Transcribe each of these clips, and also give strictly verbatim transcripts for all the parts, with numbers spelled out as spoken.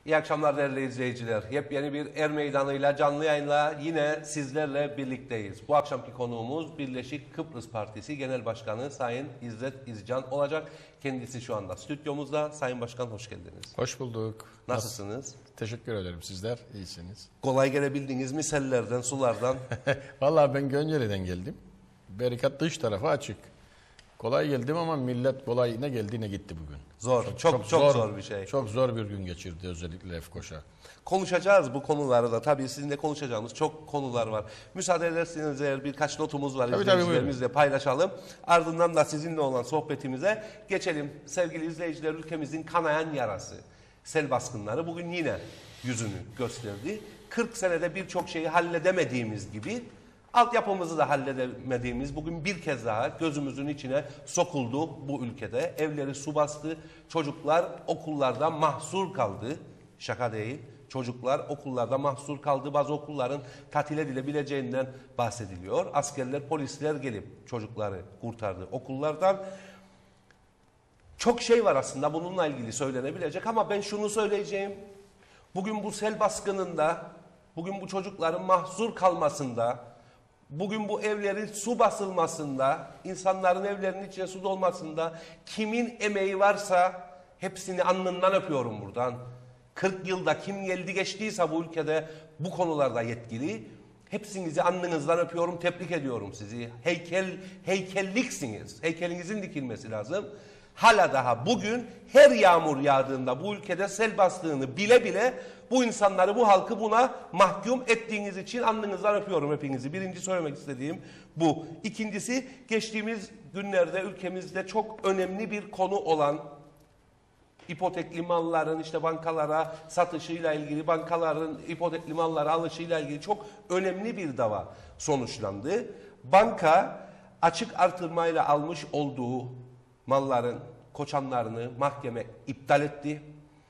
İyi akşamlar değerli izleyiciler. Yepyeni bir Er Meydanı'yla canlı yayınla yine sizlerle birlikteyiz. Bu akşamki konuğumuz Birleşik Kıbrıs Partisi Genel Başkanı Sayın İzzet İzcan olacak. Kendisi şu anda stüdyomuzda. Sayın Başkan hoş geldiniz. Hoş bulduk. Nasılsınız? Nasıl? Teşekkür ederim. Sizler iyisiniz. Kolay gelebildiniz mi sellerden, sulardan? Vallahi ben Gönceli'den geldim. Berikat dış tarafı açık. Kolay geldim ama millet kolay ne geldi ne gitti bugün. Zor, çok çok, çok zor, zor bir şey. Çok zor bir gün geçirdi özellikle Lefkoşa. Konuşacağız bu konuları da. Tabii sizinle konuşacağımız çok konular var. Müsaade ederseniz eğer birkaç notumuz var, tabii, izleyicilerimizle tabii, paylaşalım. Ardından da sizinle olan sohbetimize geçelim. Sevgili izleyiciler, ülkemizin kanayan yarası, sel baskınları bugün yine yüzünü gösterdi. kırk senede birçok şeyi halledemediğimiz gibi altyapımızı da halledemediğimiz bugün bir kez daha gözümüzün içine sokuldu bu ülkede. Evleri su bastı, çocuklar okullarda mahsur kaldı. Şaka değil. Çocuklar okullarda mahsur kaldı. Bazı okulların tatil edilebileceğinden bahsediliyor. Askerler, polisler gelip çocukları kurtardı okullardan. Çok şey var aslında bununla ilgili söylenebilecek ama ben şunu söyleyeceğim. Bugün bu sel baskınında, bugün bu çocukların mahsur kalmasında, bugün bu evlerin su basılmasında, insanların evlerinin içine su dolmasında kimin emeği varsa hepsini alnından öpüyorum buradan. kırk yılda kim geldi geçtiyse bu ülkede bu konularda yetkili, hepsinizi alnınızdan öpüyorum, tebrik ediyorum sizi. Heykel, heykelliksiniz, heykelinizin dikilmesi lazım. Hala daha bugün her yağmur yağdığında bu ülkede sel bastığını bile bile bu insanları, bu halkı buna mahkum ettiğiniz için alnınızdan öpüyorum hepinizi. Birinci söylemek istediğim bu. İkincisi, geçtiğimiz günlerde ülkemizde çok önemli bir konu olan ipotekli malların işte bankalara satışıyla ilgili, bankaların ipotekli mallara alışıyla ilgili çok önemli bir dava sonuçlandı. Banka açık artırmayla almış olduğu malların koçanlarını mahkeme iptal etti.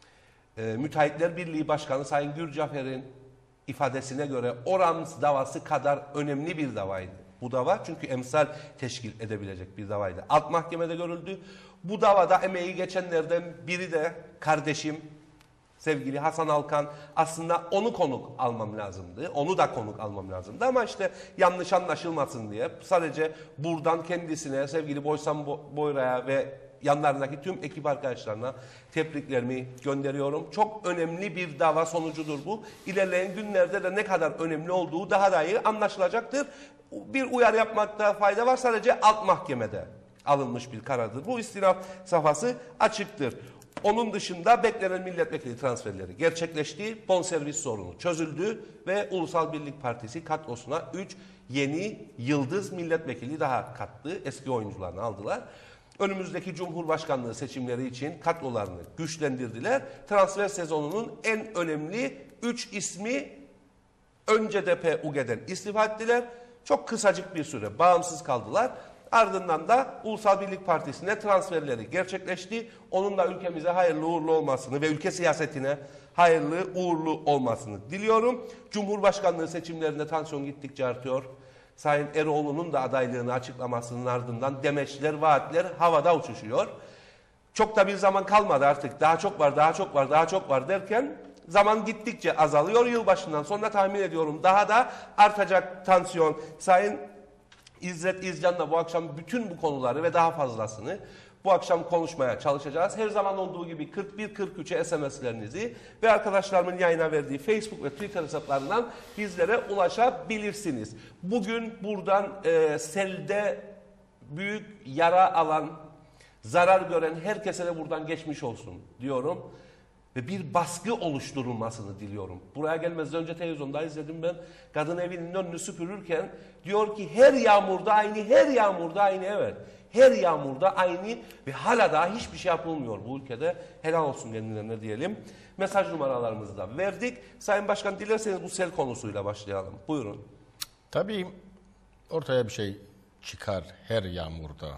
E, Müteahhitler Birliği Başkanı Sayın Gürcafer'in ifadesine göre Orams davası kadar önemli bir davaydı. Bu dava çünkü emsal teşkil edebilecek bir davaydı. Alt mahkemede görüldü. Bu davada emeği geçenlerden biri de kardeşim sevgili Hasan Alkan. Aslında onu konuk almam lazımdı. Onu da konuk almam lazımdı ama işte yanlış anlaşılmasın diye sadece buradan kendisine, sevgili Boysan Boyra'ya ve yanlarındaki tüm ekip arkadaşlarına tebriklerimi gönderiyorum. Çok önemli bir dava sonucudur bu. İlerleyen günlerde de ne kadar önemli olduğu daha da iyi anlaşılacaktır. Bir uyarı yapmakta fayda var. Sadece alt mahkemede alınmış bir karardır. Bu istinaf safhası açıktır. Onun dışında beklenen milletvekili transferleri gerçekleşti. Bonservis sorunu çözüldü ve Ulusal Birlik Partisi kadrosuna üç yeni yıldız milletvekili daha kattı. Eski oyuncularını aldılar. Önümüzdeki Cumhurbaşkanlığı seçimleri için kadrolarını güçlendirdiler. Transfer sezonunun en önemli üç ismi önce D P U G'den istifa ettiler. Çok kısacık bir süre bağımsız kaldılar. Ardından da Ulusal Birlik Partisi'ne transferleri gerçekleşti. Onun da ülkemize hayırlı uğurlu olmasını ve ülke siyasetine hayırlı uğurlu olmasını diliyorum. Cumhurbaşkanlığı seçimlerinde tansiyon gittikçe artıyor. Sayın Eroğlu'nun da adaylığını açıklamasının ardından demeçler, vaatler havada uçuşuyor. Çok da bir zaman kalmadı artık. Daha çok var, daha çok var, daha çok var derken zaman gittikçe azalıyor. Yılbaşından sonra tahmin ediyorum daha da artacak tansiyon. Sayın İzzet İzcan'la bu akşam bütün bu konuları ve daha fazlasını bu akşam konuşmaya çalışacağız. Her zaman olduğu gibi kırk bir kırk üçe S M S'lerinizi ve arkadaşlarımın yayına verdiği Facebook ve Twitter hesaplarından bizlere ulaşabilirsiniz. Bugün buradan e, selde büyük yara alan, zarar gören herkese de buradan geçmiş olsun diyorum. Ve bir baskı oluşturulmasını diliyorum. Buraya gelmezden önce televizyonda izledim ben. Kadın evinin önünü süpürürken diyor ki her yağmurda aynı, her yağmurda aynı, evet. Her yağmurda aynı ve hala daha hiçbir şey yapılmıyor bu ülkede. Helal olsun kendilerine diyelim. Mesaj numaralarımızı da verdik. Sayın Başkan dilerseniz bu sel konusuyla başlayalım. Buyurun. Tabii ortaya bir şey çıkar her yağmurda,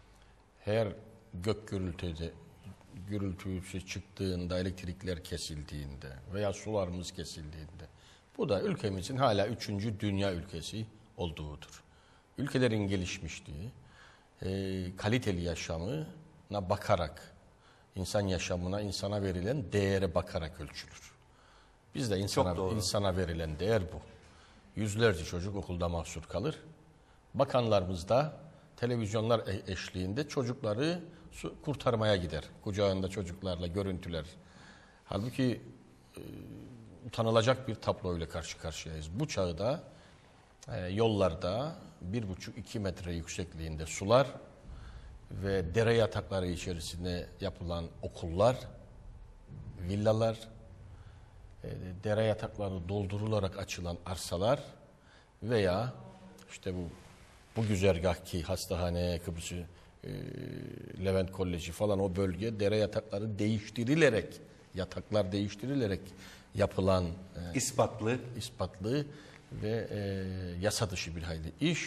her gök gürültüde. Gürültüsü çıktığında, elektrikler kesildiğinde veya sularımız kesildiğinde. Bu da ülkemizin hala üçüncü dünya ülkesi olduğudur. Ülkelerin gelişmişliği, e, kaliteli yaşamına bakarak, insan yaşamına, insana verilen değere bakarak ölçülür. Bizde insana, insana verilen değer bu. Yüzlerce çocuk okulda mahsur kalır. Bakanlarımız da televizyonlar eşliğinde çocukları kurtarmaya gider. Kucağında çocuklarla görüntüler. Halbuki e, utanılacak bir tabloyla karşı karşıyayız. Bu çağda e, yollarda bir buçuk iki metre yüksekliğinde sular ve dere yatakları içerisinde yapılan okullar, villalar, e, dere yatakları doldurularak açılan arsalar veya işte bu bu güzergah ki hastahane, Kıbrıs e, Levent Koleji falan o bölge dere yatakları değiştirilerek, yataklar değiştirilerek yapılan e, ispatlı ispatlı ve e, yasa dışı bir hayli iş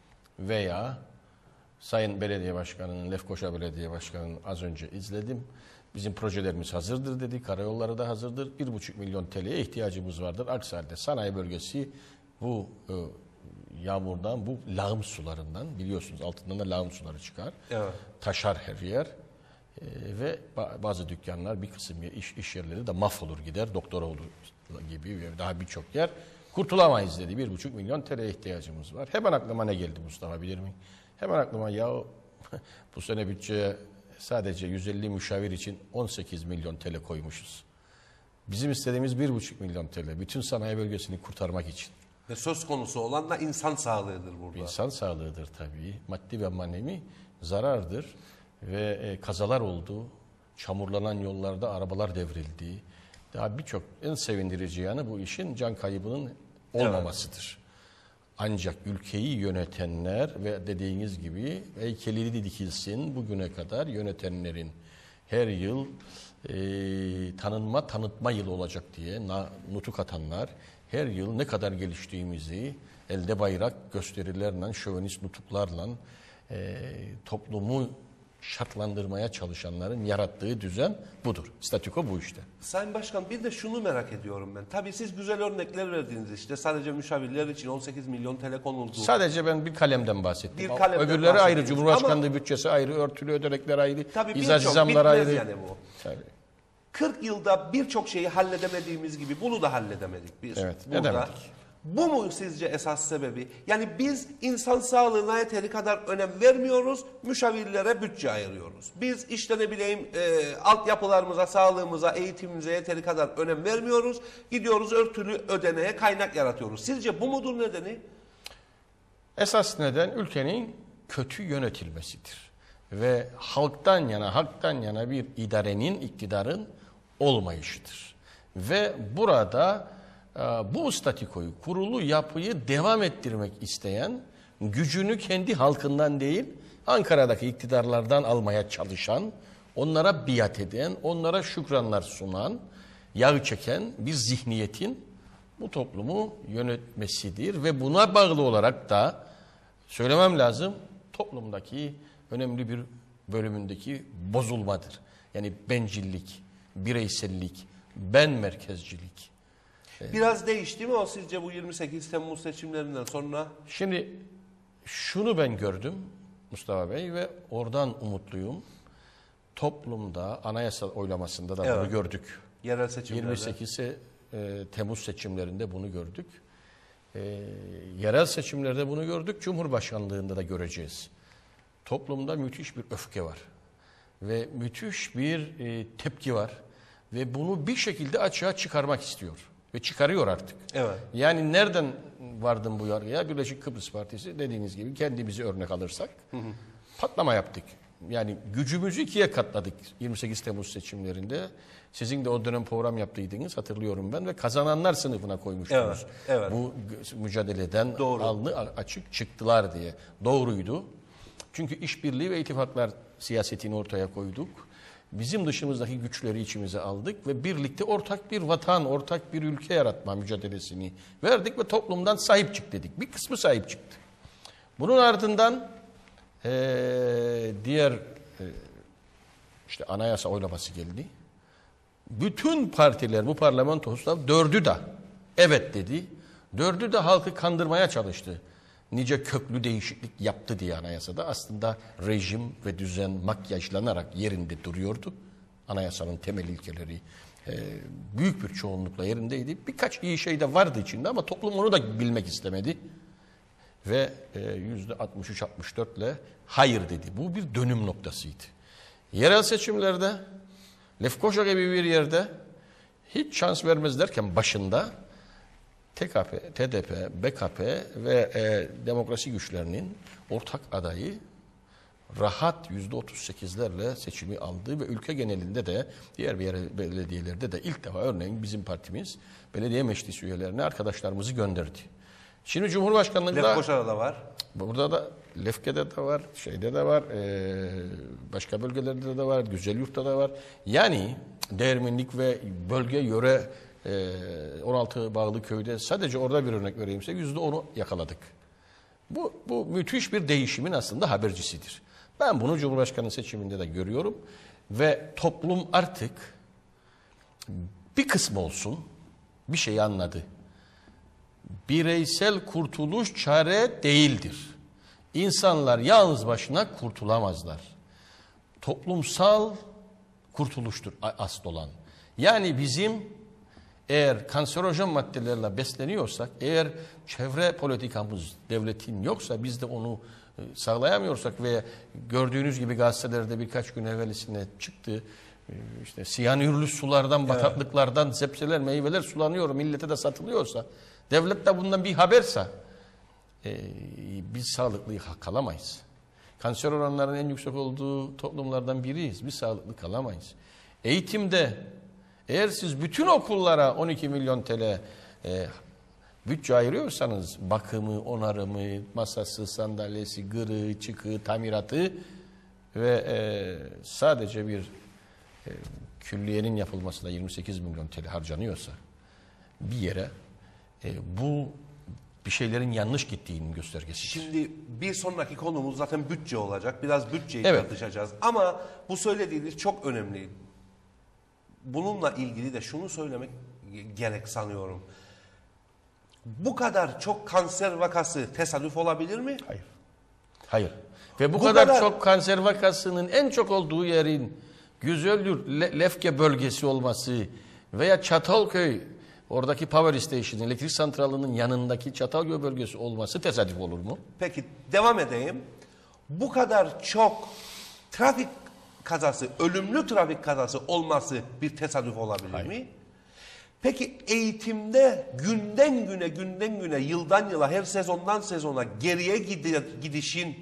veya Sayın Belediye Başkanı'nın, Lefkoşa Belediye Başkanı'nın az önce izledim. Bizim projelerimiz hazırdır dedi. Karayolları da hazırdır. Bir buçuk milyon T L'ye ihtiyacımız vardır. Aksi halde sanayi bölgesi bu e, yağmurdan, bu lağım sularından biliyorsunuz altından da lağım suları çıkar. Evet. Taşar her yer. E, ve bazı dükkanlar, bir kısım iş, iş yerleri de mahvolur gider. Doktoroğlu gibi ve daha birçok yer. Kurtulamayız dedi. Bir buçuk milyon T L'ye ihtiyacımız var. Hemen aklıma ne geldi Mustafa bilir mi? Hemen aklıma ya bu sene bütçeye sadece yüz elli müşavir için on sekiz milyon T L koymuşuz. Bizim istediğimiz bir buçuk milyon T L. Bütün sanayi bölgesini kurtarmak için. Ve söz konusu olan da insan sağlığıdır burada. İnsan sağlığıdır tabii. Maddi ve manevi zarardır. Ve e, kazalar oldu. Çamurlanan yollarda arabalar devrildi. Daha birçok en sevindirici yanı bu işin can kaybının olmamasıdır. Evet. Ancak ülkeyi yönetenler ve dediğiniz gibi heykeli dikilsin bugüne kadar yönetenlerin her yıl e, tanınma tanıtma yılı olacak diye na, nutuk atanlar her yıl ne kadar geliştiğimizi elde bayrak gösterilerle, şövenist nutuklarla e, toplumu şartlandırmaya çalışanların yarattığı düzen budur. Statüko bu işte. Sayın Başkan bir de şunu merak ediyorum ben. Tabii siz güzel örnekler verdiniz işte. Sadece müşavirler için on sekiz milyon T L konuldu. Sadece ben bir kalemden bahsettim. Bir kalemden öbürleri ayrı. Cumhurbaşkanlığı ama, bütçesi ayrı, örtülü ödenekler ayrı, tabii izazi zamlar ayrı. Yani bu. Tabii. kırk yılda birçok şeyi halledemediğimiz gibi bunu da halledemedik biz. Evet, burada. edemedik. Bu mu sizce esas sebebi? Yani biz insan sağlığına yeteri kadar önem vermiyoruz, müşavirlere bütçe ayırıyoruz. Biz işte ne bileyim e, altyapılarımıza, sağlığımıza, eğitimimize yeteri kadar önem vermiyoruz. Gidiyoruz örtülü ödeneğe kaynak yaratıyoruz. Sizce bu mudur nedeni? Esas neden ülkenin kötü yönetilmesidir. Ve halktan yana, halktan yana bir idarenin, iktidarın olmayışıdır. Ve burada bu statikoyu, kurulu yapıyı devam ettirmek isteyen, gücünü kendi halkından değil, Ankara'daki iktidarlardan almaya çalışan, onlara biat eden, onlara şükranlar sunan, yağı çeken bir zihniyetin bu toplumu yönetmesidir. Ve buna bağlı olarak da söylemem lazım, toplumdaki önemli bir bölümündeki bozulmadır. Yani bencillik, bireysellik, ben merkezcilik. Biraz değişti mi o sizce bu yirmi sekiz Temmuz seçimlerinden sonra? Şimdi şunu ben gördüm Mustafa Bey ve oradan umutluyum. Toplumda anayasa oylamasında da evet. bunu gördük. Yerel seçimlerde. yirmi sekiz e, Temmuz seçimlerinde bunu gördük. E, yerel seçimlerde bunu gördük. Cumhurbaşkanlığında da göreceğiz. Toplumda müthiş bir öfke var. Ve müthiş bir e, tepki var. Ve bunu bir şekilde açığa çıkarmak istiyor. Ve çıkarıyor artık. Evet. Yani nereden vardım bu yargıya? Birleşik Kıbrıs Partisi dediğiniz gibi kendimizi örnek alırsak hı hı. patlama yaptık. Yani gücümüzü ikiye katladık yirmi sekiz Temmuz seçimlerinde. Sizin de o dönem program yaptıydınız hatırlıyorum ben ve kazananlar sınıfına koymuştunuz. Evet, evet. Bu mücadeleden Doğru. alnı açık çıktılar diye. Doğruydu. Çünkü işbirliği ve ittifaklar siyasetini ortaya koyduk. Bizim dışımızdaki güçleri içimize aldık ve birlikte ortak bir vatan, ortak bir ülke yaratma mücadelesini verdik ve toplumdan sahip çık dedik. Bir kısmı sahip çıktı. Bunun ardından ee, diğer e, işte anayasa oylaması geldi. Bütün partiler bu parlamentoda dördü de evet dedi. Dördü de halkı kandırmaya çalıştı. Nice köklü değişiklik yaptı diye anayasada aslında rejim ve düzen makyajlanarak yerinde duruyordu. Anayasanın temel ilkeleri e, büyük bir çoğunlukla yerindeydi. Birkaç iyi şey de vardı içinde ama toplum onu da bilmek istemedi. Ve yüzde altmış üç altmış dört ile hayır dedi. Bu bir dönüm noktasıydı. Yerel seçimlerde Lefkoşa gibi bir yerde hiç şans vermez derken başında T K P, T D P, B K P ve e, demokrasi güçlerinin ortak adayı rahat yüzde otuz sekizlerle seçimi aldı ve ülke genelinde de diğer bir belediyelerde de ilk defa örneğin bizim partimiz belediye meclis üyelerine arkadaşlarımızı gönderdi. Şimdi Cumhurbaşkanlığında Lefkoşa'da da var. Burada da Lefke'de de var, şeyde de var, e, başka bölgelerde de var, Güzelyurt'ta da var. Yani değirmenlik ve bölge yöre e, on altı bağlı köyde sadece orada bir örnek vereyimse yüzde onu yakaladık. Bu, bu müthiş bir değişimin aslında habercisidir. Ben bunu Cumhurbaşkanı seçiminde de görüyorum ve toplum artık bir kısmı olsun bir şey anladı. Bireysel kurtuluş çare değildir. İnsanlar yalnız başına kurtulamazlar. Toplumsal kurtuluştur asıl olan. Yani bizim eğer kanserojen maddelerle besleniyorsak, eğer çevre politikamız devletin yoksa biz de onu sağlayamıyorsak ve gördüğünüz gibi gazetelerde birkaç gün evvelisine çıktı. İşte siyanürlü sulardan, bataklıklardan sebzeler, meyveler sulanıyor, millete de satılıyorsa, devlet de bundan bir haberse e, biz sağlıklı kalamayız. Kanser oranlarının en yüksek olduğu toplumlardan biriyiz. Biz sağlıklı kalamayız. Eğitimde eğer siz bütün okullara on iki milyon T L e, bütçe ayırıyorsanız bakımı, onarımı, masası, sandalyesi, gırı, çıkı, tamiratı ve e, sadece bir e, külliyenin yapılmasına yirmi sekiz milyon T L harcanıyorsa bir yere e, bu bir şeylerin yanlış gittiğinin göstergesidir. Şimdi bir sonraki konumuz zaten bütçe olacak. Biraz bütçeyi evet. tartışacağız. Ama bu söylediğiniz çok önemli. Bununla ilgili de şunu söylemek gerek sanıyorum. Bu kadar çok kanser vakası tesadüf olabilir mi? Hayır. Hayır. Ve bu, bu kadar, kadar çok kanser vakasının en çok olduğu yerin Güzelyurt, Le Lefke bölgesi olması veya Çatalköy, oradaki power station, elektrik santralının yanındaki Çatalköy bölgesi olması tesadüf olur mu? Peki devam edeyim. Bu kadar çok trafik kazası, ölümlü trafik kazası olması bir tesadüf olabilir Hayır. mi? Peki eğitimde günden güne, günden güne, yıldan yıla, her sezondan sezona geriye gidişin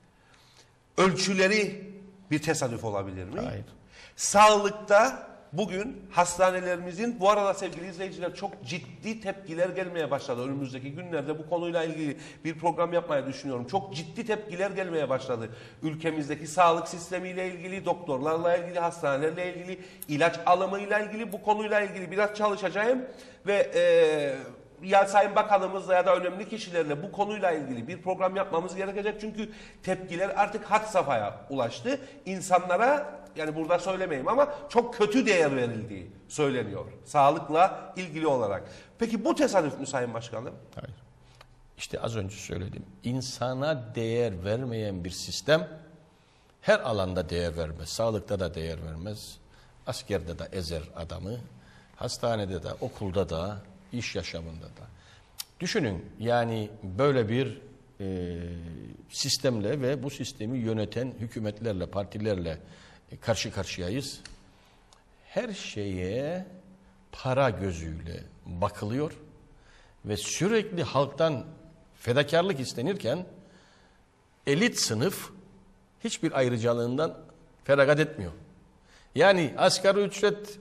ölçüleri bir tesadüf olabilir mi? Hayır. Sağlıkta bugün hastanelerimizin, bu arada sevgili izleyiciler, çok ciddi tepkiler gelmeye başladı. Önümüzdeki günlerde bu konuyla ilgili bir program yapmayı düşünüyorum. Çok ciddi tepkiler gelmeye başladı. Ülkemizdeki sağlık sistemiyle ilgili, doktorlarla ilgili, hastanelerle ilgili, ilaç alımıyla ilgili, bu konuyla ilgili biraz çalışacağım. Ve e, ya Sayın Bakanımızla ya da önemli kişilerle bu konuyla ilgili bir program yapmamız gerekecek. Çünkü tepkiler artık had safhaya ulaştı. İnsanlara, yani burada söylemeyeyim ama çok kötü değer verildiği söyleniyor. Sağlıkla ilgili olarak. Peki bu tesadüf mü Sayın Başkanım? Hayır. İşte az önce söyledim. İnsana değer vermeyen bir sistem her alanda değer vermez. Sağlıkta da değer vermez. Askerde de ezer adamı. Hastanede de, okulda da, iş yaşamında da. Düşünün, yani böyle bir e, sistemle ve bu sistemi yöneten hükümetlerle, partilerle karşı karşıyayız. Her şeye para gözüyle bakılıyor ve sürekli halktan fedakarlık istenirken elit sınıf hiçbir ayrıcalığından feragat etmiyor. Yani asgari ücret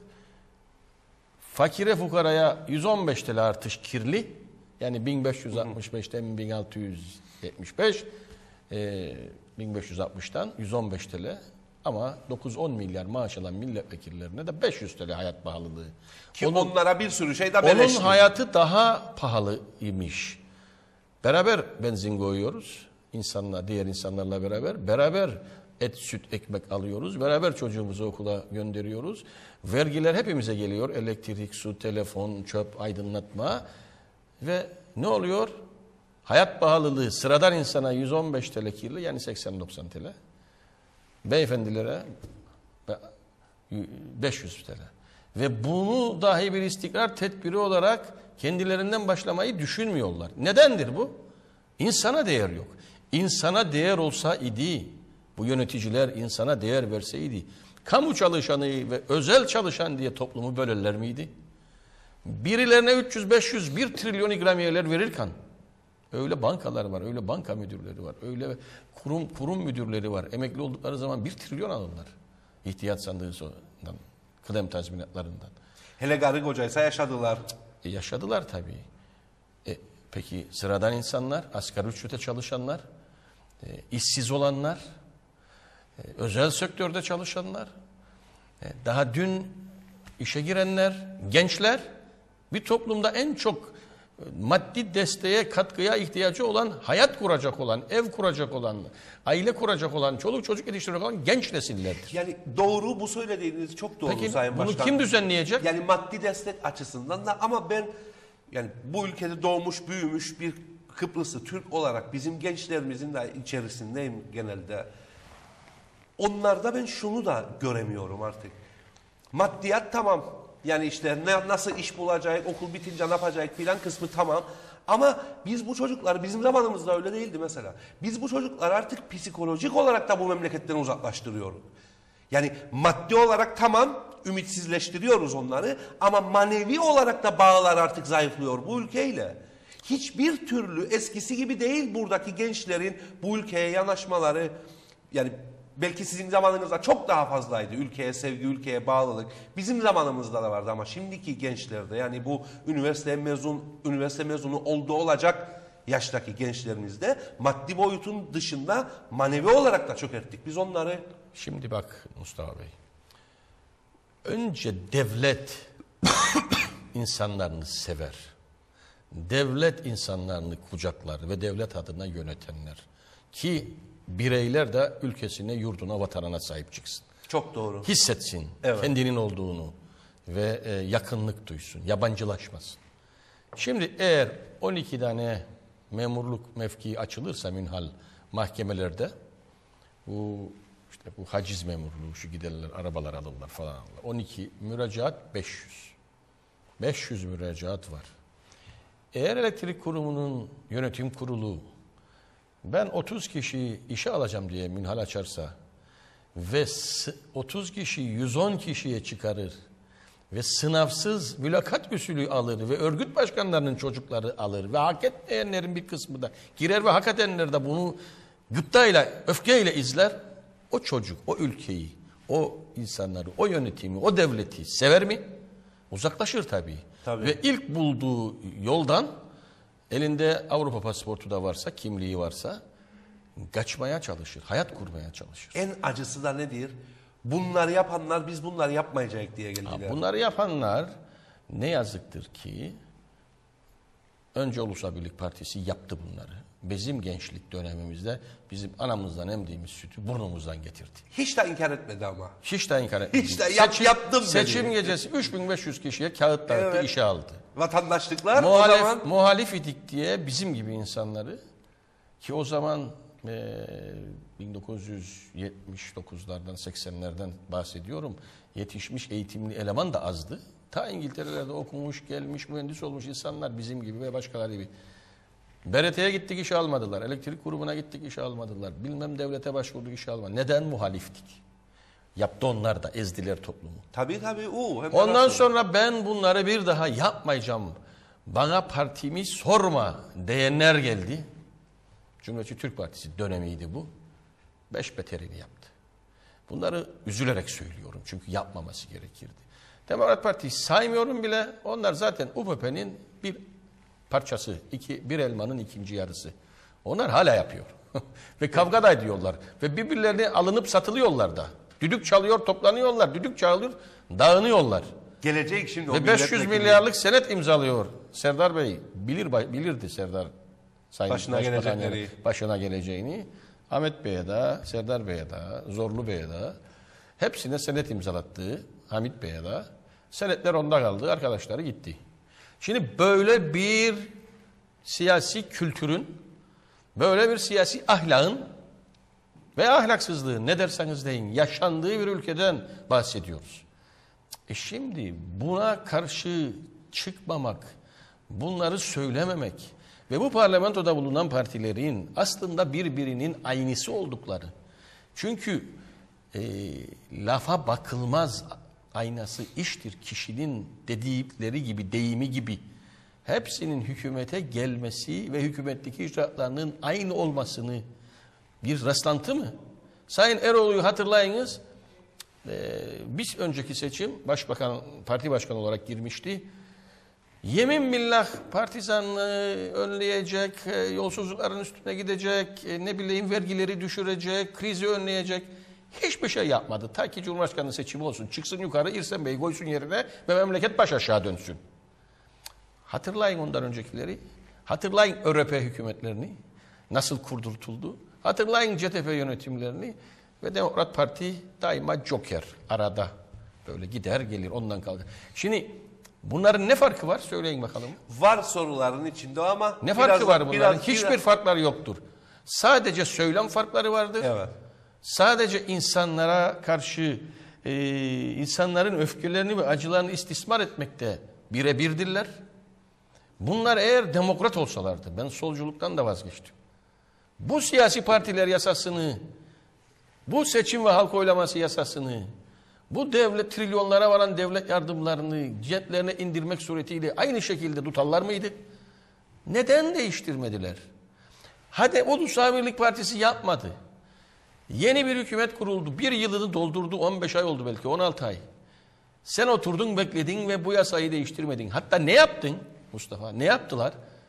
fakire fukaraya yüz on beş T L artış kirli, yani bin beş yüz altmış beşten bin altı yüz yetmiş beş, e, bin beş yüz altmıştan yüz on beş T L. Ama dokuz on milyar maaş alan milletvekillerine de beş yüz T L hayat pahalılığı. Ki onun, onlara bir sürü şey de beleşti. Onun hayatı daha pahalıymış. Beraber benzin koyuyoruz. İnsanla, diğer insanlarla beraber. Beraber et, süt, ekmek alıyoruz. Beraber çocuğumuzu okula gönderiyoruz. Vergiler hepimize geliyor. Elektrik, su, telefon, çöp, aydınlatma. Ve ne oluyor? Hayat pahalılığı sıradan insana yüz on beş T L kirli, yani seksen doksan T L. Beyefendilere beş yüz T L. Ve bunu dahi bir istikrar tedbiri olarak kendilerinden başlamayı düşünmüyorlar. Nedendir bu? İnsana değer yok. İnsana değer olsa idi, bu yöneticiler insana değer verseydi, kamu çalışanı ve özel çalışan diye toplumu bölerler miydi? Birilerine üç yüz beş yüz bir trilyon ikramiyeler verirken, öyle bankalar var, öyle banka müdürleri var, öyle kurum kurum müdürleri var. Emekli oldukları zaman bir trilyon alırlar. İhtiyaç sandığı sonundan, kıdem tazminatlarından. Hele garı kocaysa yaşadılar. E yaşadılar tabii. E, peki sıradan insanlar, asgari ücrete çalışanlar, e, işsiz olanlar, e, özel sektörde çalışanlar, e, daha dün işe girenler, gençler, bir toplumda en çok maddi desteğe, katkıya ihtiyacı olan, hayat kuracak olan, ev kuracak olan, aile kuracak olan, çoluk çocuk yetiştirecek olan genç nesillerdir. Yani doğru, bu söylediğiniz çok doğru Peki, Sayın bunu Başkan. kim düzenleyecek? Yani maddi destek açısından da, ama ben yani bu ülkede doğmuş, büyümüş bir Kıbrıslı Türk olarak bizim gençlerimizin de içerisindeyim genelde. Onlarda ben şunu da göremiyorum artık. Maddiyat tamam. Yani işte ne, nasıl iş bulacak, okul bitince ne yapacak filan kısmı tamam. Ama biz bu çocuklar, bizim zamanımızda öyle değildi mesela. Biz bu çocuklar artık psikolojik olarak da bu memleketten uzaklaştırıyoruz. Yani maddi olarak tamam, ümitsizleştiriyoruz onları, ama manevi olarak da bağlar artık zayıflıyor bu ülkeyle. Hiçbir türlü eskisi gibi değil buradaki gençlerin bu ülkeye yanaşmaları. Yani belki sizin zamanınızda çok daha fazlaydı. Ülkeye sevgi, ülkeye bağlılık. Bizim zamanımızda da vardı, ama şimdiki gençlerde, yani bu üniversite mezun, üniversite mezunu oldu olacak yaştaki gençlerimizde maddi boyutun dışında manevi olarak da çökerttik. Biz onları... Şimdi bak Mustafa Bey. Önce devlet insanlarını sever. Devlet insanlarını kucaklar ve devlet adına yönetenler. Ki bireyler de ülkesine, yurduna, vatanına sahip çıksın. Çok doğru. Hissetsin, evet, kendinin olduğunu ve e, yakınlık duysun, yabancılaşmasın. Şimdi eğer on iki tane memurluk mevkii açılırsa münhal mahkemelerde, bu işte bu haciz memurluğu, şu giderler, arabalar alırlar falan alırlar. on iki müracaat beş yüz. beş yüz müracaat var. Eğer elektrik kurumunun yönetim kurulu ben otuz kişiyi işe alacağım diye münhal açarsa ve otuz kişiyi yüz on kişiye çıkarır ve sınavsız mülakat usulü alır ve örgüt başkanlarının çocukları alır ve hak etmeyenlerin bir kısmı da girer ve hak edenler de bunu gıptayla, öfkeyle izler, o çocuk, o ülkeyi, o insanları, o yönetimi, o devleti sever mi? Uzaklaşır tabii. Tabii. Ve ilk bulduğu yoldan, elinde Avrupa pasaportu da varsa, kimliği varsa, kaçmaya çalışır, hayat kurmaya çalışır. En acısı da nedir? Bunları yapanlar biz bunları yapmayacak diye geldiler. Bunları yapanlar ne yazıktır ki önce Ulusal Birlik Partisi yaptı bunları. Bizim gençlik dönemimizde bizim anamızdan emdiğimiz sütü burnumuzdan getirdi. Hiç de inkar etmedi ama. Hiç de inkar etmedi. Hiç de yap, seçim, yaptım dedi. Seçim gecesi üç bin beş yüz kişiye kağıt dağıttı, evet, işe aldı. Vatandaşlıklar muhalif, o zaman... Muhalif idik diye bizim gibi insanları, ki o zaman e, bin dokuz yüz yetmiş dokuzlardan seksenlerden bahsediyorum. Yetişmiş eğitimli eleman da azdı. Ta İngiltere'de okumuş, gelmiş, mühendis olmuş insanlar bizim gibi ve başkaları gibi. B R T'ye gittik, işe almadılar. Elektrik kurumuna gittik, işe almadılar. Bilmem devlete başvurduk, işe almadılar. Neden? Muhaliftik. Yaptı onlar da, ezdiler toplumu. Tabii tabii. Oo, ondan sonra ben bunları bir daha yapmayacağım, bana partimi sorma diyenler geldi. Cumhuriyetçi Türk Partisi dönemiydi bu. Beş beterini yaptı. Bunları üzülerek söylüyorum çünkü yapmaması gerekirdi. Demokrat Parti'yi saymıyorum bile. Onlar zaten U P P'nin bir parçası, iki, bir elmanın ikinci yarısı. Onlar hala yapıyor. Ve kavga da ediyorlar. Ve birbirlerine alınıp satılıyorlar da. Düdük çalıyor, toplanıyorlar. Düdük çalıyor, dağınıyorlar. Gelecek şimdi o ve beş yüz milyarlık senet imzalıyor. Serdar Bey bilir bilirdi Serdar Sayın başına gelecekleri. Başına geleceğini. Ahmet Bey'e de, Serdar Bey'e de, Zorlu Bey'e de hepsine senet imzalattı. Hamit Bey'e de. Senetler onda kaldı. Arkadaşları gitti. Şimdi böyle bir siyasi kültürün, böyle bir siyasi ahlakın ve ahlaksızlığın, ne derseniz deyin, yaşandığı bir ülkeden bahsediyoruz. E şimdi buna karşı çıkmamak, bunları söylememek ve bu parlamentoda bulunan partilerin aslında birbirinin aynısı oldukları. Çünkü e, lafa bakılmaz aynası iştir. Kişinin dedikleri gibi, deyimi gibi. Hepsinin hükümete gelmesi ve hükümetteki icraatlarının aynı olmasını bir rastlantı mı? Sayın Eroğlu'yu hatırlayınız. Ee, biz önceki seçim başbakan, parti başkanı olarak girmişti. Yemin billah partizanlığı önleyecek, yolsuzlukların üstüne gidecek, ne bileyim vergileri düşürecek, krizi önleyecek. Hiçbir şey yapmadı. Ta ki Cumhurbaşkanı seçimi olsun. Çıksın yukarı İrsen Bey'i koysun yerine ve memleket baş aşağı dönsün. Hatırlayın ondan öncekileri. Hatırlayın ÖRP hükümetlerini. Nasıl kurdurtuldu. Hatırlayın C T P yönetimlerini. Ve Demokrat Parti daima joker. Arada böyle gider gelir ondan kalkar. Şimdi bunların ne farkı var? Söyleyin bakalım. Var soruların içinde ama... Ne farkı biraz, var bunların? biraz, Hiçbir biraz... farkları yoktur. Sadece söylem farkları vardır. Evet. Sadece insanlara karşı e, insanların öfkelerini ve acılarını istismar etmekte birebirdirler. Bunlar eğer demokrat olsalardı, ben solculuktan da vazgeçtim. Bu siyasi partiler yasasını, bu seçim ve halk oylaması yasasını, bu devlet trilyonlara varan devlet yardımlarını ceplerine indirmek suretiyle aynı şekilde tutarlar mıydı? Neden değiştirmediler? Hadi Ulusal Birlik Partisi yapmadı. Yeni bir hükümet kuruldu. Bir yılını doldurdu. on beş ay oldu belki. on altı ay. Sen oturdun bekledin ve bu yasayı değiştirmedin. Hatta ne yaptın Mustafa? Ne yaptılar?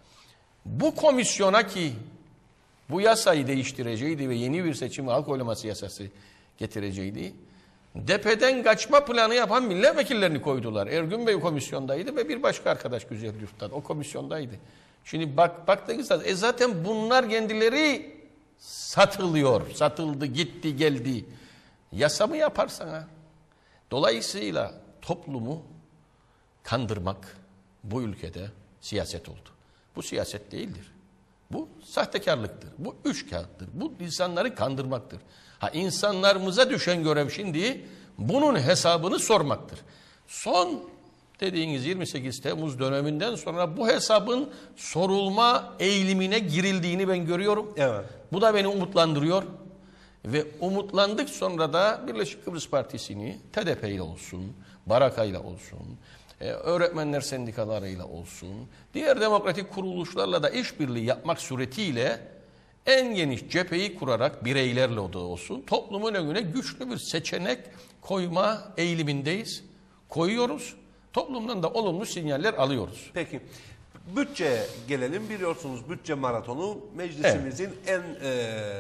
Bu komisyona ki bu yasayı değiştireceğiydi ve yeni bir seçim ve halk oylaması yasası getireceğiydi. Depeden kaçma planı yapan milletvekillerini koydular. Ergün Bey komisyondaydı ve bir başka arkadaş Güzel Yurt'tan o komisyondaydı. Şimdi bak baktığınızda e zaten bunlar kendileri satılıyor. Satıldı, gitti, geldi. Yasa mı yaparsan ha? Dolayısıyla toplumu kandırmak bu ülkede siyaset oldu. Bu siyaset değildir. Bu sahtekarlıktır. Bu üçkağıttır. Bu insanları kandırmaktır. Ha insanlarımıza düşen görev şimdi bunun hesabını sormaktır. Son dediğiniz yirmi sekiz Temmuz döneminden sonra bu hesabın sorulma eğilimine girildiğini ben görüyorum. Evet. Bu da beni umutlandırıyor. Ve umutlandık sonra da Birleşik Kıbrıs Partisi'ni T D P ile olsun, Baraka ile olsun, e, öğretmenler sendikalarıyla olsun, diğer demokratik kuruluşlarla da işbirliği yapmak suretiyle en geniş cepheyi kurarak bireylerle o da olsun, toplumun önüne güçlü bir seçenek koyma eğilimindeyiz. Koyuyoruz. Toplumdan da olumlu sinyaller alıyoruz. Peki. Bütçeye gelelim. Biliyorsunuz bütçe maratonu meclisimizin evet. en e,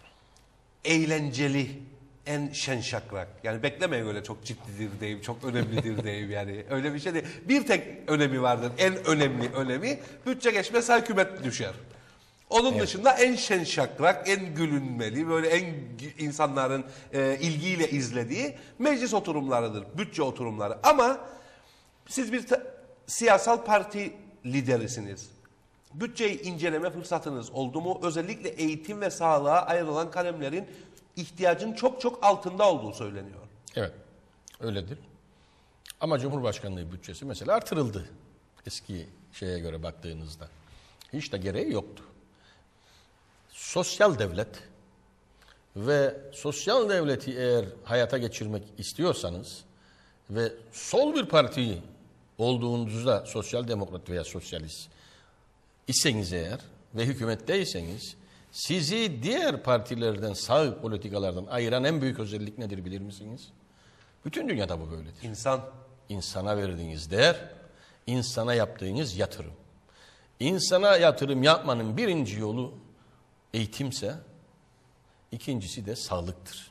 eğlenceli, en şen şakrak. Yani beklemeye göre çok ciddidir deyim, çok önemlidir deyim yani. Öyle bir şey değil. Bir tek önemi vardır. En önemli önemi bütçe geçmezse hükümet düşer. Onun evet. dışında en şen şakrak, en gülünmeli, böyle en insanların e, ilgiyle izlediği meclis oturumlarıdır. Bütçe oturumları. Ama siz bir siyasal parti liderisiniz. Bütçeyi inceleme fırsatınız oldu mu? Özellikle eğitim ve sağlığa ayrılan kalemlerin ihtiyacın çok çok altında olduğu söyleniyor. Evet, öyledir. Ama Cumhurbaşkanlığı bütçesi mesela artırıldı. Eski şeye göre baktığınızda. Hiç de gereği yoktu. Sosyal devlet ve sosyal devleti eğer hayata geçirmek istiyorsanız ve sol bir parti olduğunuzda sosyal demokrat veya sosyalist iseniz eğer ve hükümetteyseniz sizi diğer partilerden, sağ politikalardan ayıran en büyük özellik nedir bilir misiniz? Bütün dünyada bu böyledir. İnsan. İnsana verdiğiniz değer, insana yaptığınız yatırım. İnsana yatırım yapmanın birinci yolu eğitimse, ikincisi de sağlıktır.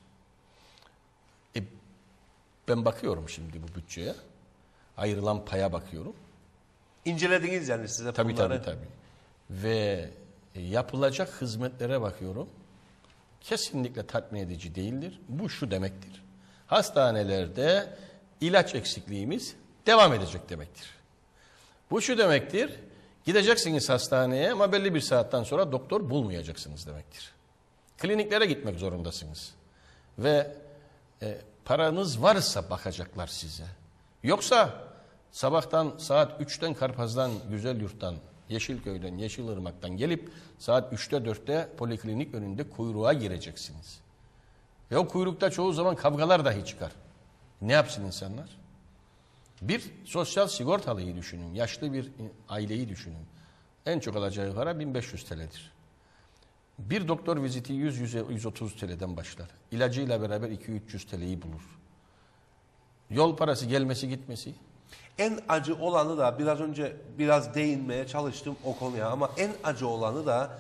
E, ben bakıyorum şimdi bu bütçeye, ayrılan paya bakıyorum. İncelediniz yani size tabii, bunları. Tabii tabii. Ve yapılacak hizmetlere bakıyorum. Kesinlikle tatmin edici değildir. Bu şu demektir. Hastanelerde ilaç eksikliğimiz devam edecek demektir. Bu şu demektir. Gideceksiniz hastaneye ama belli bir saatten sonra doktor bulmayacaksınız demektir. Kliniklere gitmek zorundasınız. Ve e, paranız varsa bakacaklar size. Yoksa sabahtan saat üçten Karpaz'dan, Güzelyurt'tan, Yeşilköy'den, Yeşilırmak'tan gelip saat üçte dörtte poliklinik önünde kuyruğa gireceksiniz. Ve o kuyrukta çoğu zaman kavgalar dahi çıkar. Ne yapsın insanlar? Bir sosyal sigortalıyı düşünün, yaşlı bir aileyi düşünün. En çok alacağı para bin beş yüz T L'dir. Bir doktor viziti yüz yüz otuz T L'den başlar. İlacıyla beraber iki üç yüz T L'yi bulur. Yol parası gelmesi gitmesi. En acı olanı da biraz önce biraz değinmeye çalıştım o konuya ama en acı olanı da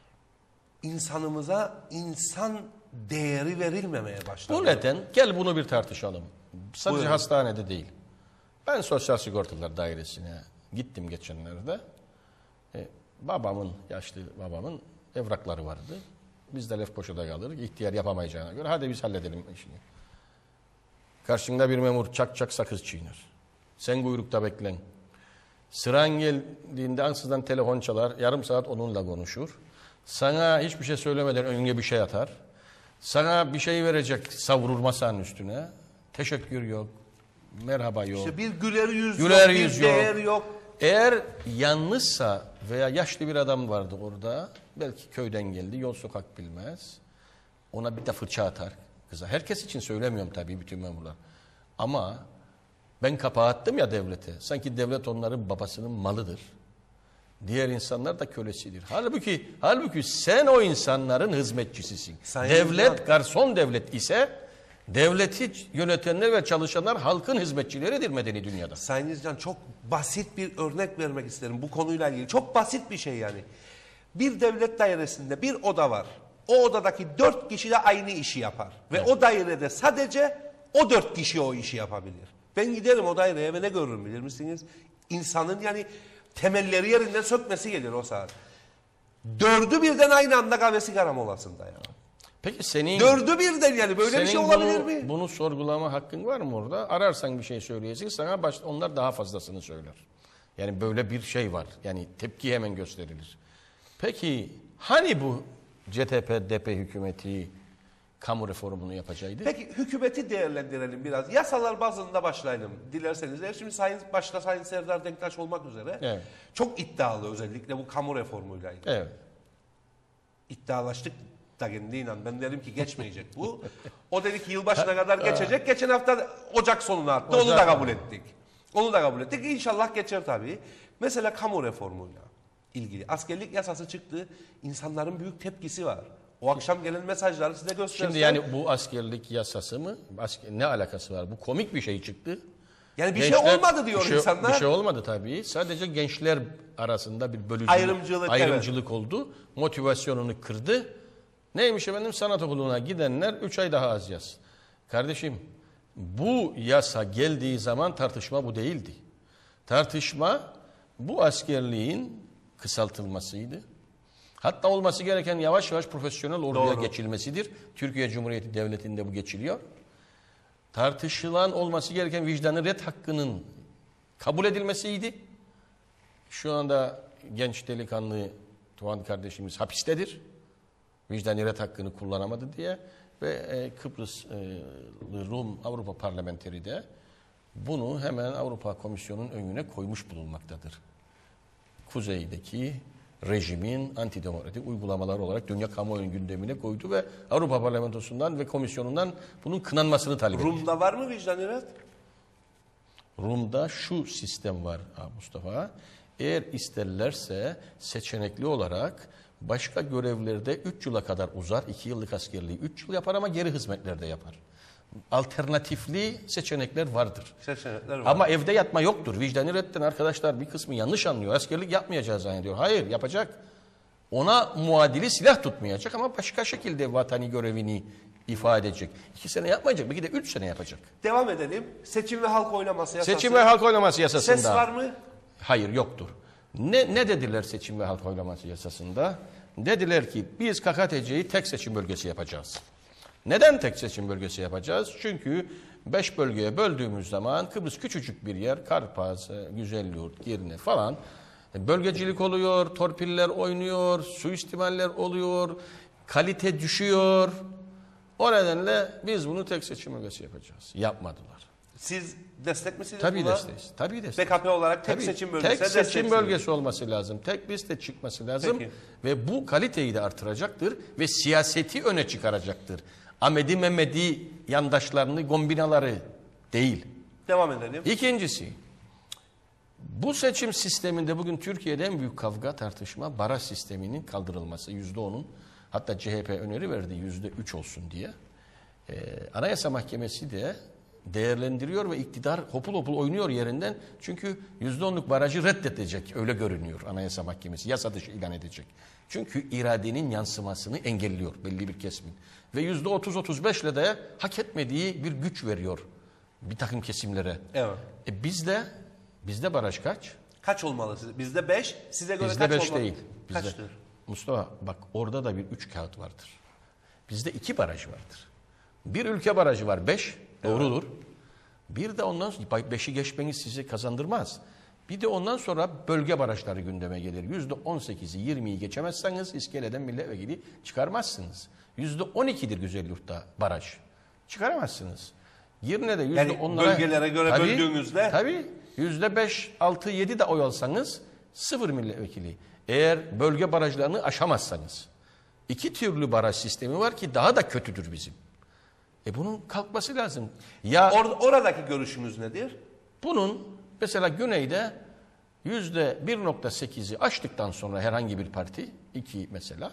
insanımıza insan değeri verilmemeye başladı. Bu neden? Gel bunu bir tartışalım. Sadece Buyurun. hastanede değil. Ben Sosyal Sigortalar Dairesi'ne gittim geçenlerde. E, babamın, yaşlı babamın evrakları vardı. Biz de Lefkoşa'da kalırız. İhtiyar yapamayacağına göre hadi biz halledelim işini. Karşında bir memur çak çak sakız çiğner. Sen kuyrukta beklen. Sıran geldiğinde ansızdan telefon çalar. Yarım saat onunla konuşur. Sana hiçbir şey söylemeden önüne bir şey atar. Sana bir şey verecek, savurur masanın üstüne. Teşekkür yok. Merhaba yok. İşte bir güler yüz Güler yok, yüz bir yok. değer yok. Eğer yalnızsa veya yaşlı bir adam vardı orada, belki köyden geldi, yol sokak bilmez. Ona bir de fırça atar kıza. Herkes için söylemiyorum tabii bütün memurlar. Ama ben kapağı attım ya devlete. Sanki devlet onların babasının malıdır. Diğer insanlar da kölesidir. Halbuki halbuki sen o insanların hizmetçisisin. Sayın devlet Hocam. garson devlet ise devleti yönetenler ve çalışanlar halkın hizmetçileridir medeni dünyada. Sayın İzcan çok basit bir örnek vermek isterim bu konuyla ilgili. Çok basit bir şey yani. Bir devlet dairesinde bir oda var. O odadaki dört kişi de aynı işi yapar. Ve Evet. o dairede sadece o dört kişi o işi yapabilir. Ben giderim o daireye ve ne görürüm bilir misiniz? İnsanın yani temelleri yerinden sökmesi gelir o saat. Dördü birden aynı anda kahve sigara molasında ya. Peki senin Dördü birden yani böyle bir şey senin olabilir bunu, mi? Bunu sorgulama hakkın var mı orada? Ararsan bir şey söyleyeceksin, sana baş, onlar daha fazlasını söyler. Yani böyle bir şey var. Yani tepki hemen gösterilir. Peki hani bu C T P D P hükümeti kamu reformunu yapacaktı? Peki hükümeti değerlendirelim biraz. Yasalar bazında başlayalım dilerseniz. Eğer şimdi Sayın, başta Sayın Serdar Denktaş olmak üzere Evet. çok iddialı özellikle bu kamu reformuyla ilgili. Evet. İddialaştık da kendi inan. Ben dedim ki geçmeyecek bu. O dedi ki yılbaşına kadar geçecek. Geçen hafta Ocak sonuna attı. Onu Ocak. da kabul ettik. Onu da kabul ettik. İnşallah geçer tabii. Mesela kamu reformuyla ilgili. Askerlik yasası çıktı. İnsanların büyük tepkisi var. O akşam gelen mesajları size göstersem. Şimdi yani bu askerlik yasası mı? Asker, ne alakası var? Bu komik bir şey çıktı. yani bir Gençler- şey olmadı diyor bir şey, insanlar. Bir şey olmadı tabii. Sadece gençler arasında bir bölücülük, Ayrımcılık, ayrımcılık oldu. Motivasyonunu kırdı. Neymiş efendim? Sanat okuluna gidenler üç ay daha az yaz. Kardeşim bu yasa geldiği zaman tartışma bu değildi. Tartışma bu askerliğin kısaltılmasıydı. Hatta olması gereken yavaş yavaş profesyonel orduya Doğru. geçilmesidir. Türkiye Cumhuriyeti Devleti'nde bu geçiliyor. Tartışılan olması gereken vicdanı ret hakkının kabul edilmesiydi. Şu anda genç delikanlı Tuğan kardeşimiz hapistedir. Vicdani ret hakkını kullanamadı diye ve e, Kıbrıslı Rum Avrupa Parlamenteri de bunu hemen Avrupa Komisyonu'nun önüne koymuş bulunmaktadır. Kuzeydeki rejimin antidemokratik uygulamaları olarak dünya kamuoyunun gündemine koydu ve Avrupa Parlamentosu'ndan ve komisyonundan bunun kınanmasını talep etti. Rum'da var mı vicdan ret? Rum'da şu sistem var Mustafa. Eğer isterlerse seçenekli olarak başka görevlerde üç yıla kadar uzar. iki yıllık askerliği üç yıl yapar ama geri hizmetlerde yapar. Alternatifli seçenekler vardır. Seçenekler var. Ama evde yatma yoktur. Vicdani redden arkadaşlar bir kısmı yanlış anlıyor. Askerlik yapmayacağız zannediyor. Hayır yapacak. Ona muadili silah tutmayacak ama başka şekilde vatani görevini ifade edecek. İki sene yapmayacak. Belki de üç sene yapacak. Devam edelim. Seçim ve halk oylaması yasası. Seçim ve halk oylaması yasasında. Ses var mı? Hayır yoktur. Ne, ne dediler seçim ve halk oylaması yasasında? Dediler ki biz K K T C'yi tek seçim bölgesi yapacağız. Neden tek seçim bölgesi yapacağız? Çünkü beş bölgeye böldüğümüz zaman Kıbrıs küçücük bir yer. Karpaz, Güzelyurt, Girne falan. Bölgecilik oluyor, torpiller oynuyor, suistimaller oluyor, kalite düşüyor. O nedenle biz bunu tek seçim bölgesi yapacağız. Yapmadılar. Siz destek misiniz Tabii buna? desteğiz. Tabii destek. B K P olarak tek Tabii, seçim bölgesi. Tek seçim bölgesi olması lazım. Tek liste çıkması lazım. Peki. Ve bu kaliteyi de artıracaktır ve siyaseti öne çıkaracaktır. Ahmedi Mehmedi yandaşlarını, kombinaları değil. Devam edelim. İkincisi, bu seçim sisteminde bugün Türkiye'de en büyük kavga, tartışma baraj sisteminin kaldırılması. Yüzde onun, hatta C H P öneri verdi yüzde üç olsun diye. Ee, Anayasa Mahkemesi de değerlendiriyor ve iktidar hopul hopul oynuyor yerinden. Çünkü yüzde onluk barajı reddedecek, öyle görünüyor Anayasa Mahkemesi. Yasa dışı ilan edecek. Çünkü iradenin yansımasını engelliyor belli bir kesimin. Ve yüzde otuz otuz beşle de hak etmediği bir güç veriyor bir takım kesimlere. Evet. E bizde, bizde baraj kaç? Kaç olmalı size? Bizde beş, size göre Bizde kaç beş olmalı? değil. Bizde. Kaçtır? Mustafa bak, orada da bir üç kağıt vardır. Bizde iki baraj vardır. Bir ülke barajı var, beş. Doğrudur. Bir de ondan sonra beşi geçmeniz sizi kazandırmaz. Bir de ondan sonra bölge barajları gündeme gelir. Yüzde on sekizi, yirmiyi geçemezseniz iskeleden milletvekili çıkarmazsınız. Yüzde on ikidir Güzelyurt'ta baraj. Çıkaramazsınız. Yerine de yüzde Yani onlara... bölgelere göre tabii, böldüğünüzde... Tabii. Yüzde beş, altı, yedi de oy alsanız sıfır milletvekili. Eğer bölge barajlarını aşamazsanız. İki türlü baraj sistemi var ki daha da kötüdür bizim. E bunun kalkması lazım. Ya Or oradaki görüşümüz nedir? bunun mesela güneyde yüzde bir nokta sekizi aştıktan sonra herhangi bir parti, iki mesela,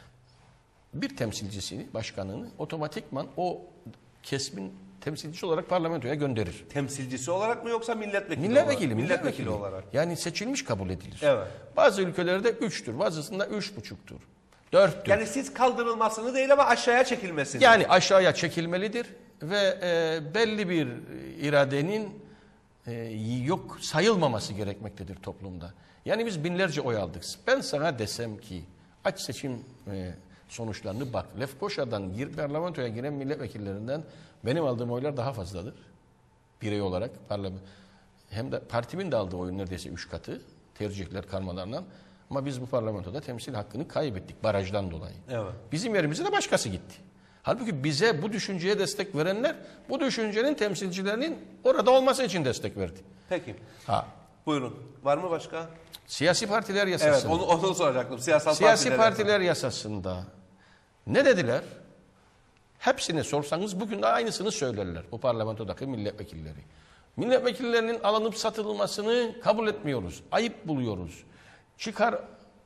bir temsilcisini, başkanını otomatikman o kesimin temsilcisi olarak parlamentoya gönderir. Temsilcisi olarak mı yoksa milletvekili, Milletvekili, olarak? milletvekili olarak. Yani seçilmiş kabul edilir. Evet. Bazı ülkelerde üçtür, bazısında üç buçuktur, dörttür. Yani siz kaldırılmasını değil ama aşağıya çekilmesini. Yani aşağıya çekilmelidir ve e, belli bir iradenin e, yok sayılmaması gerekmektedir toplumda. Yani biz binlerce oy aldık. Ben sana desem ki aç seçim e, sonuçlarını bak. Lefkoşa'dan gir, parlamentoya giren milletvekillerinden benim aldığım oylar daha fazladır. Birey olarak parlament. Hem de partimin de aldığı oyun neredeyse üç katı. Tercihler karmalarından. Ama biz bu parlamentoda temsil hakkını kaybettik barajdan dolayı. Evet. Bizim yerimize de başkası gitti. Halbuki bize bu düşünceye destek verenler bu düşüncenin temsilcilerinin orada olması için destek verdi. Peki. Ha. Buyurun. Var mı başka? Siyasi partiler Evet, yasasında. onu, onu soracaktım. Siyasal Siyasi partiler. partiler yasasında ne dediler? Hepsini sorsanız bugün de aynısını söylerler bu parlamentodaki milletvekilleri. Milletvekillerinin alınıp satılmasını kabul etmiyoruz. Ayıp buluyoruz. Çıkar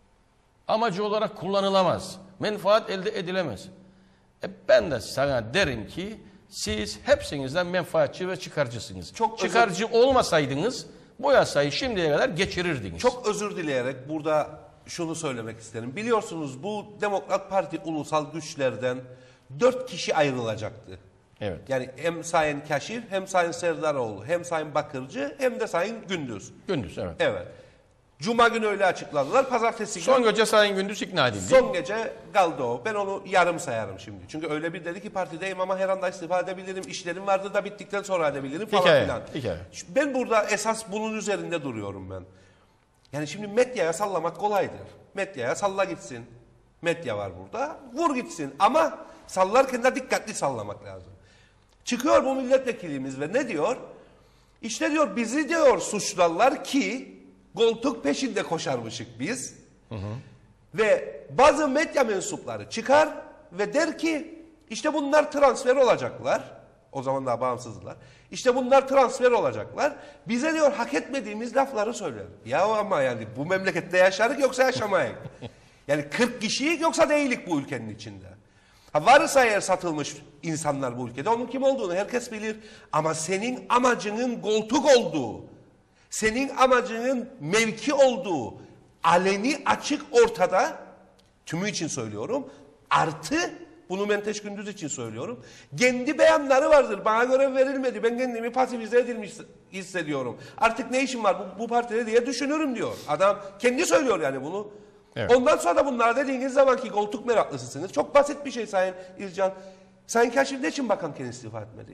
amacı olarak kullanılamaz. Menfaat elde edilemez. E ben de sana derim ki siz hepsinizden menfaatçi ve çıkarcısınız. Çok Çıkarcı olmasaydınız bu yasayı şimdiye kadar geçirirdiniz. Çok özür dileyerek burada şunu söylemek isterim. Biliyorsunuz bu Demokrat Parti ulusal güçlerden dört kişi ayrılacaktı. Evet. Yani hem Sayın Kaşif, hem Sayın Serdaroğlu, hem Sayın Bakırcı, hem de Sayın Gündüz. Gündüz evet. Evet. Cuma günü öyle açıkladılar. Pazartesi Son günü gece Sayın Gündüz ikna edildi. son gece kaldı o. Ben onu yarım sayarım şimdi. Çünkü öyle bir dedi ki partideyim ama her anda istifa edebilirim. İşlerim vardı da bittikten sonra edebilirim falan Hikaye, filan. hikaye. Ben burada esas bunun üzerinde duruyorum ben. Yani şimdi medyaya sallamak kolaydır. Medyaya salla gitsin. Medya var burada. Vur gitsin. Ama sallarken de dikkatli sallamak lazım. Çıkıyor bu milletvekilimiz ve ne diyor? İşte diyor bizi diyor suçlarlar ki koltuk peşinde koşarmışık biz. Hı hı. Ve bazı medya mensupları çıkar ve der ki işte bunlar transfer olacaklar. O zaman daha bağımsızdılar. İşte bunlar transfer olacaklar. Bize diyor hak etmediğimiz lafları söyler. Ya ama yani bu memlekette yaşarık yoksa yaşamayık. Yani kırk kişiyi yoksa değilik bu ülkenin içinde. Ha varsa eğer satılmış insanlar bu ülkede onun kim olduğunu herkes bilir. Ama senin amacının koltuk olduğu, senin amacının mevki olduğu aleni açık ortada, tümü için söylüyorum, artı bunu Menteş Gündüz için söylüyorum. Kendi beyanları vardır. Bana görev verilmedi. Ben kendimi pasifize edilmiş hissediyorum. Artık ne işim var bu, bu partide diye düşünürüm diyor. Adam kendi söylüyor yani bunu. Evet. Ondan sonra da bunlar dediğiniz zamanki koltuk meraklısısınız. Çok basit bir şey Sayın İzcan. Sayın Kaşif ne için bakanken istifa etmedi?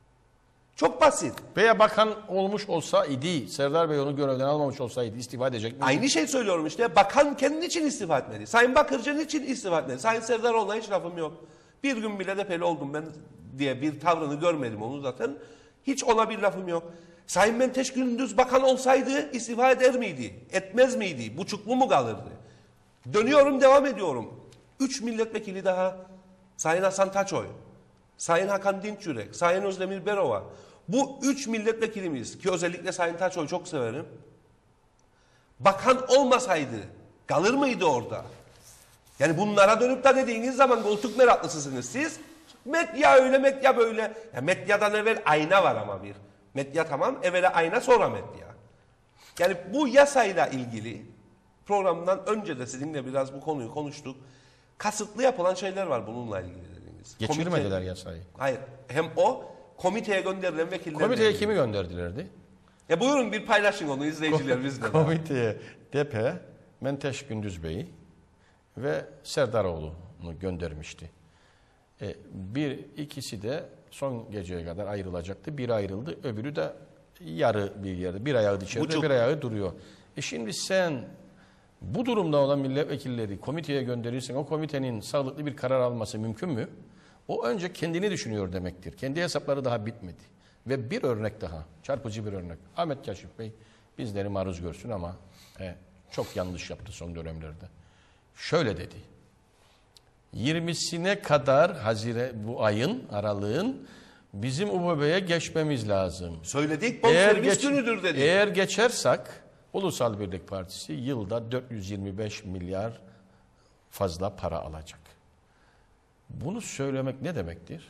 Çok basit. Veya bakan olmuş olsa idi, Serdar Bey onu görevden almamış olsaydı istifa edecek miydi? Aynı şey söylüyorum işte. Bakan kendi için istifa etmedi. Sayın Bakırcı'nın için istifa etmedi. Sayın Serdaroğlu'na hiç lafım yok. Bir gün bile depeli oldum ben diye bir tavrını görmedim onu zaten. Hiç ona bir lafım yok. Sayın Menteş Gündüz bakan olsaydı istifa eder miydi? Etmez miydi? Buçuklu mu kalırdı? Dönüyorum, devam ediyorum. Üç milletvekili daha. Sayın Hasan Taçoy, Sayın Hakan Dinçürek, Sayın Özdemir Berova. Bu üç milletvekilimiz, ki özellikle Sayın Taçoy'u çok severim. Bakan olmasaydı kalır mıydı orada? Yani bunlara dönüp de dediğiniz zaman koltuk meraklısısınız siz. Medya öyle, medya böyle. Ya medyadan evvel ayna var ama bir. Medya tamam, evvela ayna sonra medya. Yani bu yasayla ilgili programdan önce de sizinle biraz bu konuyu konuştuk. Kasıtlı yapılan şeyler var bununla ilgili dediğiniz. Geçirmediler Komite, yasayı. Hayır. Hem o komiteye gönderilen vekiller. Komiteye kimi gönderdilerdi? Ya buyurun bir paylaşın onu izleyicilerimizle. Komiteye D P, Menteş Gündüz Bey'i ve Serdaroğlu'nu göndermişti. E, bir ikisi de son geceye kadar ayrılacaktı. Bir ayrıldı, öbürü de yarı bir yerde. Bir ayağı dışarıda, Buçuk. bir ayağı duruyor. E şimdi sen bu durumda olan milletvekilleri komiteye gönderirsen o komitenin sağlıklı bir karar alması mümkün mü? O önce kendini düşünüyor demektir. Kendi hesapları daha bitmedi. Ve bir örnek daha, çarpıcı bir örnek. Ahmet Kaşif Bey bizleri maruz görsün ama he, çok yanlış yaptı son dönemlerde. Şöyle dedi. yirmisine kadar Hazire bu ayın, aralığın bizim U B B'ye geçmemiz lazım. Söyledik, bonservis geç, günüdür dedik. Eğer geçersek Ulusal Birlik Partisi yılda dört yüz yirmi beş milyar fazla para alacak. Bunu söylemek ne demektir?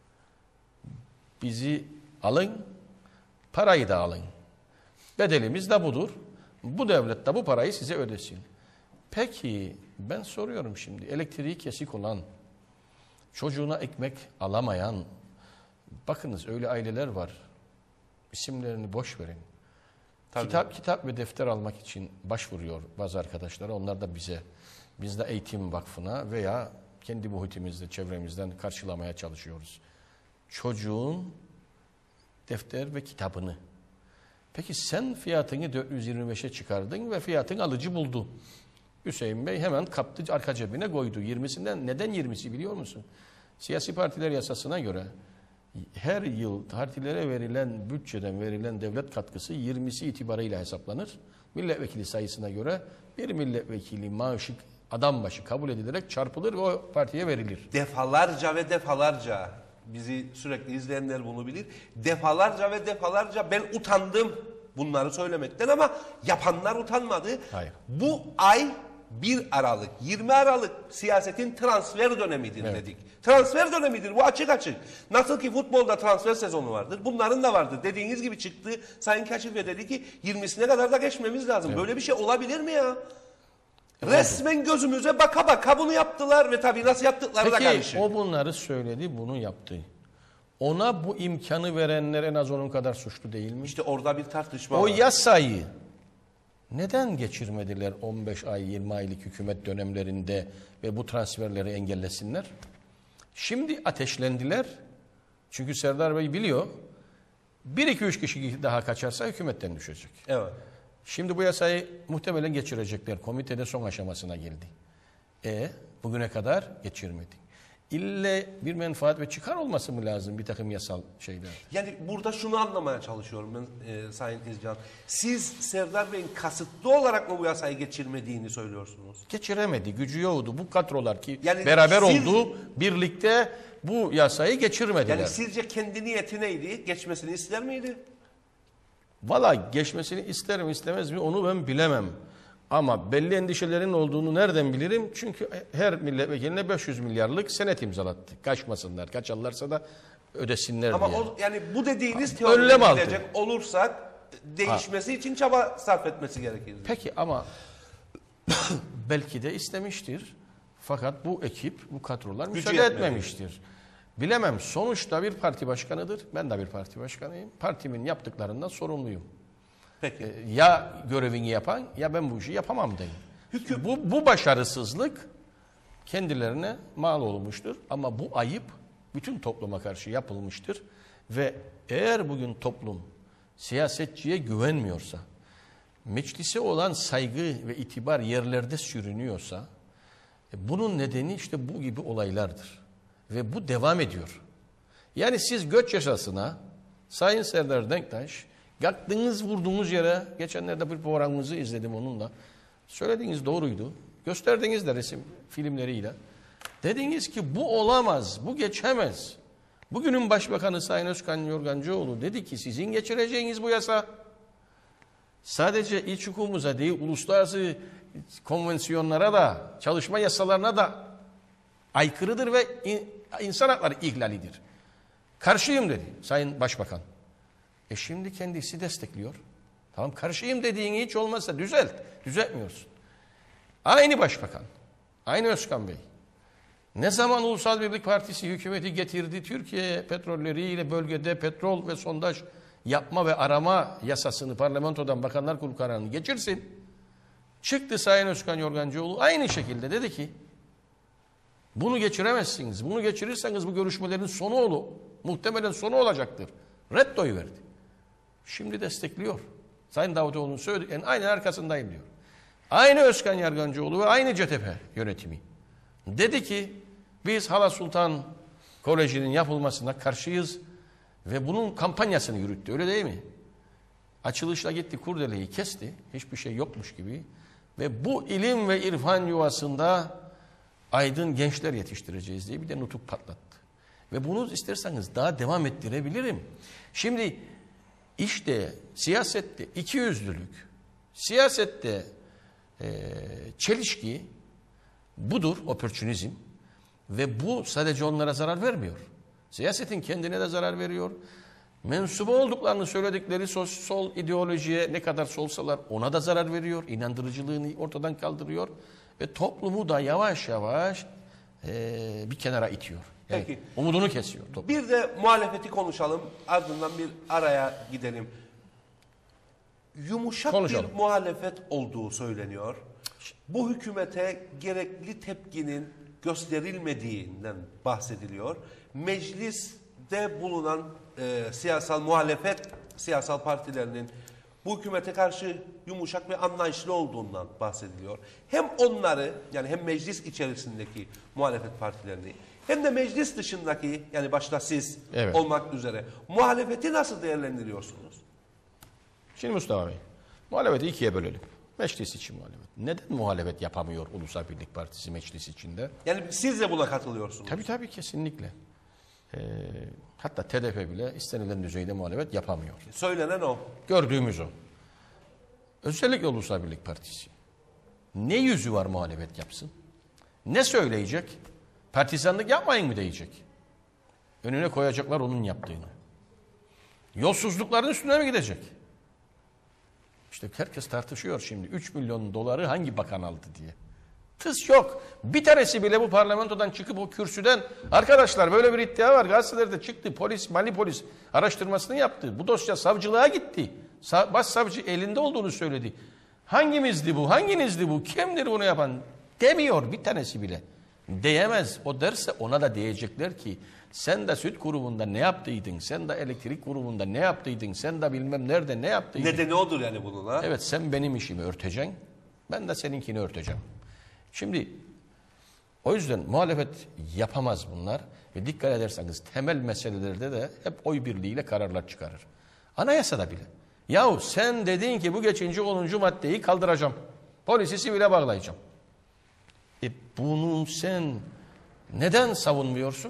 Bizi alın, parayı da alın. Bedelimiz de budur. Bu devlet de bu parayı size ödesin. Peki ben soruyorum şimdi, elektriği kesik olan, çocuğuna ekmek alamayan, bakınız öyle aileler var. İsimlerini boş verin. Tabii. Kitap kitap ve defter almak için başvuruyor bazı arkadaşlara. Onlar da bize, biz de Eğitim Vakfı'na veya kendi muhitimizde, çevremizden karşılamaya çalışıyoruz. Çocuğun defter ve kitabını. Peki sen fiyatını dört yüz yirmi beşe çıkardın ve fiyatın alıcı buldu. Hüseyin Bey hemen kaptı, arka cebine koydu. yirmisinden neden yirmisi biliyor musun? Siyasi partiler yasasına göre her yıl partilere verilen bütçeden verilen devlet katkısı yirmisi itibarıyla hesaplanır. Milletvekili sayısına göre bir milletvekili maaşı adam başı kabul edilerek çarpılır ve o partiye verilir. Defalarca ve defalarca, bizi sürekli izleyenler bunu bilir. Defalarca ve defalarca ben utandım bunları söylemekten ama yapanlar utanmadı. Hayır. Bu ay bir Aralık, yirmi Aralık siyasetin transfer dönemidir Evet. dedik. Transfer dönemidir bu, açık açık. Nasıl ki futbolda transfer sezonu vardır, bunların da vardır. Dediğiniz gibi çıktı Sayın Kaşife dedi ki yirmisine kadar da geçmemiz lazım. Evet. Böyle bir şey olabilir mi ya? Evet. Resmen gözümüze baka baka bunu yaptılar ve tabii nasıl yaptıkları da karışık. Peki o bunları söyledi, bunu yaptı. Ona bu imkanı verenler en az onun kadar suçlu değil mi? İşte orada bir tartışma o var. O yasayı neden geçirmediler on beş ay, yirmi aylık hükümet dönemlerinde ve bu transferleri engellesinler? Şimdi ateşlendiler. Çünkü Serdar Bey biliyor, bir iki üç kişi daha kaçarsa hükümetten düşecek. Evet. Şimdi bu yasayı muhtemelen geçirecekler. Komitede son aşamasına geldi. E bugüne kadar geçirmedi. İlle bir menfaat ve çıkar olması mı lazım bir takım yasal şeyler? Yani burada şunu anlamaya çalışıyorum ben e, Sayın İzcan. Siz Serdar Bey'in kasıtlı olarak mı bu yasayı geçirmediğini söylüyorsunuz? Geçiremedi. Gücü yoktu. Bu kadrolar ki yani beraber siz, oldu, birlikte bu yasayı geçirmediler. Yani sizce kendi niyeti neydi? Geçmesini ister miydi? Valla geçmesini ister mi istemez mi onu ben bilemem. Ama belli endişelerin olduğunu nereden bilirim? Çünkü her milletvekiline beş yüz milyarlık senet imzalattı. Kaçmasınlar, kaçarlarsa da ödesinler Ama diye. O, yani bu dediğiniz Önlem teoriye aldı. gidecek olursak değişmesi ha. için çaba sarf etmesi gerekir. Peki ama belki de istemiştir. Fakat bu ekip, bu kadrolar Gücü müsaade yetmedi. etmemiştir. Bilemem. Sonuçta bir parti başkanıdır. Ben de bir parti başkanıyım. Partimin yaptıklarından sorumluyum. Peki. Ee, ya görevini yapan ya ben bu işi yapamam deyin. Hüküm. Bu, bu başarısızlık kendilerine mal olmuştur. Ama bu ayıp bütün topluma karşı yapılmıştır. Ve eğer bugün toplum siyasetçiye güvenmiyorsa, meclise olan saygı ve itibar yerlerde sürünüyorsa, bunun nedeni işte bu gibi olaylardır. Ve bu devam ediyor. Yani siz göç yasasına Sayın Serdar Denktaş, yaktığınız vurduğunuz yere, geçenlerde bir programınızı izledim onunla. Söylediğiniz doğruydu. Gösterdiğiniz de resim filmleriyle. Dediniz ki bu olamaz, bu geçemez. Bugünün Başbakanı Sayın Özkan Yorgancıoğlu dedi ki sizin geçireceğiniz bu yasa sadece iç hukukumuza değil, uluslararası konvansiyonlara da, çalışma yasalarına da aykırıdır ve in, insan hakları ihlalidir. Karşıyım dedi Sayın Başbakan. E şimdi kendisi destekliyor. Tamam, karşıyım dediğini hiç olmazsa düzelt. Düzeltmiyorsun. Aynı Başbakan, aynı Özkan Bey. Ne zaman Ulusal Birlik Partisi hükümeti getirdi Türkiye petrolleriyle bölgede petrol ve sondaj yapma ve arama yasasını parlamentodan Bakanlar Kurulu kararını geçirsin. Çıktı Sayın Özkan Yorgancıoğlu aynı şekilde dedi ki bunu geçiremezsiniz. Bunu geçirirseniz bu görüşmelerin sonu olur. Muhtemelen sonu olacaktır. Reddo'yu verdi. Şimdi destekliyor. Sayın Davutoğlu'nun söylediğinin aynı arkasındayım diyor. Aynı Özkan Yorgancıoğlu ve aynı C T P yönetimi dedi ki biz Hala Sultan Koleji'nin yapılmasına karşıyız ve bunun kampanyasını yürüttü. Öyle değil mi? Açılışla gitti, kurdeleyi kesti. Hiçbir şey yokmuş gibi. Ve bu ilim ve irfan yuvasında aydın gençler yetiştireceğiz diye bir de nutuk patlattı. Ve bunu isterseniz daha devam ettirebilirim. Şimdi işte siyasette ikiyüzlülük, siyasette e, çelişki budur, opportunizm. Ve bu sadece onlara zarar vermiyor. Siyasetin kendine de zarar veriyor. Mensubu olduklarını söyledikleri sol, sol ideolojiye ne kadar solsalar ona da zarar veriyor. İnandırıcılığını ortadan kaldırıyor. Ve toplumu da yavaş yavaş e, bir kenara itiyor. Yani peki, umudunu kesiyor. Toplum. Bir de muhalefeti konuşalım. Ardından bir araya gidelim. Yumuşak konuşalım. Bir muhalefet olduğu söyleniyor. Bu hükümete gerekli tepkinin gösterilmediğinden bahsediliyor. Mecliste bulunan e, siyasal muhalefet, siyasal partilerinin bu hükümete karşı yumuşak ve anlayışlı olduğundan bahsediliyor. Hem onları, yani hem meclis içerisindeki muhalefet partilerini hem de meclis dışındaki, yani başta siz evet. olmak üzere muhalefeti nasıl değerlendiriyorsunuz? Şimdi Mustafa Bey, muhalefeti ikiye bölelim. Meclis için muhalefet. Neden muhalefet yapamıyor Ulusal Birlik Partisi meclis içinde? Yani siz de buna katılıyorsunuz. Tabii tabii kesinlikle. Ee, hatta T D P bile istenilen düzeyde muhalefet yapamıyor. Söylenen o. Gördüğümüz o. Özellikle Ulusal Birlik Partisi. Ne yüzü var muhalefet yapsın? Ne söyleyecek? Partizanlık yapmayın mı diyecek? Önüne koyacaklar onun yaptığını. Yolsuzlukların üstüne mi gidecek? İşte herkes tartışıyor şimdi. üç milyon doları hangi bakan aldı diye. Tıs yok. Bir tanesi bile bu parlamentodan çıkıp o kürsüden arkadaşlar böyle bir iddia var. Gazetelerde çıktı. Polis, Mali polis araştırmasını yaptı. Bu dosya savcılığa gitti. Sa Başsavcı elinde olduğunu söyledi. Hangimizdi bu? Hanginizdi bu? Kimdir bunu yapan? Demiyor bir tanesi bile. Diyemez. O derse ona da diyecekler ki sen de süt kurumunda ne yaptıydın? Sen de elektrik kurumunda ne yaptıydın? Sen de bilmem nerede ne yaptıydın? Nedeni odur yani bunun ha? Evet, sen benim işimi örteceksin. Ben de seninkini örteceğim. Şimdi o yüzden muhalefet yapamaz bunlar. Ve dikkat ederseniz temel meselelerde de hep oy birliğiyle kararlar çıkarır. Anayasada bile. Yahu sen dedin ki bu geçince onuncu maddeyi kaldıracağım. Polisi sivile bağlayacağım. E bunu sen neden savunmuyorsun?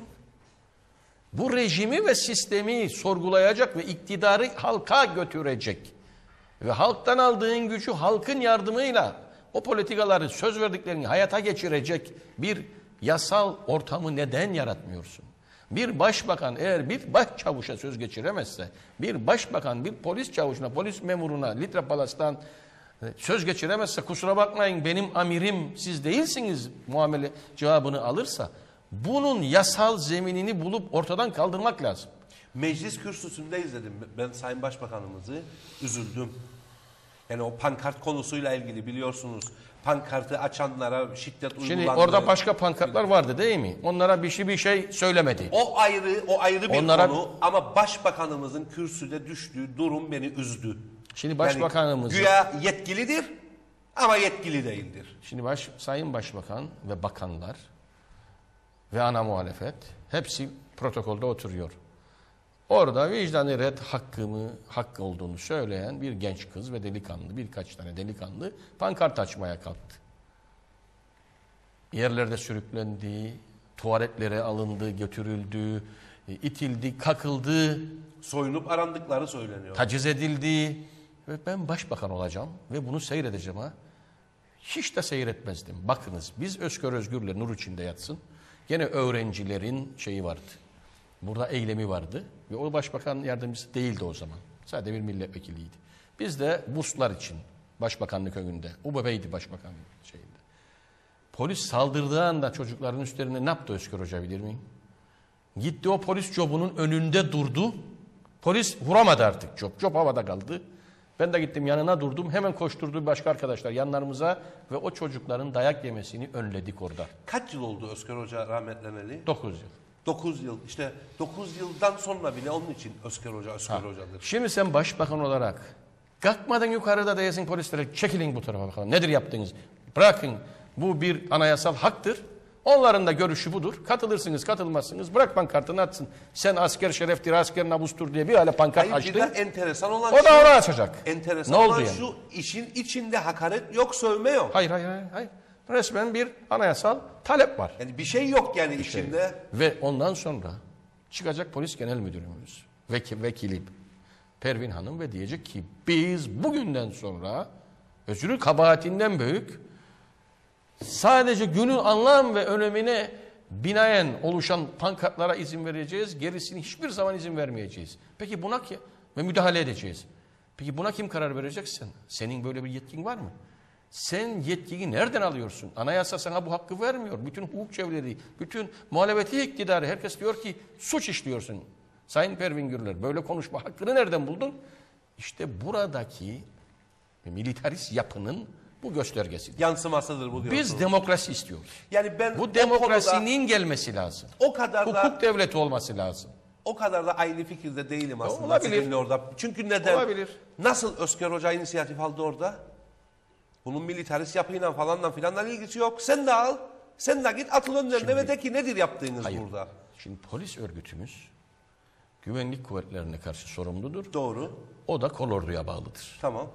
Bu rejimi ve sistemi sorgulayacak ve iktidarı halka götürecek. Ve halktan aldığın gücü halkın yardımıyla o politikaları söz verdiklerini hayata geçirecek bir yasal ortamı neden yaratmıyorsun? Bir başbakan eğer bir başçavuşa söz geçiremezse, bir başbakan bir polis çavuşuna, polis memuruna Litre Palas'tan söz geçiremezse kusura bakmayın benim amirim siz değilsiniz muamele cevabını alırsa bunun yasal zeminini bulup ortadan kaldırmak lazım. Meclis kürsüsünde izledim ben Sayın Başbakanımızı, üzüldüm. Yani o pankart konusuyla ilgili biliyorsunuz pankartı açanlara şiddet uygulandı. Şimdi orada başka pankartlar vardı değil mi? Onlara bir şey bir şey söylemedi. O ayrı, o ayrı bir Onlara... konu ama Başbakanımızın kürsüde düştüğü durum beni üzdü. Şimdi Başbakanımız yani güya yetkilidir ama yetkili değildir. Şimdi baş, Sayın Başbakan ve bakanlar ve ana muhalefet hepsi protokolde oturuyor. Orada vicdan-ı red hakkımı, hakkı olduğunu söyleyen bir genç kız ve delikanlı, birkaç tane delikanlı pankart açmaya kalktı. Yerlerde sürüklendi, tuvaletlere alındı, götürüldü, itildi, kakıldı. Soyunup arandıkları söyleniyor. Taciz edildi. Ve ben başbakan olacağım ve bunu seyredeceğim ha. Hiç de seyretmezdim. Bakınız biz Özkör Özgür'le nur içinde yatsın. Gene öğrencilerin şeyi vardı. Burada eylemi vardı. Ve o başbakan yardımcısı değildi o zaman. Sadece bir milletvekiliydi. Biz de burslar için başbakanlık önünde. O bebeydi başbakan şeyinde. Polis saldırdığı anda çocukların üstlerine ne yaptı Özkör Hoca bilir miyim? Gitti o polis cobunun önünde durdu. Polis vuramadı artık cob. Cob havada kaldı. Ben de gittim yanına durdum. Hemen koşturdu başka arkadaşlar yanlarımıza ve o çocukların dayak yemesini önledik orada. Kaç yıl oldu Özkör Hoca rahmetleneli? dokuz yıl. dokuz yıl. İşte dokuz yıldan sonra bile onun için Özkör Hoca Özkör ha. Hoca'dır. Şimdi sen başbakan olarak kalkmadan yukarıda diyesin polislere çekilin bu tarafa bakalım. Nedir yaptığınız? Bırakın bu bir anayasal haktır. Onların da görüşü budur. Katılırsınız, katılmazsınız. Bırak pankartını atsın. Sen asker şereftir, asker nabustur diye bir hale pankart Hayır, açtın. Enteresan olan o da şu, onu açacak. Enteresan ne oldu olan yani? şu işin içinde hakaret yok, sövme yok. Hayır, hayır, hayır. hayır. Resmen bir anayasal talep var. Yani bir şey yok yani Bir içinde. şey. Ve ondan sonra çıkacak polis genel müdürümüz, vekil, vekili Pervin Hanım ve diyecek ki biz bugünden sonra özrü kabahatinden büyük sadece günün anlam ve önemine binaen oluşan pankartlara izin vereceğiz. Gerisini hiçbir zaman izin vermeyeceğiz. Peki buna ki ve müdahale edeceğiz. Peki buna kim karar vereceksin? Senin böyle bir yetkin var mı? Sen yetkiyi nereden alıyorsun? Anayasa sana bu hakkı vermiyor. Bütün hukuk çevreleri, bütün muhalefeti iktidarı herkes diyor ki suç işliyorsun. Sayın Pervin Gürler böyle konuşma hakkını nereden buldun? İşte buradaki militarist yapının bu göstergesidir. Yansımasıdır bu diyorsunuz. Biz demokrasi istiyoruz. Yani ben bu demokrasinin konuda, gelmesi lazım. O kadar da hukuk devleti olması lazım. O kadar da aynı fikirde değilim aslında. Olabilir. Sizinle orada. Çünkü neden? Olabilir. Nasıl Özkör Hoca inisiyatif aldı orada? Bunun militarist yapıyla falanla filanla ilgisi yok. Sen de al. Sen de git atıl önlerine ve de ki nedir yaptığınız hayır, burada? Şimdi polis örgütümüz güvenlik kuvvetlerine karşı sorumludur. Doğru. O da kolorduya bağlıdır. Tamam.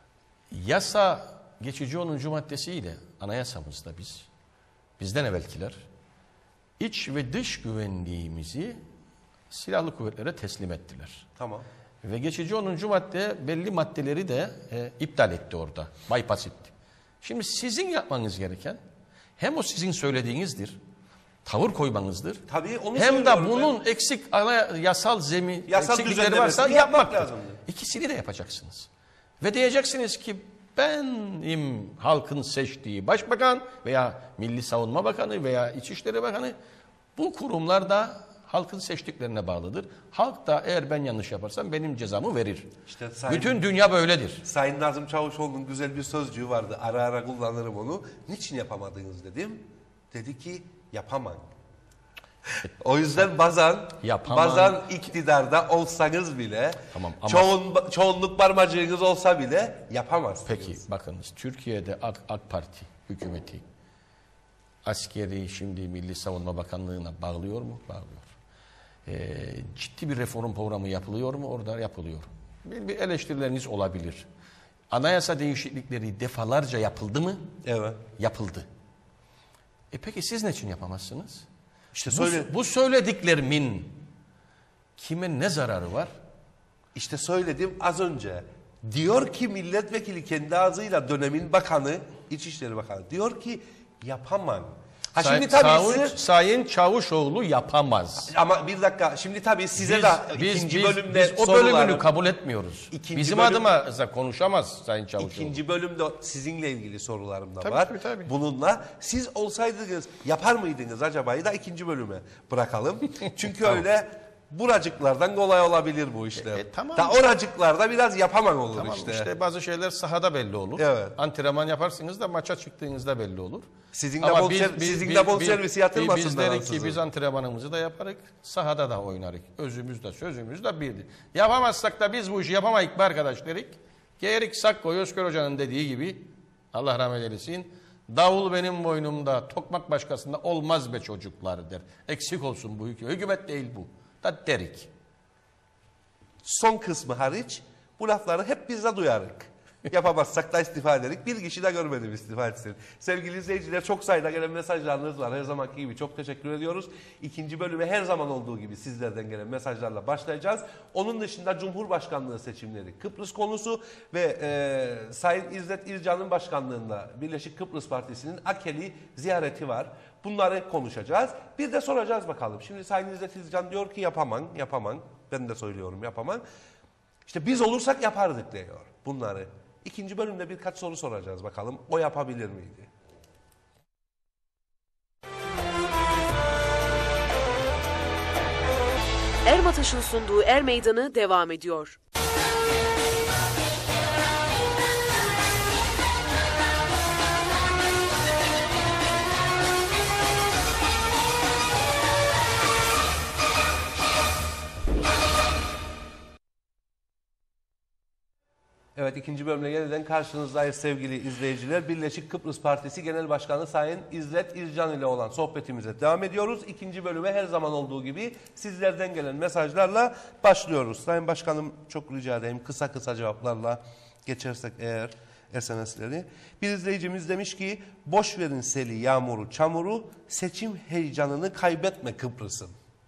Yasa geçici onuncu maddesiyle anayasamızda biz, bizden evvelkiler iç ve dış güvenliğimizi silahlı kuvvetlere teslim ettiler. Tamam. Ve geçici onuncu madde belli maddeleri de e, iptal etti orada. Bypass etti. Şimdi sizin yapmanız gereken hem o sizin söylediğinizdir, tavır koymanızdır. Tabii onu hem de söylüyorum bunun ben. eksik ana, yasal zemin Yasal eksiklikleri varsa düzenlemesini yapmak yapmak lazım. lazımdır. İkisini de yapacaksınız. Ve diyeceksiniz ki benim halkın seçtiği başbakan veya Milli Savunma Bakanı veya İçişleri Bakanı bu kurumlar da halkın seçtiklerine bağlıdır. Halk da eğer ben yanlış yaparsam benim cezamı verir. İşte sayın, bütün dünya böyledir. Sayın Nazım Çavuşoğlu'nun güzel bir sözcüğü vardı. Ara ara kullanırım onu. Niçin yapamadınız dedim. Dedi ki yapamam. O yüzden bazen Yapamam. bazen iktidarda olsanız bile Tamam, ama... çoğun, çoğunluk parmacığınız olsa bile yapamazsınız. Peki bakınız Türkiye'de AK, AK Parti hükümeti askeri şimdi Milli Savunma Bakanlığı'na bağlıyor mu? Bağlıyor. Ee, ciddi bir reform programı yapılıyor mu? Orada yapılıyor. Bir, bir eleştirileriniz olabilir. Anayasa değişiklikleri defalarca yapıldı mı? Evet. Yapıldı. E peki siz ne için yapamazsınız? İşte söyle. Bu, bu söylediklerimin kime ne zararı var? İşte söyledim az önce. Diyor ki milletvekili kendi ağzıyla dönemin bakanı, İçişleri Bakanı diyor ki yapamam. Ha Say, şimdi tabii Sayın, siz, Sayın Çavuşoğlu yapamaz. ama bir dakika şimdi tabii size Biz, de biz, ikinci biz, bölümde biz o sorularım, bölümünü kabul etmiyoruz. İkinci Bizim bölüm- adıma konuşamaz Sayın Çavuşoğlu. İkinci bölümde sizinle ilgili sorularım da Tabii, var. tabii, tabii. Bununla siz olsaydınız yapar mıydınız acaba da ikinci bölüme bırakalım. Çünkü Tamam. öyle buracıklardan kolay olabilir bu işler. E, e, tamam. Da oracıklarda biraz yapamam olur Tamam işte. işte bazı şeyler sahada belli olur. Evet. Antrenman yaparsınız da maça çıktığınızda belli olur. Sizin de Ama bol, biz- ser- biz- sizin biz- de bol biz- servisi yatırmasınlar. Biz derik ansızın. ki biz antrenmanımızı da yaparız, sahada da oynarız. Özümüz de sözümüz de birdir. Yapamazsak da biz bu işi yapamayız be arkadaş derik. Gerik Sakko Özkör Hoca'nın dediği gibi Allah rahmet eylesin. Davul benim boynumda, tokmak başkasında olmaz be çocuklar der. Eksik olsun bu hükümet. Hükümet değil bu. Da derik. Son kısmı hariç bu lafları hep biz de duyarık. Yapamazsak da istifa ederik. Bir kişi de görmedim istifa etsin. Sevgili izleyiciler, çok sayıda gelen mesajlarınız var. Her zamanki gibi çok teşekkür ediyoruz. İkinci bölüme her zaman olduğu gibi sizlerden gelen mesajlarla başlayacağız. Onun dışında Cumhurbaşkanlığı seçimleri Kıbrıs konusu ve e, Sayın İzzet İrcan'ın başkanlığında Birleşik Kıbrıs Partisi'nin Akeli ziyareti var. Bunları konuşacağız. Bir de soracağız bakalım. Şimdi Sayın İzzet İrcan diyor ki yapamam, yapamam. Ben de söylüyorum yapamam. İşte biz olursak yapardık diyor bunları. İkinci bölümde birkaç soru soracağız bakalım. O yapabilir miydi? Ermataş'ın sunduğu Er Meydanı devam ediyor. Evet, ikinci bölümle yeniden karşınızdayız sevgili izleyiciler. Birleşik Kıbrıs Partisi Genel Başkanı Sayın İzzet İrcan ile olan sohbetimize devam ediyoruz. İkinci bölüme her zaman olduğu gibi sizlerden gelen mesajlarla başlıyoruz. Sayın Başkanım, çok rica edeyim kısa kısa cevaplarla geçersek eğer S M S'leri. Bir izleyicimiz demiş ki boş verin seli, yağmuru, çamuru, seçim heyecanını kaybetme Kıbrıs'ın.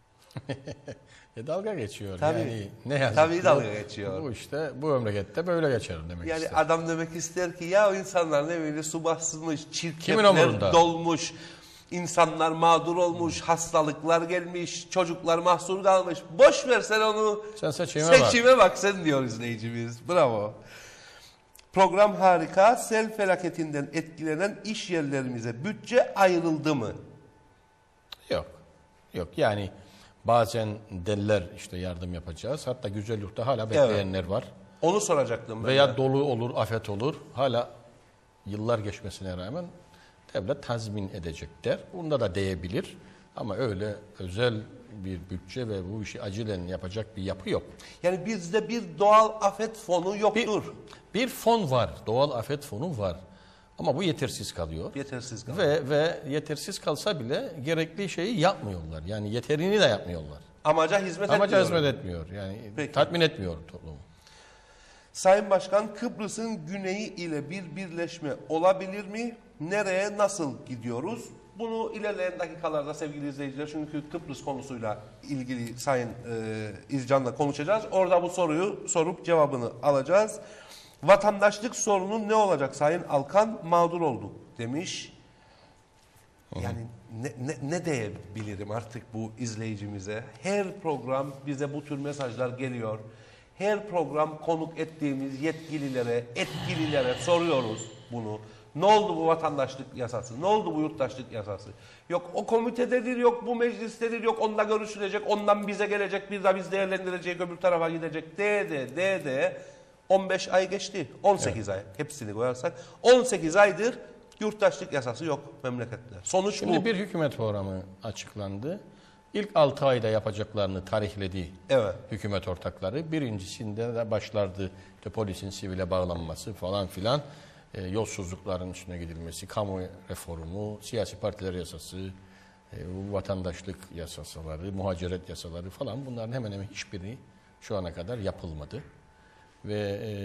E dalga geçiyor. Tabii, yani ne yazık tabii ki dalga geçiyor. Bu işte bu memlekette böyle geçer demek Yani ister. adam demek ister ki ya o insanlar ne böyle su basmış, Kimin çirkefler umurunda? dolmuş, insanlar mağdur olmuş, hastalıklar gelmiş, çocuklar mahsur kalmış. Boş ver sen onu. Sen seçime bak. Seçime bak sen diyor izleyicimiz. Bravo. Program harika. Sel felaketinden etkilenen iş yerlerimize bütçe ayrıldı mı? Yok. Yok yani bazen derler işte yardım yapacağız. Hatta Güzelyurt'ta hala bekleyenler var. Onu soracaktım ben. Veya de. dolu olur, afet olur. Hala yıllar geçmesine rağmen devlet tazmin edecekler. Bunda da değebilir. Ama öyle özel bir bütçe ve bu işi acilen yapacak bir yapı yok. Yani bizde bir doğal afet fonu Bir, yoktur. bir fon var, doğal afet fonu var. Ama bu yetersiz kalıyor. Yetersiz kaldı. Ve ve yetersiz kalsa bile gerekli şeyi yapmıyorlar. Yani yeterini de yapmıyorlar. Amaca hizmet Amaca etmiyor. hizmet etmiyor. Yani Peki. tatmin etmiyor toplumu. Sayın Başkan, Kıbrıs'ın güneyi ile bir birleşme olabilir mi? Nereye, nasıl gidiyoruz? Bunu ilerleyen dakikalarda sevgili izleyiciler, çünkü Kıbrıs konusuyla ilgili Sayın e, İzcan'la konuşacağız. Orada bu soruyu sorup cevabını alacağız. Vatandaşlık sorunu ne olacak Sayın Alkan? Mağdur olduk demiş. Yani ne, ne, ne diyebilirim artık bu izleyicimize? Her program bize bu tür mesajlar geliyor. Her program konuk ettiğimiz yetkililere, etkililere soruyoruz bunu. Ne oldu bu vatandaşlık yasası? Ne oldu bu yurttaşlık yasası? Yok o komitededir, yok bu meclistedir, yok onunla görüşülecek, ondan bize gelecek, bir de biz değerlendirecek, öbür tarafa gidecek. De de de de on beş ay geçti. on sekiz evet. ay. Hepsini koyarsak. on sekiz aydır yurttaşlık yasası yok memlekette. Sonuç Şimdi bu. bir hükümet programı açıklandı. İlk altı ayda yapacaklarını tarihledi Evet. hükümet ortakları. Birincisinde de başlardı işte polisin sivile bağlanması falan filan. E, yolsuzlukların üstüne gidilmesi, kamu reformu, siyasi partiler yasası, e, vatandaşlık yasaları, muhaciret yasaları falan bunların hemen hemen hiçbiri şu ana kadar yapılmadı. Ve e,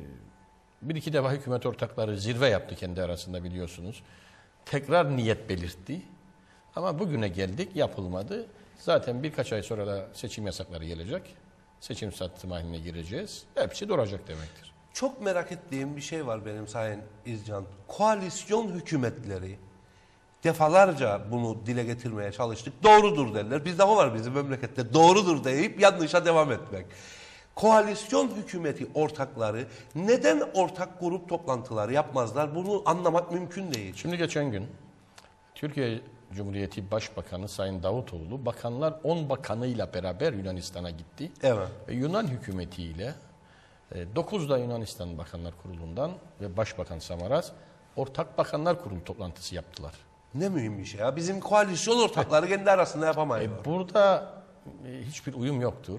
bir iki defa hükümet ortakları zirve yaptı kendi arasında biliyorsunuz. Tekrar niyet belirtti. Ama bugüne geldik yapılmadı. Zaten birkaç ay sonra da seçim yasakları gelecek. Seçim satım haline gireceğiz. Hepsi duracak demektir. Çok merak ettiğim bir şey var benim Sayın İzcan. Koalisyon hükümetleri defalarca bunu dile getirmeye çalıştık. Doğrudur derler. Bizde o var bizim memlekette. Doğrudur deyip yanlışa devam etmek. Koalisyon hükümeti ortakları neden ortak grup toplantıları yapmazlar? Bunu anlamak mümkün değil. Şimdi geçen gün Türkiye Cumhuriyeti Başbakanı Sayın Davutoğlu bakanlar on bakanıyla beraber Yunanistan'a gitti. Evet. Ve Yunan hükümetiyle dokuz da Yunanistan Bakanlar Kurulu'ndan ve Başbakan Samaras ortak bakanlar kurulu toplantısı yaptılar. Ne mühim bir şey ya. Bizim koalisyon ortakları kendi arasında yapamayız. E, burada e, hiçbir uyum yoktur.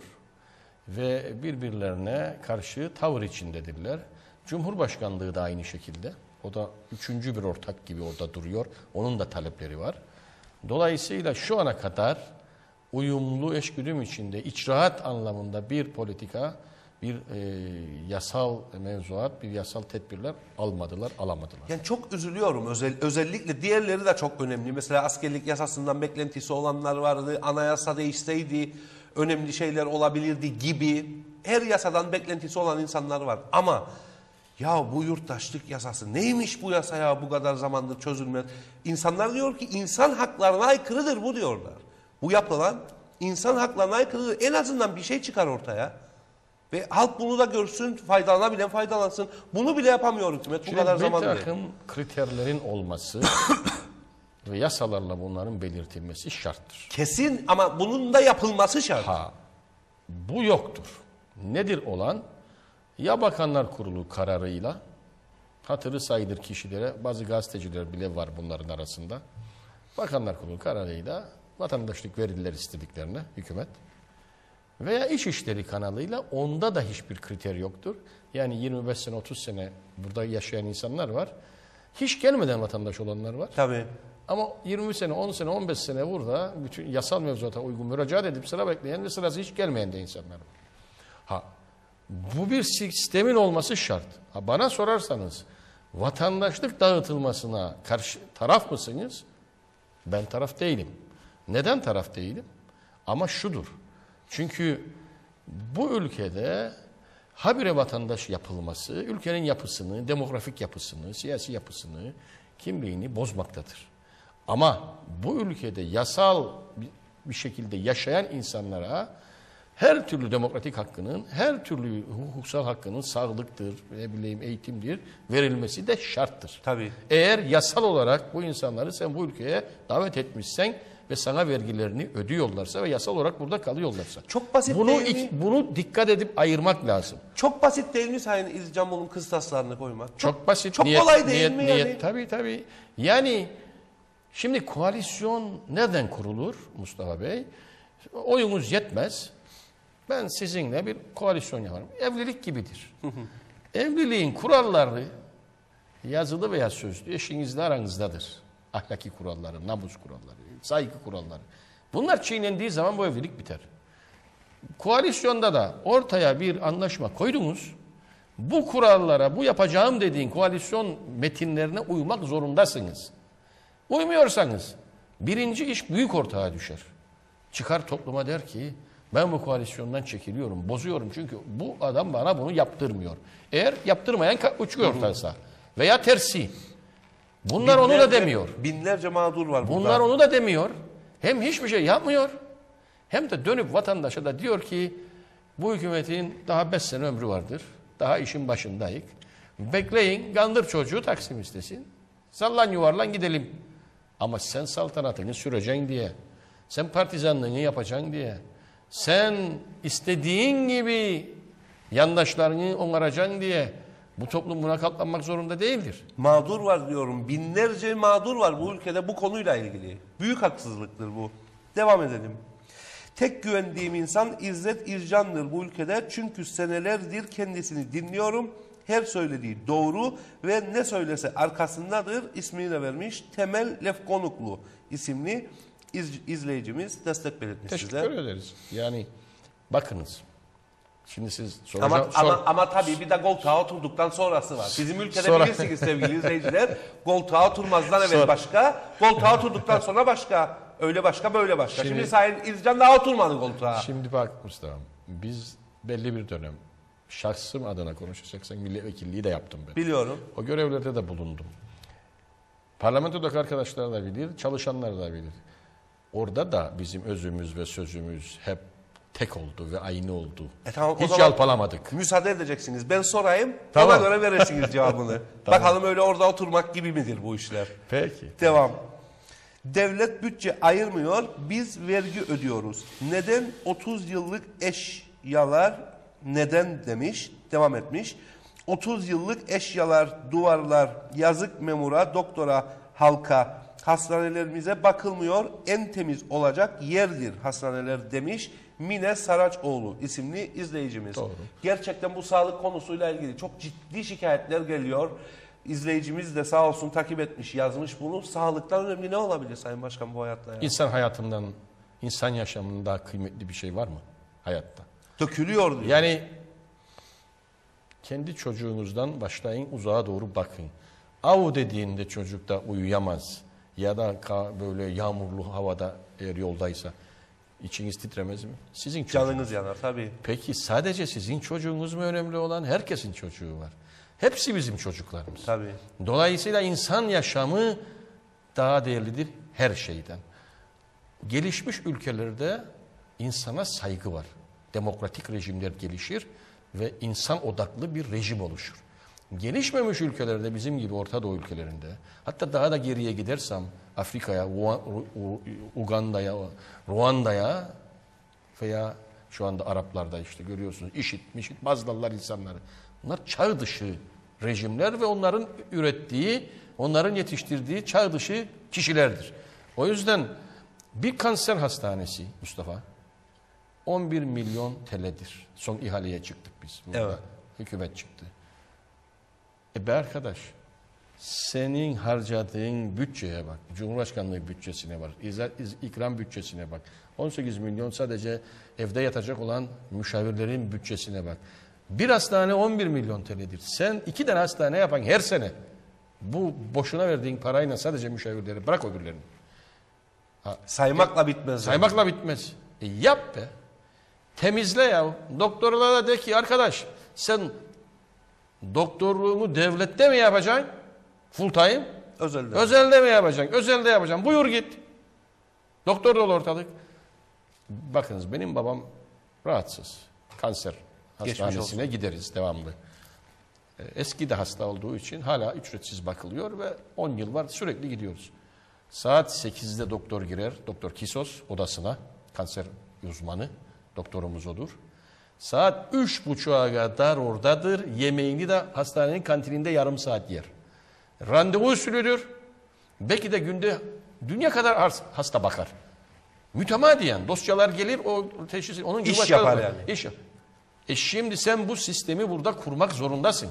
Ve birbirlerine karşı tavır içindedirler. Cumhurbaşkanlığı da aynı şekilde. O da üçüncü bir ortak gibi orada duruyor. Onun da talepleri var. Dolayısıyla şu ana kadar uyumlu eşgüdüm içinde icraat anlamında bir politika, bir e, yasal mevzuat, bir yasal tedbirler almadılar, alamadılar. Yani çok üzülüyorum. Özel, özellikle diğerleri de çok önemli. Mesela askerlik yasasından beklentisi olanlar vardı. Anayasa değişseydi önemli şeyler olabilirdi gibi. Her yasadan beklentisi olan insanlar var. Ama ya bu yurttaşlık yasası neymiş bu yasa ya, bu kadar zamandır çözülmez. İnsanlar diyor ki insan haklarına aykırıdır bu diyorlar. Bu yapılan insan haklarına aykırıdır. En azından bir şey çıkar ortaya. Ve halk bunu da görsün, faydalanabilen faydalansın. Bunu bile yapamıyor hükümet bu Şimdi kadar bir zamandır. Bir takım kriterlerin olması ve yasalarla bunların belirtilmesi şarttır. Kesin, ama bunun da yapılması şart. Ha, bu yoktur. Nedir olan? Ya Bakanlar Kurulu kararıyla, hatırı sayılır kişilere, bazı gazeteciler bile var bunların arasında. Bakanlar Kurulu kararıyla vatandaşlık verirler istediklerine hükümet. Veya İçişleri kanalıyla, onda da hiçbir kriter yoktur. Yani yirmi beş sene, otuz sene burada yaşayan insanlar var. Hiç gelmeden vatandaş olanlar var. Tabii. Ama yirmi sene, on sene, on beş sene burada bütün yasal mevzuata uygun müracaat edip sıra bekleyen ve sırası hiç gelmeyen de insanlar var. Ha, bu bir sistemin olması şart. Ha, bana sorarsanız vatandaşlık dağıtılmasına karşı taraf mısınız? Ben taraf değilim. Neden taraf değilim? Ama şudur. Çünkü bu ülkede habire vatandaş yapılması, ülkenin yapısını, demografik yapısını, siyasi yapısını, kimliğini bozmaktadır. Ama bu ülkede yasal bir şekilde yaşayan insanlara her türlü demokratik hakkının, her türlü hukuksal hakkının sağlıktır, ne bileyim eğitimdir, verilmesi de şarttır. Tabii. Eğer yasal olarak bu insanları sen bu ülkeye davet etmişsen ve sana vergilerini ödüyorlarsa ve yasal olarak burada kalıyorlarsa. Çok basit bunu, değil mi? Bunu dikkat edip ayırmak lazım. Çok basit değil mi Sayın İzcamoğlu'nun kıstaslarını koymak? Çok, Çok basit. Çok niyet, kolay değil niyet, mi niyet, yani? Tabii tabii. Yani şimdi koalisyon nereden kurulur Mustafa Bey? Oyunuz yetmez. Ben sizinle bir koalisyon yaparım. Evlilik gibidir. Evliliğin kuralları yazılı veya sözlü eşinizle aranızdadır. Ahlaki kuralları, namus kuralları, saygı kuralları. Bunlar çiğnendiği zaman bu evlilik biter. Koalisyonda da ortaya bir anlaşma koydunuz. Bu kurallara, bu yapacağım dediğin koalisyon metinlerine uymak zorundasınız. Uymuyorsanız birinci iş büyük ortağa düşer. Çıkar topluma der ki ben bu koalisyondan çekiliyorum, bozuyorum çünkü bu adam bana bunu yaptırmıyor. Eğer yaptırmayan uçuyor ortaysa veya tersi. Bunlar binlerce, onu da demiyor. Binlerce mağdur var burada. Bunlar onu da demiyor. Hem hiçbir şey yapmıyor hem de dönüp vatandaşa da diyor ki bu hükümetin daha beş sene ömrü vardır. Daha işin başındayız. Bekleyin, gandır çocuğu Taksim istesin. Sallan yuvarlan gidelim. Ama sen saltanatını süreceksin diye, sen partizanlığını yapacaksın diye, sen istediğin gibi yandaşlarını onaracaksın diye bu toplum buna katlanmak zorunda değildir. Mağdur var diyorum. Binlerce mağdur var bu ülkede bu konuyla ilgili. Büyük haksızlıktır bu. Devam edelim. Tek güvendiğim insan İzzet İrcan'dır bu ülkede. Çünkü senelerdir kendisini dinliyorum. Her söylediği doğru ve ne söylese arkasındadır. İsmini de vermiş. Temel Lefkonuklu isimli iz, izleyicimiz destek belirtmiş size. Teşekkür ederiz. Yani bakınız. Şimdi siz soracağım. Ama, sor... ama, ama tabii bir de koltuğa oturduktan sonrası var. Bizim ülkede Sonra... bilirsiniz sevgili izleyiciler. Koltuğa oturmazdan evvel Sonra... başka. Koltuğa oturduktan sonra başka. Öyle başka böyle başka. Şimdi, Şimdi Sayın İzcan daha oturmadı koltuğa. Şimdi bak Mustafa, biz belli bir dönem şahsım adına konuşacaksak milletvekilliği de yaptım ben. Biliyorum. O görevlerde de bulundum. Parlamentodaki arkadaşlar da bilir, çalışanlar da bilir. Orada da bizim özümüz ve sözümüz hep tek oldu ve aynı oldu. E tamam, hiç yalpalamadık. Müsaade edeceksiniz. Ben sorayım. Tamam. Ona göre verirsiniz cevabını. Tamam. Bakalım öyle orada oturmak gibi midir bu işler? Peki. Devam. Devlet bütçe ayırmıyor. Biz vergi ödüyoruz. Neden otuz yıllık eşyalar neden demiş. Devam etmiş. otuz yıllık eşyalar, duvarlar, yazık memura, doktora, halka, hastanelerimize bakılmıyor. En temiz olacak yerdir hastaneler demiş. Mine Saraçoğlu isimli izleyicimiz. Doğru. Gerçekten bu sağlık konusuyla ilgili çok ciddi şikayetler geliyor. İzleyicimiz de sağ olsun takip etmiş, yazmış bunu. Sağlıktan önemli ne olabilir Sayın Başkan bu hayatta? Yani? İnsan hayatından İnsan yaşamının daha kıymetli bir şey var mı hayatta? Dökülüyor diyor. Yani kendi çocuğunuzdan başlayın, uzağa doğru bakın. Av dediğinde çocuk da uyuyamaz. Ya da böyle yağmurlu havada eğer yoldaysa içiniz titremez mi? Sizin çocuğunuz. Canınız yanar tabii. Peki sadece sizin çocuğunuz mu önemli olan? Herkesin çocuğu var. Hepsi bizim çocuklarımız. Tabii. Dolayısıyla insan yaşamı daha değerlidir her şeyden. Gelişmiş ülkelerde insana saygı var. Demokratik rejimler gelişir ve insan odaklı bir rejim oluşur. Gelişmemiş ülkelerde bizim gibi Orta Doğu ülkelerinde, hatta daha da geriye gidersem Afrika'ya, Uganda'ya, Ruanda'ya veya şu anda Araplarda işte görüyorsunuz işit, mişit bazılarlar insanları. Bunlar çağ dışı rejimler ve onların ürettiği, onların yetiştirdiği çağ dışı kişilerdir. O yüzden bir kanser hastanesi Mustafa on bir milyon T L'dir. Son ihaleye çıktık biz. Burada. Evet. Hükümet çıktı. E be arkadaş, senin harcadığın bütçeye bak. Cumhurbaşkanlığı bütçesine bak. İkram bütçesine bak. on sekiz milyon sadece evde yatacak olan müşavirlerin bütçesine bak. Bir hastane on bir milyon T L'dir. Sen iki tane hastane yapan her sene bu boşuna verdiğin parayla sadece müşavirleri bırak öbürlerini. Ha, Saymakla bitmez. Saymakla yani. bitmez. E yap be. Temizle ya. Doktorlara da de ki arkadaş sen doktorluğunu devlette mi yapacaksın? Full time. Özelde. Özelde mi yapacaksın? Özelde yapacaksın. Buyur git. Doktor dolu ortalık. Bakınız benim babam rahatsız. Kanser hastanesine gideriz devamlı. Eski de hasta olduğu için hala ücretsiz bakılıyor ve on yıl var sürekli gidiyoruz. Saat sekizde doktor girer. Doktor Kisos odasına. Kanser uzmanı. Doktorumuz odur. Saat üç buçuğa kadar oradadır. Yemeğini de hastanenin kantininde yarım saat yer. Randevu usulüdür. Belki de günde dünya kadar hasta bakar. Mütemadiyen dosyalar gelir o teşhis onun gibi iş yapar yani. İş yap. E şimdi sen bu sistemi burada kurmak zorundasın.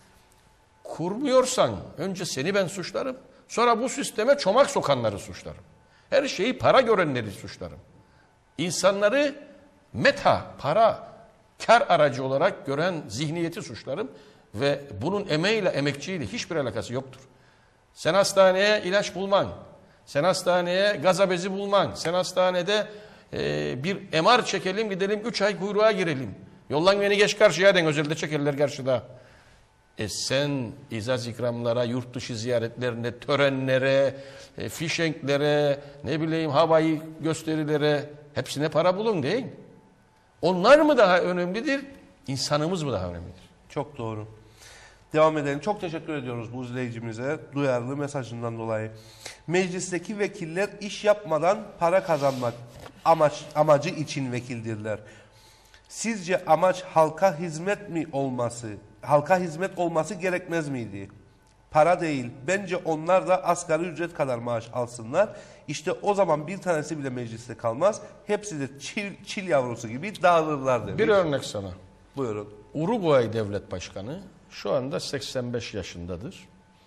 Kurmuyorsan önce seni ben suçlarım. Sonra bu sisteme çomak sokanları suçlarım. Her şeyi para görenleri suçlarım. İnsanları meta, para, kar aracı olarak gören zihniyeti suçlarım. Ve bunun emeğiyle, emekçiyle hiçbir alakası yoktur. Sen hastaneye ilaç bulman, sen hastaneye gaza bezi bulman, sen hastanede e, bir M R çekelim gidelim üç ay kuyruğa girelim. Yollan beni geç karşıya den özelde çekerler karşıda. E sen izaz ikramlara, yurt dışı ziyaretlerine, törenlere, e, fişenklere, ne bileyim havai gösterilere hepsine para bulun değil. Onlar mı daha önemlidir, insanımız mı daha önemlidir? Çok doğru. Devam edelim. Çok teşekkür ediyoruz bu izleyicimize duyarlı mesajından dolayı. Meclisteki vekiller iş yapmadan para kazanmak amaç amacı için vekildirler. Sizce amaç halka hizmet mi olması, halka hizmet olması gerekmez miydi? Para değil. Bence onlar da asgari ücret kadar maaş alsınlar. İşte o zaman bir tanesi bile mecliste kalmaz. Hepsi de çil, çil yavrusu gibi dağılırlar demiş. Bir örnek sana. Buyurun. Uruguay Devlet Başkanı şu anda seksen beş yaşındadır.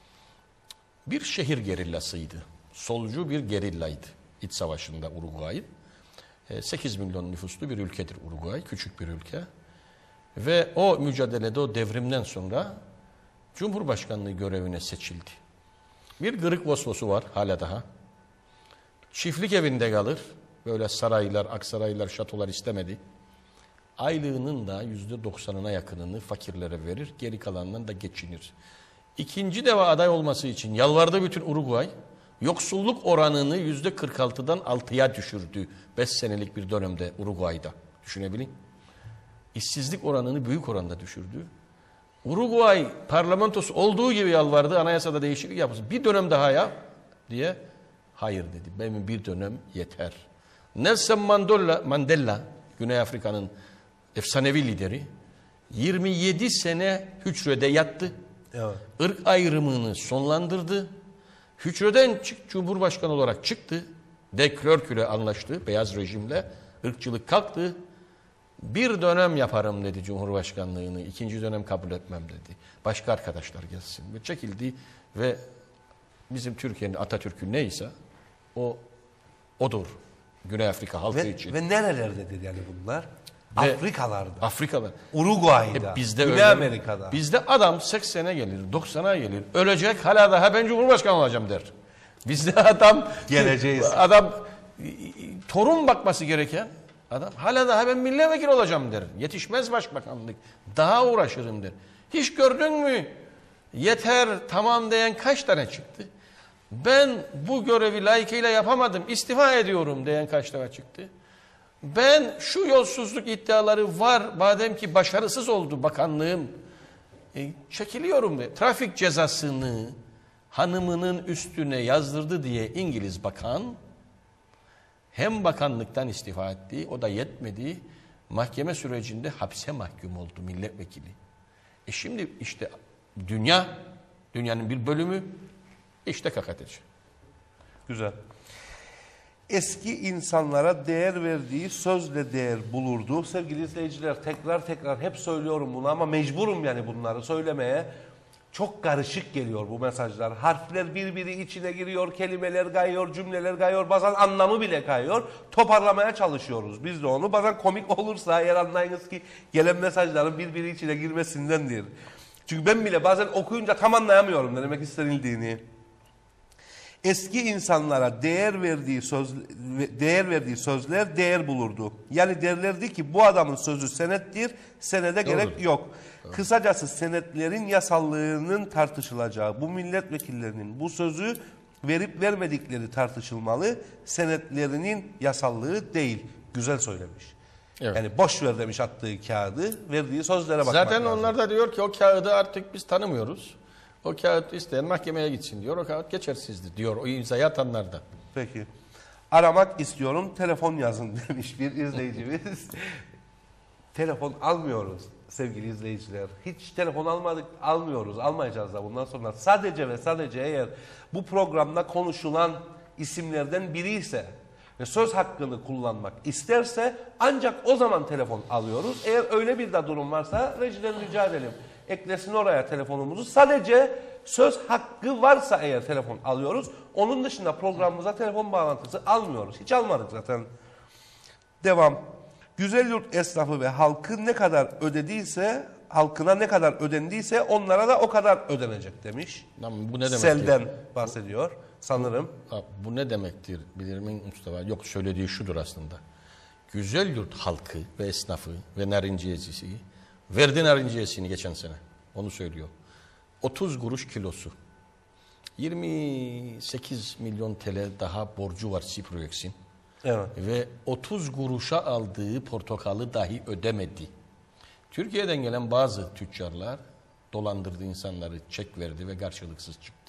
Bir şehir gerillasıydı. Solcu bir gerillaydı. İç savaşında Uruguay'ın. sekiz milyon nüfuslu bir ülkedir Uruguay. Küçük bir ülke. Ve o mücadelede, o devrimden sonra Cumhurbaşkanlığı görevine seçildi. Bir Gırık Vosvosu var hala daha. Çiftlik evinde kalır. Böyle saraylar, aksaraylar, şatolar istemedi. Aylığının da yüzde doksanına yakınını fakirlere verir. Geri kalanından da geçinir. İkinci defa aday olması için yalvardı bütün Uruguay. Yoksulluk oranını yüzde kırk altıdan altıya düşürdü. Beş senelik bir dönemde Uruguay'da. Düşünebilin. İşsizlik oranını büyük oranda düşürdü. Uruguay parlamentosu olduğu gibi yalvardı. Anayasada değişiklik yapılsın. Bir dönem daha yap diye. Hayır dedi. Benim bir dönem yeter. Nelson Mandela, Mandela Güney Afrika'nın efsanevi lideri. yirmi yedi sene hücrede yattı. Evet. Irk ayrımını sonlandırdı. Hücreden çık, Cumhurbaşkanı olarak çıktı. De Klerk ile anlaştı beyaz rejimle. Irkçılık kalktı. Bir dönem yaparım dedi Cumhurbaşkanlığını. İkinci dönem kabul etmem dedi. Başka arkadaşlar gelsin. Ve çekildi ve bizim Türkiye'nin Atatürk'ü neyse o odur Güney Afrika halkı Ve, için. ve nerelerdedir yani bunlar? Ve Afrikalarda. Afrika'da. Uruguay'da. E bizde Güney öyle, Amerika'da. Bizde adam seksene gelir, doksana gelir. Ölecek, hala daha ben Cumhurbaşkanı olacağım der. Bizde adam Geleceğiz. Adam torun bakması gereken adam hala daha ben milletvekili olacağım der. Yetişmez başbakanlık. Daha uğraşırım der. Hiç gördün mü? Yeter, tamam diyen kaç tane çıktı? Ben bu görevi layıkıyla yapamadım, istifa ediyorum diyen kaç tane çıktı? Ben şu yolsuzluk iddiaları var, madem ki başarısız oldu bakanlığım, e, çekiliyorum de. Trafik cezasını hanımının üstüne yazdırdı diye İngiliz bakan, hem bakanlıktan istifa etti, o da yetmedi, mahkeme sürecinde hapse mahkum oldu milletvekili. E şimdi işte dünya, dünyanın bir bölümü işte K K T C. Güzel. Eski insanlara değer verdiği sözle değer bulurdu. Sevgili izleyiciler, tekrar tekrar hep söylüyorum bunu ama mecburum yani bunları söylemeye. Çok karışık geliyor bu mesajlar. Harfler birbiri içine giriyor, kelimeler kayıyor, cümleler kayıyor, bazen anlamı bile kayıyor. Toparlamaya çalışıyoruz biz de onu. Bazen komik olursa eğer anlayınız ki gelen mesajların birbiri içine girmesindendir. Çünkü ben bile bazen okuyunca tam anlayamıyorum ne demek istenildiğini. Eski insanlara değer verdiği söz değer verdiği sözler değer bulurdu. Yani derlerdi ki bu adamın sözü senettir, senede Doğru. gerek yok. Doğru. Kısacası senetlerin yasallığının tartışılacağı, bu milletvekillerinin bu sözü verip vermedikleri tartışılmalı, senetlerinin yasallığı değil. Güzel söylemiş. Evet. Yani boş ver demiş attığı kağıdı, verdiği sözlere bakmak Zaten lazım. onlar da diyor ki o kağıdı artık biz tanımıyoruz. O kağıt isteyen mahkemeye gitsin diyor. O kağıt geçersizdir diyor o imzayı atanlardan. Peki. Aramak istiyorum, telefon yazın demiş bir izleyicimiz. Telefon almıyoruz sevgili izleyiciler. Hiç telefon almadık, almıyoruz, almayacağız da bundan sonra. Sadece ve sadece eğer bu programda konuşulan isimlerden biri ise ve söz hakkını kullanmak isterse ancak o zaman telefon alıyoruz. Eğer öyle bir de durum varsa rejiden rica edelim. Eklesin oraya telefonumuzu. Sadece söz hakkı varsa eğer telefon alıyoruz. Onun dışında programımıza telefon bağlantısı almıyoruz. Hiç almadık zaten. Devam. Güzelyurt esnafı ve halkı ne kadar ödediyse, halkına ne kadar ödendiyse onlara da o kadar ödenecek demiş. Lan bu ne demektir? Selden bahsediyor sanırım. Bu, bu ne demektir bilir mi Mustafa? Yok, söylediği şudur aslında. Güzelyurt halkı ve esnafı ve narinciyecisi verdi narinciyesini geçen sene. Onu söylüyor. otuz kuruş kilosu. yirmi sekiz milyon T L daha borcu var Siproyex'in. Evet. Ve otuz kuruşa aldığı portakalı dahi ödemedi. Türkiye'den gelen bazı tüccarlar dolandırdı insanları, çek verdi ve karşılıksız çıktı.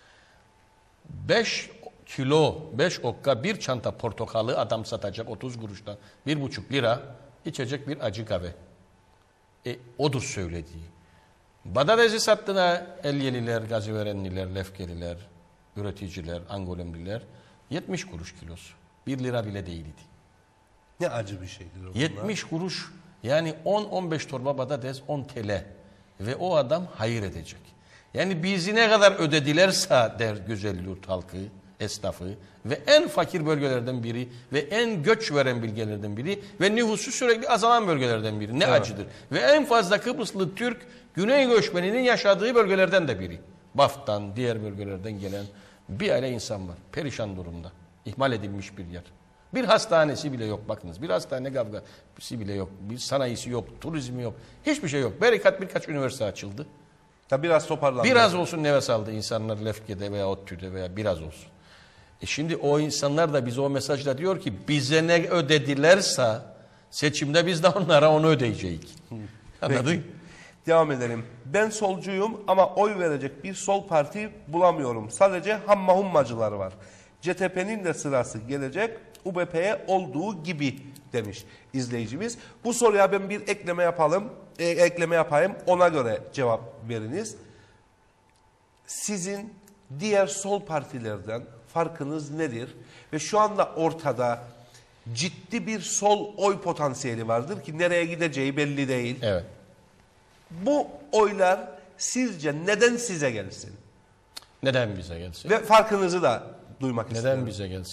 beş kilo, beş okka bir çanta portakalı adam satacak otuz kuruştan. bir buçuk lira içecek bir acı kahve. E, odur söylediği. Badadezi sattığına Elyeliler, Gaziverenliler, Lefkeliler, üreticiler, Angolemliler yetmiş kuruş kilosu. bir lira bile değildi. Ne acı bir şeydir o. yetmiş kuruş yani on on beş torba badades on T L ve o adam hayır edecek. Yani bizi ne kadar ödedilerse der Güzelyurt halkı, esnafı ve en fakir bölgelerden biri ve en göç veren bölgelerden biri ve nüfusu sürekli azalan bölgelerden biri. Ne evet. acıdır. Ve en fazla Kıbrıslı Türk Güney göçmeninin yaşadığı bölgelerden de biri. Baf'tan, diğer bölgelerden gelen bir aile insan var. Perişan durumda. İhmal edilmiş bir yer. Bir hastanesi bile yok bakınız. Bir hastane kavgası bile yok. Bir sanayisi yok, turizmi yok. Hiçbir şey yok. Berikat birkaç üniversite açıldı. Ya biraz toparlandı. Biraz olsun nefes aldı insanlar Lefke'de veya ODTÜ'de veya biraz olsun. E şimdi o insanlar da bize o mesajla diyor ki bize ne ödedilerse seçimde biz de onlara onu ödeyeceğiz. Anladın? Devam edelim. Ben solcuyum ama oy verecek bir sol parti bulamıyorum. Sadece hamma hummacılar var. C T P'nin de sırası gelecek U B P'ye olduğu gibi demiş izleyicimiz. Bu soruya ben bir ekleme yapalım. E, ekleme yapayım. Ona göre cevap veriniz. Sizin diğer sol partilerden farkınız nedir? Ve şu anda ortada ciddi bir sol oy potansiyeli vardır ki nereye gideceği belli değil. Evet. Bu oylar sizce neden size gelsin? Neden bize gelsin? Ve farkınızı da duymak Neden isterim. bize gelsin?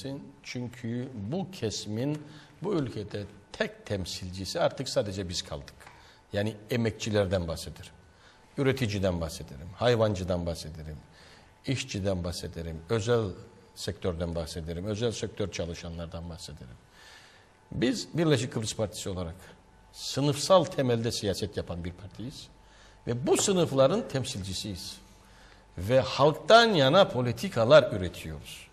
Çünkü bu kesimin bu ülkede tek temsilcisi artık sadece biz kaldık. Yani emekçilerden bahsederim, üreticiden bahsederim, hayvancıdan bahsederim, işçiden bahsederim, özel sektörden bahsederim, özel sektör çalışanlardan bahsederim. Biz Birleşik Kıbrıs Partisi olarak sınıfsal temelde siyaset yapan bir partiyiz ve bu sınıfların temsilcisiyiz. Ve halktan yana politikalar üretiyoruz.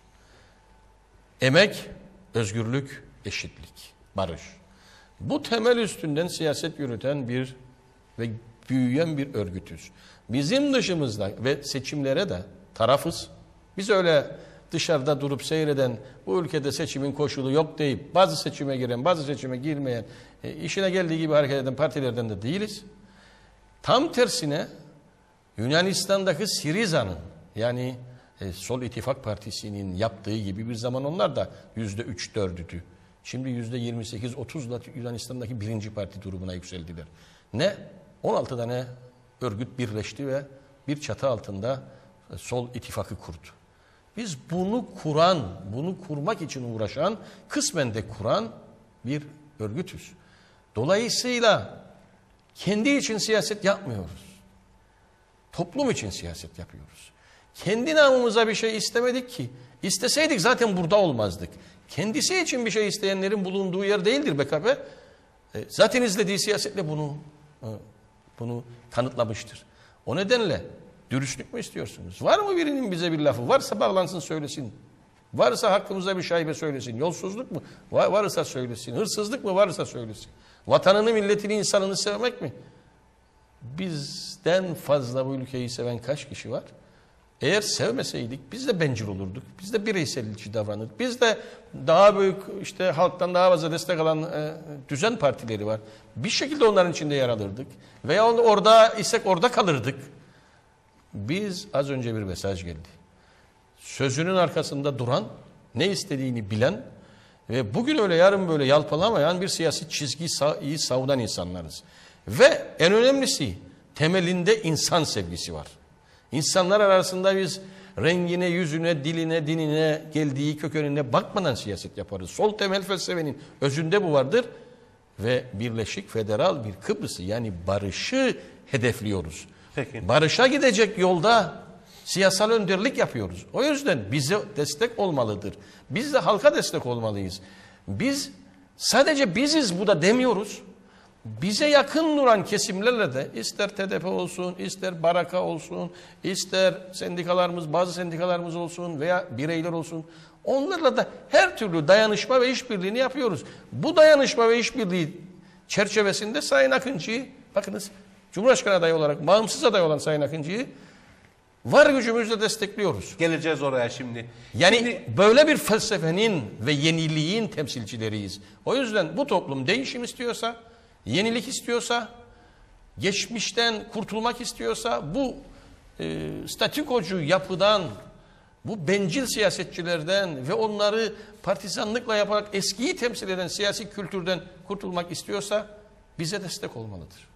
Emek, özgürlük, eşitlik, barış. Bu temel üstünden siyaset yürüten bir ve büyüyen bir örgütüz. Bizim dışımızda ve seçimlere de tarafız. Biz öyle dışarıda durup seyreden, bu ülkede seçimin koşulu yok deyip bazı seçime giren, bazı seçime girmeyen, e, işine geldiği gibi hareket eden partilerden de değiliz. Tam tersine Yunanistan'daki Siriza'nın, yani e, Sol İttifak Partisi'nin yaptığı gibi bir zaman onlar da yüzde üç dördüydü. Şimdi yüzde yirmi sekiz otuzla Yunanistan'daki birinci parti durumuna yükseldiler. Ne? on altı tane örgüt birleşti ve bir çatı altında e, Sol İttifakı kurdu. Biz bunu kuran, bunu kurmak için uğraşan, kısmen de kuran bir örgütüz. Dolayısıyla kendi için siyaset yapmıyoruz. Toplum için siyaset yapıyoruz. Kendi namımıza bir şey istemedik ki. İsteseydik zaten burada olmazdık. Kendisi için bir şey isteyenlerin bulunduğu yer değildir B K P. E, zaten izlediği siyasetle bunu e, bunu kanıtlamıştır. O nedenle dürüstlük mü istiyorsunuz? Var mı birinin bize bir lafı? Varsa bağlansın söylesin. Varsa hakkımıza bir şaibe söylesin. Yolsuzluk mu? Var, varsa söylesin. Hırsızlık mı? Varsa söylesin. Vatanını, milletini, insanını sevmek mi? Bizden fazla bu ülkeyi seven kaç kişi var? Eğer sevmeseydik biz de bencil olurduk. Biz de bireyselci davranırdık. Biz de daha büyük, işte halktan daha fazla destek alan e, düzen partileri var. Bir şekilde onların içinde yer alırdık. Veya orada isek orada kalırdık. Biz az önce bir mesaj geldi. Sözünün arkasında duran, ne istediğini bilen ve bugün öyle yarın böyle yalpalamayan bir siyasi çizgiyi savunan insanlarız. Ve en önemlisi temelinde insan sevgisi var. İnsanlar arasında biz rengine, yüzüne, diline, dinine, geldiği kökenine bakmadan siyaset yaparız. Sol temel felsefenin özünde bu vardır. Ve Birleşik Federal bir Kıbrıs'ı, yani barışı hedefliyoruz. Peki. Barışa gidecek yolda siyasal önderlik yapıyoruz. O yüzden bize destek olmalıdır. Biz de halka destek olmalıyız. Biz sadece biziz bu da demiyoruz. Bize yakın duran kesimlerle de ister T D P olsun, ister Baraka olsun, ister sendikalarımız, bazı sendikalarımız olsun veya bireyler olsun, onlarla da her türlü dayanışma ve işbirliğini yapıyoruz. Bu dayanışma ve işbirliği çerçevesinde Sayın Akıncı'yı, bakınız Cumhurbaşkanı adayı olarak, bağımsız aday olan Sayın Akıncı'yı var gücümüzle destekliyoruz. Geleceğiz oraya şimdi. Yani şimdi... böyle bir felsefenin ve yeniliğin temsilcileriyiz. O yüzden bu toplum değişim istiyorsa, yenilik istiyorsa, geçmişten kurtulmak istiyorsa, bu e, statükocu yapıdan, bu bencil siyasetçilerden ve onları partizanlıkla yaparak eskiyi temsil eden siyasi kültürden kurtulmak istiyorsa bize destek olmalıdır.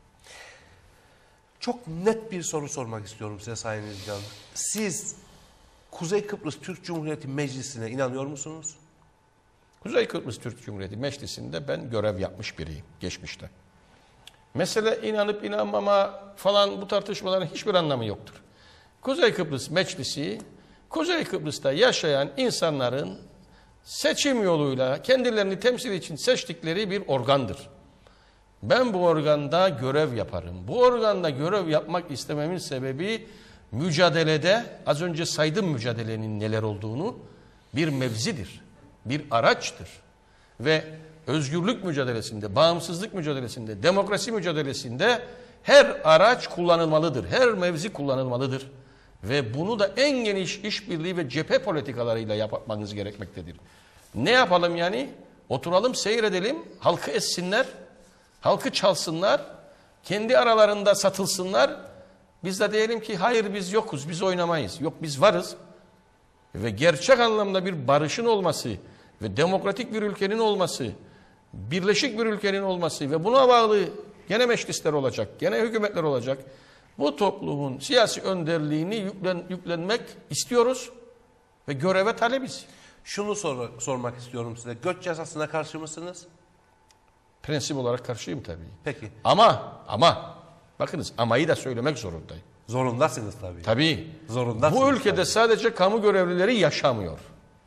Çok net bir soru sormak istiyorum size Sayın İlcan. Siz Kuzey Kıbrıs Türk Cumhuriyeti Meclisi'ne inanıyor musunuz? Kuzey Kıbrıs Türk Cumhuriyeti Meclisi'nde ben görev yapmış biriyim geçmişte. Mesele inanıp inanmama falan, bu tartışmaların hiçbir anlamı yoktur. Kuzey Kıbrıs Meclisi, Kuzey Kıbrıs'ta yaşayan insanların seçim yoluyla kendilerini temsil için seçtikleri bir organdır. Ben bu organda görev yaparım. Bu organda görev yapmak istememin sebebi mücadelede, az önce saydım mücadelenin neler olduğunu, bir mevzidir, bir araçtır. Ve özgürlük mücadelesinde, bağımsızlık mücadelesinde, demokrasi mücadelesinde her araç kullanılmalıdır, her mevzi kullanılmalıdır. Ve bunu da en geniş işbirliği ve cephe politikalarıyla yapmanız gerekmektedir. Ne yapalım yani? Oturalım, seyredelim, halkı essinler, halkı çalsınlar, kendi aralarında satılsınlar. Biz de diyelim ki hayır biz yokuz, biz oynamayız. Yok, biz varız. Ve gerçek anlamda bir barışın olması ve demokratik bir ülkenin olması, birleşik bir ülkenin olması ve buna bağlı gene meclisler olacak, gene hükümetler olacak. Bu toplumun siyasi önderliğini yüklen, yüklenmek istiyoruz ve göreve talebiz. Şunu sor, sormak istiyorum size. Göç yasasına karşı mısınız? Prensip olarak karşıyım tabii. Peki. Ama ama bakınız amayı da söylemek zorundayım. Zorundasınız tabii. Tabii. Zorundasınız. Bu ülkede tabii. sadece kamu görevlileri yaşamıyor.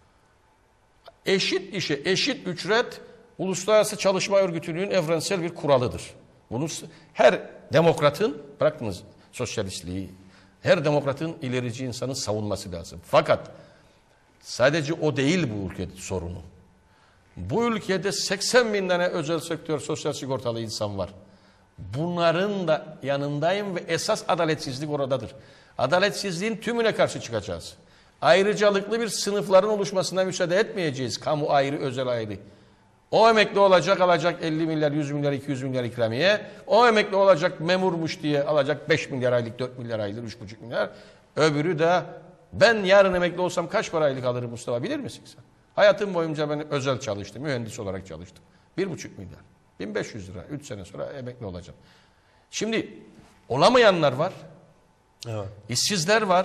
Eşit işe eşit ücret Uluslararası Çalışma Örgütü'nün evrensel bir kuralıdır. Bunu her demokratın, bırakınız sosyalistliği, her demokratın ilerici insanın savunması lazım. Fakat sadece o değil bu ülke sorunu. Bu ülkede seksen bin tane özel sektör sosyal sigortalı insan var. Bunların da yanındayım ve esas adaletsizlik oradadır. Adaletsizliğin tümüne karşı çıkacağız. Ayrıcalıklı bir sınıfların oluşmasına müsaade etmeyeceğiz. Kamu ayrı, özel ayrı. O emekli olacak, alacak elli milyar, yüz milyar, iki yüz milyar ikramiye. O emekli olacak, memurmuş diye alacak beş milyar aylık, dört milyar aylık, üç buçuk milyar. Öbürü de ben yarın emekli olsam kaç para aylık alırım Mustafa bilir misin sen? Hayatım boyunca ben özel çalıştım, mühendis olarak çalıştım. Bir buçuk milyar, bin beş yüz lira, üç sene sonra emekli olacağım. Şimdi olamayanlar var, Evet. işsizler var,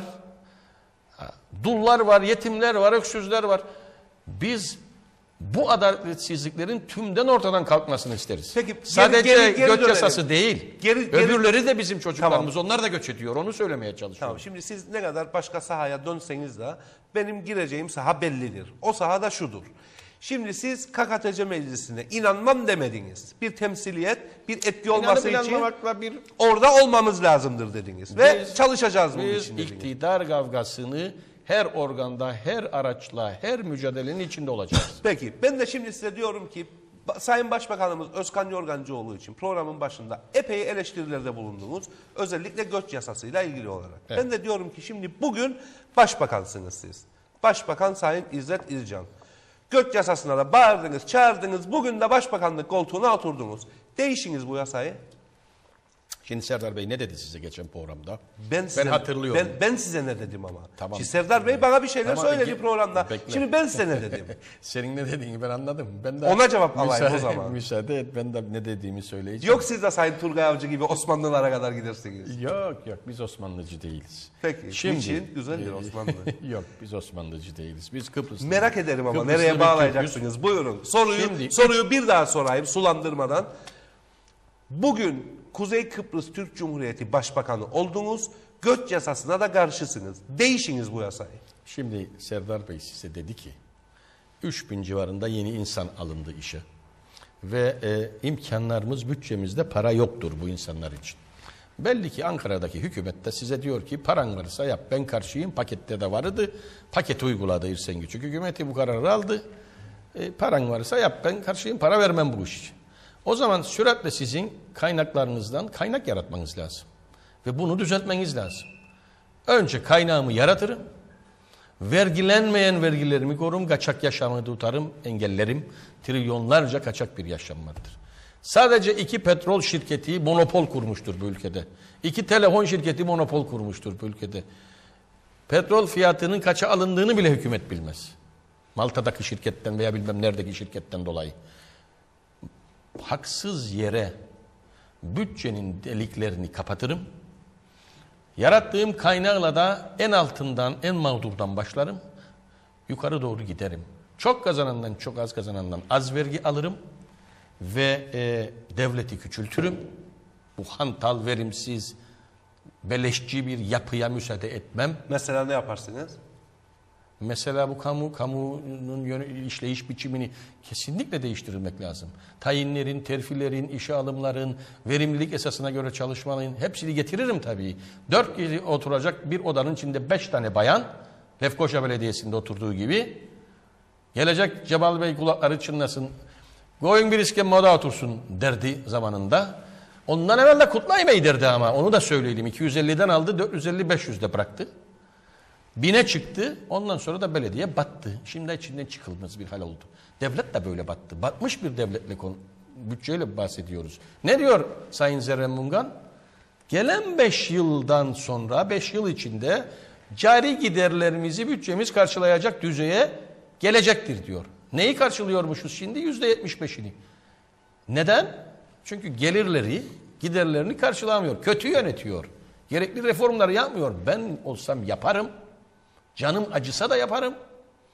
dullar var, yetimler var, öksüzler var. Biz bu adaletsizliklerin tümden ortadan kalkmasını isteriz. Peki, geri- sadece geri- geri göç dönelim. yasası değil. Geri- geri- Öbürleri de bizim çocuklarımız. Onlar da göç ediyor. Onu söylemeye çalışıyorum. Tamam, şimdi siz ne kadar başka sahaya dönseniz de benim gireceğim saha bellidir. O saha da şudur. Şimdi siz K K T C Meclisi'ne inanmam demediniz. Bir temsiliyet, bir etki olması İnanıp için inanmamakla bir orada olmamız lazımdır dediniz. Ve Biz- çalışacağız bunun biz için dediniz. iktidar kavgasını her organda, her araçla, her mücadelenin içinde olacağız. Peki ben de şimdi size diyorum ki Ba- Sayın Başbakanımız Özkan Yorgancıoğlu için programın başında epey eleştirilerde bulundunuz. Özellikle göç yasasıyla ilgili olarak. Evet. Ben de diyorum ki şimdi bugün başbakansınız siz. Başbakan Sayın İzzet İlcan. Göç yasasına da bağırdınız, çağırdınız. Bugün de başbakanlık koltuğuna oturdunuz. Değişiniz bu yasayı. Şimdi Serdar Bey ne dedi size geçen programda? Ben, size, hatırlıyorum. Ben, ben size ne dedim ama. Tamam. Şimdi Serdar Bey bana bir şeyler Tamam, söyledi iki- programda. Bekle. Şimdi ben size ne dedim? Senin ne dediğini ben anladım. Ben de Ona cevap alayım müsaade, o zaman. Müsaade et ben de ne dediğimi söyleyeceğim. Yok siz de Sayın Turgay Avcı gibi Osmanlılara kadar gidersiniz. Yok yok biz Osmanlıcı değiliz. Peki, Şimdi, niçin? Güzeldir e, Osmanlı. Yok biz Osmanlıcı değiliz. Biz Kıbrıslı. Merak ederim ama Kıbrıslı nereye bir bağlayacaksınız? Buyurun. Soruyu Şimdi- soruyu bir daha sorayım sulandırmadan. Bugün Kuzey Kıbrıs Türk Cumhuriyeti Başbakanı oldunuz. Göç yasasına da karşısınız. Değişiniz bu yasayı. Şimdi Serdar Bey size dedi ki üç bin civarında yeni insan alındı işe. Ve e, imkanlarımız bütçemizde para yoktur bu insanlar için. Belli ki Ankara'daki hükümet de size diyor ki paran varsa yap ben karşıyım pakette de vardı. Paket uyguladı İrsen Küçük hükümeti bu kararı aldı. E, paran varsa yap ben karşıyım para vermem bu iş için. O zaman süratle sizin kaynaklarınızdan kaynak yaratmanız lazım. Ve bunu düzeltmeniz lazım. Önce kaynağımı yaratırım. Vergilenmeyen vergilerimi korum, kaçak yaşamı tutarım, engellerim. Trilyonlarca kaçak bir yaşam vardır. Sadece iki petrol şirketi monopol kurmuştur bu ülkede. İki telefon şirketi monopol kurmuştur bu ülkede. Petrol fiyatının kaça alındığını bile hükümet bilmez. Malta'daki şirketten veya bilmem neredeki şirketten dolayı. Haksız yere bütçenin deliklerini kapatırım. Yarattığım kaynakla da en altından, en mağdurdan başlarım. Yukarı doğru giderim. Çok kazanandan, çok az kazanandan az vergi alırım. Ve e, devleti küçültürüm. Bu hantal, verimsiz, beleşçi bir yapıya müsaade etmem. Mesela ne yaparsınız? Mesela bu kamu, kamunun yönü, işleyiş biçimini kesinlikle değiştirilmek lazım. Tayinlerin, terfilerin, işe alımların, verimlilik esasına göre çalışmanın hepsini getiririm tabii. Dört kişi oturacak bir odanın içinde beş tane bayan, Lefkoşa Belediyesi'nde oturduğu gibi, gelecek Cemal Bey kulakları çınlasın, koyun bir iskemle oda otursun derdi zamanında. Ondan evvel de Kutlay Bey derdi ama onu da söyleyelim. iki yüz elliden aldı, dört yüz elli beş yüzde bıraktı. Bine çıktı, ondan sonra da belediye battı. Şimdi içinden çıkılmaz bir hal oldu. Devlet de böyle battı. Batmış bir devletle konu, bütçeyle bahsediyoruz. Ne diyor Sayın Zerren Mungan? Gelen beş yıldan sonra, beş yıl içinde cari giderlerimizi bütçemiz karşılayacak düzeye gelecektir diyor. Neyi karşılıyormuşuz şimdi? Yüzde yetmiş beşini. Neden? Çünkü gelirleri, giderlerini karşılamıyor. Kötü yönetiyor. Gerekli reformları yapmıyor. Ben olsam yaparım. Canım acısa da yaparım.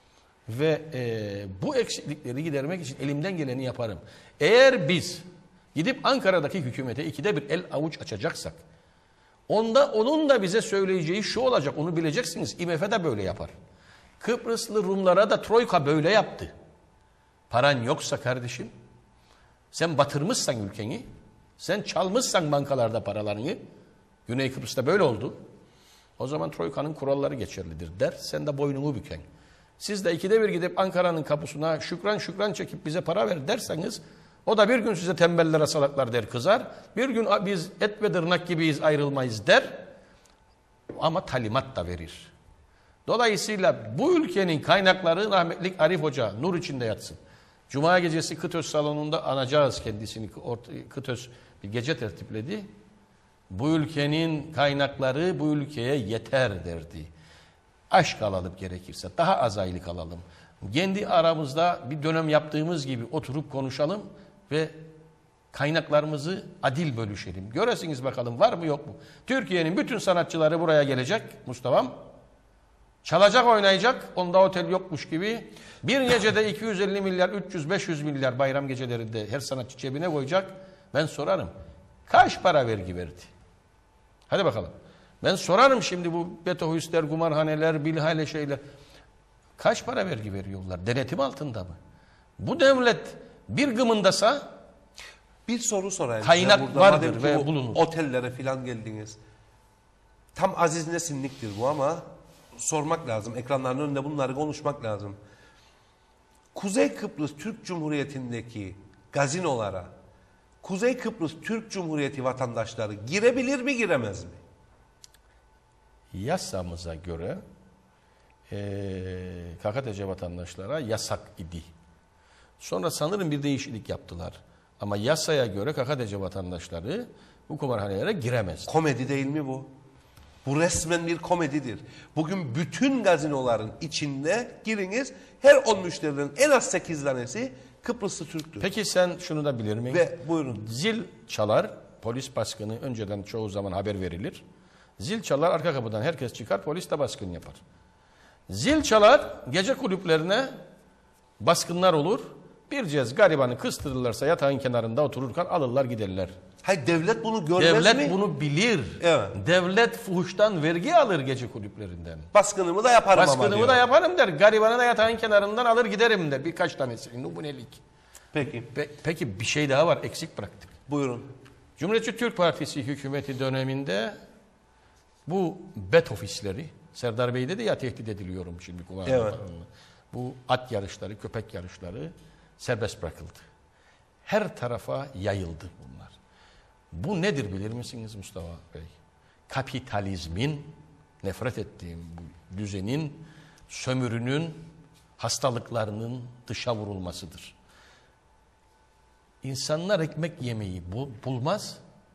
Ve e, bu eksiklikleri gidermek için elimden geleni yaparım. Eğer biz gidip Ankara'daki hükümete ikide bir el avuç açacaksak, onda onun da bize söyleyeceği şu olacak, onu bileceksiniz. I M F de böyle yapar. Kıbrıslı Rumlara da Troika böyle yaptı. Paran yoksa kardeşim, sen batırmışsan ülkeni, sen çalmışsan bankalarda paralarını, Güney Kıbrıs'ta böyle oldu. O zaman Troika'nın kuralları geçerlidir der, sen de boynunu büken. Siz de ikide bir gidip Ankara'nın kapısına şükran şükran çekip bize para ver derseniz, o da bir gün size tembeller salaklar der kızar, bir gün biz et ve tırnak gibiyiz ayrılmayız der, ama talimat da verir. Dolayısıyla bu ülkenin kaynakları rahmetli Arif Hoca nur içinde yatsın. Cuma gecesi Kıtöz salonunda anacağız kendisini. Kıtöz bir gece tertipledi. Bu ülkenin kaynakları bu ülkeye yeter derdi. Aşk alalım gerekirse. Daha az aylık alalım. Kendi aramızda bir dönem yaptığımız gibi oturup konuşalım ve kaynaklarımızı adil bölüşelim. Göresiniz bakalım var mı yok mu? Türkiye'nin bütün sanatçıları buraya gelecek Mustafa'm. Çalacak oynayacak. Onda otel yokmuş gibi. Bir gecede iki yüz elli milyar, üç yüz beş yüz milyar bayram gecelerinde her sanatçı cebine koyacak. Ben sorarım. Kaç para vergi verdi? Hadi bakalım. Ben sorarım şimdi bu betohüsler, kumarhaneler, bilhale şeyler. Kaç para vergi veriyorlar? Denetim altında mı? Bu devlet bir gımındasa bir soru sorayım. Kaynak burada, vardır ve bulunur. Otellere falan geldiniz. Tam Aziz Nesinlik'tir bu ama sormak lazım. Ekranların önünde bunları konuşmak lazım. Kuzey Kıbrıs Türk Cumhuriyeti'ndeki gazinolara Kuzey Kıbrıs Türk Cumhuriyeti vatandaşları girebilir mi giremez mi? Yasamıza göre e, K K T C vatandaşlara yasak idi. Sonra sanırım bir değişiklik yaptılar. Ama yasaya göre K K T C vatandaşları bu kumarhanelere giremez. Komedi değil mi bu? Bu resmen bir komedidir. Bugün bütün gazinoların içinde giriniz, her on müşterinin en az sekiz tanesi Kıbrıslı Türktür. Peki sen şunu da bilir misin? Ve buyurun. Zil çalar, polis baskını önceden çoğu zaman haber verilir. Zil çalar, arka kapıdan herkes çıkar, polis de baskın yapar. Zil çalar, gece kulüplerine baskınlar olur. Bir cez garibanı kıstırırlarsa yatağın kenarında otururken alırlar giderler. Hayır, devlet bunu görmez Devlet mi? bunu bilir. Evet. Devlet fuhuştan vergi alır gece kulüplerinden. Baskınımı da yaparım ama diyor. Baskınımı da yaparım der. Garibanı da yatağın kenarından alır giderim de. Birkaç tanesi numunelik. Peki. Pe peki bir şey daha var, eksik bıraktık. Buyurun. Cumhuriyetçi Türk Partisi hükümeti döneminde bu bet ofisleri, Serdar Bey dedi ya tehdit ediliyorum şimdi. Evet. Bu at yarışları, köpek yarışları serbest bırakıldı. Her tarafa yayıldı bunlar. Bu nedir bilir misiniz Mustafa Bey? Kapitalizmin, nefret ettiğim bu düzenin, sömürünün, hastalıklarının dışa vurulmasıdır. İnsanlar ekmek yemeyi bulmaz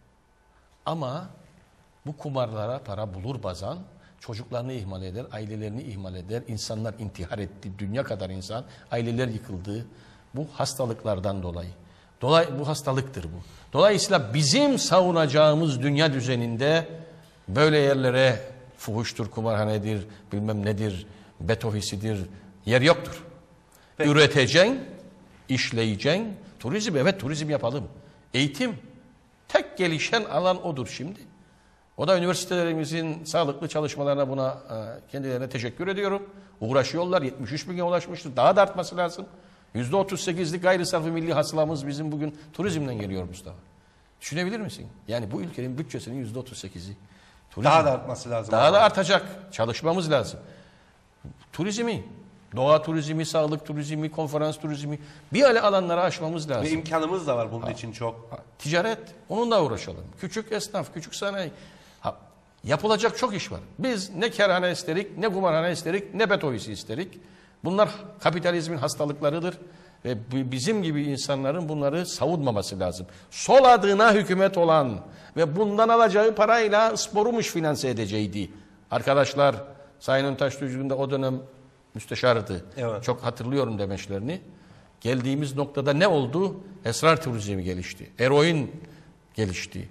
ama bu kumarlara para bulur bazen, çocuklarını ihmal eder, ailelerini ihmal eder, insanlar intihar etti, dünya kadar insan, aileler yıkıldı. Bu hastalıklardan dolayı. Dolay, bu hastalıktır bu. Dolayısıyla bizim savunacağımız dünya düzeninde böyle yerlere fuhuştur, kumarhanedir, bilmem nedir, bet ofisidir, yer yoktur. Peki. Üreteceksin, işleyeceksin, turizm, evet turizm yapalım. Eğitim, tek gelişen alan odur şimdi. O da üniversitelerimizin sağlıklı çalışmalarına buna kendilerine teşekkür ediyorum. Uğraşıyorlar, yetmiş üç bine ulaşmıştır, daha da artması lazım. yüzde otuz sekizlik gayri sarfı milli hasılamız bizim bugün turizmden geliyor Mustafa. Düşünebilir misin? Yani bu ülkenin bütçesinin yüzde otuz sekizi. Turizm. Daha da artması lazım. Daha da artacak. Çalışmamız lazım. Turizmi, doğa turizmi, sağlık turizmi, konferans turizmi bir ale alanlara aşmamız lazım. Ve imkanımız da var bunun ha. için çok. Ha. Ticaret, onunla uğraşalım. Küçük esnaf, küçük sanayi. Ha. Yapılacak çok iş var. Biz ne kerhane isterik, ne kumarhane isterik, ne bet ofisi isterik. Bunlar kapitalizmin hastalıklarıdır ve bizim gibi insanların bunları savunmaması lazım. Sol adına hükümet olan ve bundan alacağı parayla sporumuş finanse edeceğiydi. Arkadaşlar, Sayın Öntaş Tüzgün de o dönem müsteşarıydı. Evet. Çok hatırlıyorum demeçlerini. Geldiğimiz noktada ne oldu? Esrar turizmi gelişti. Eroin gelişti.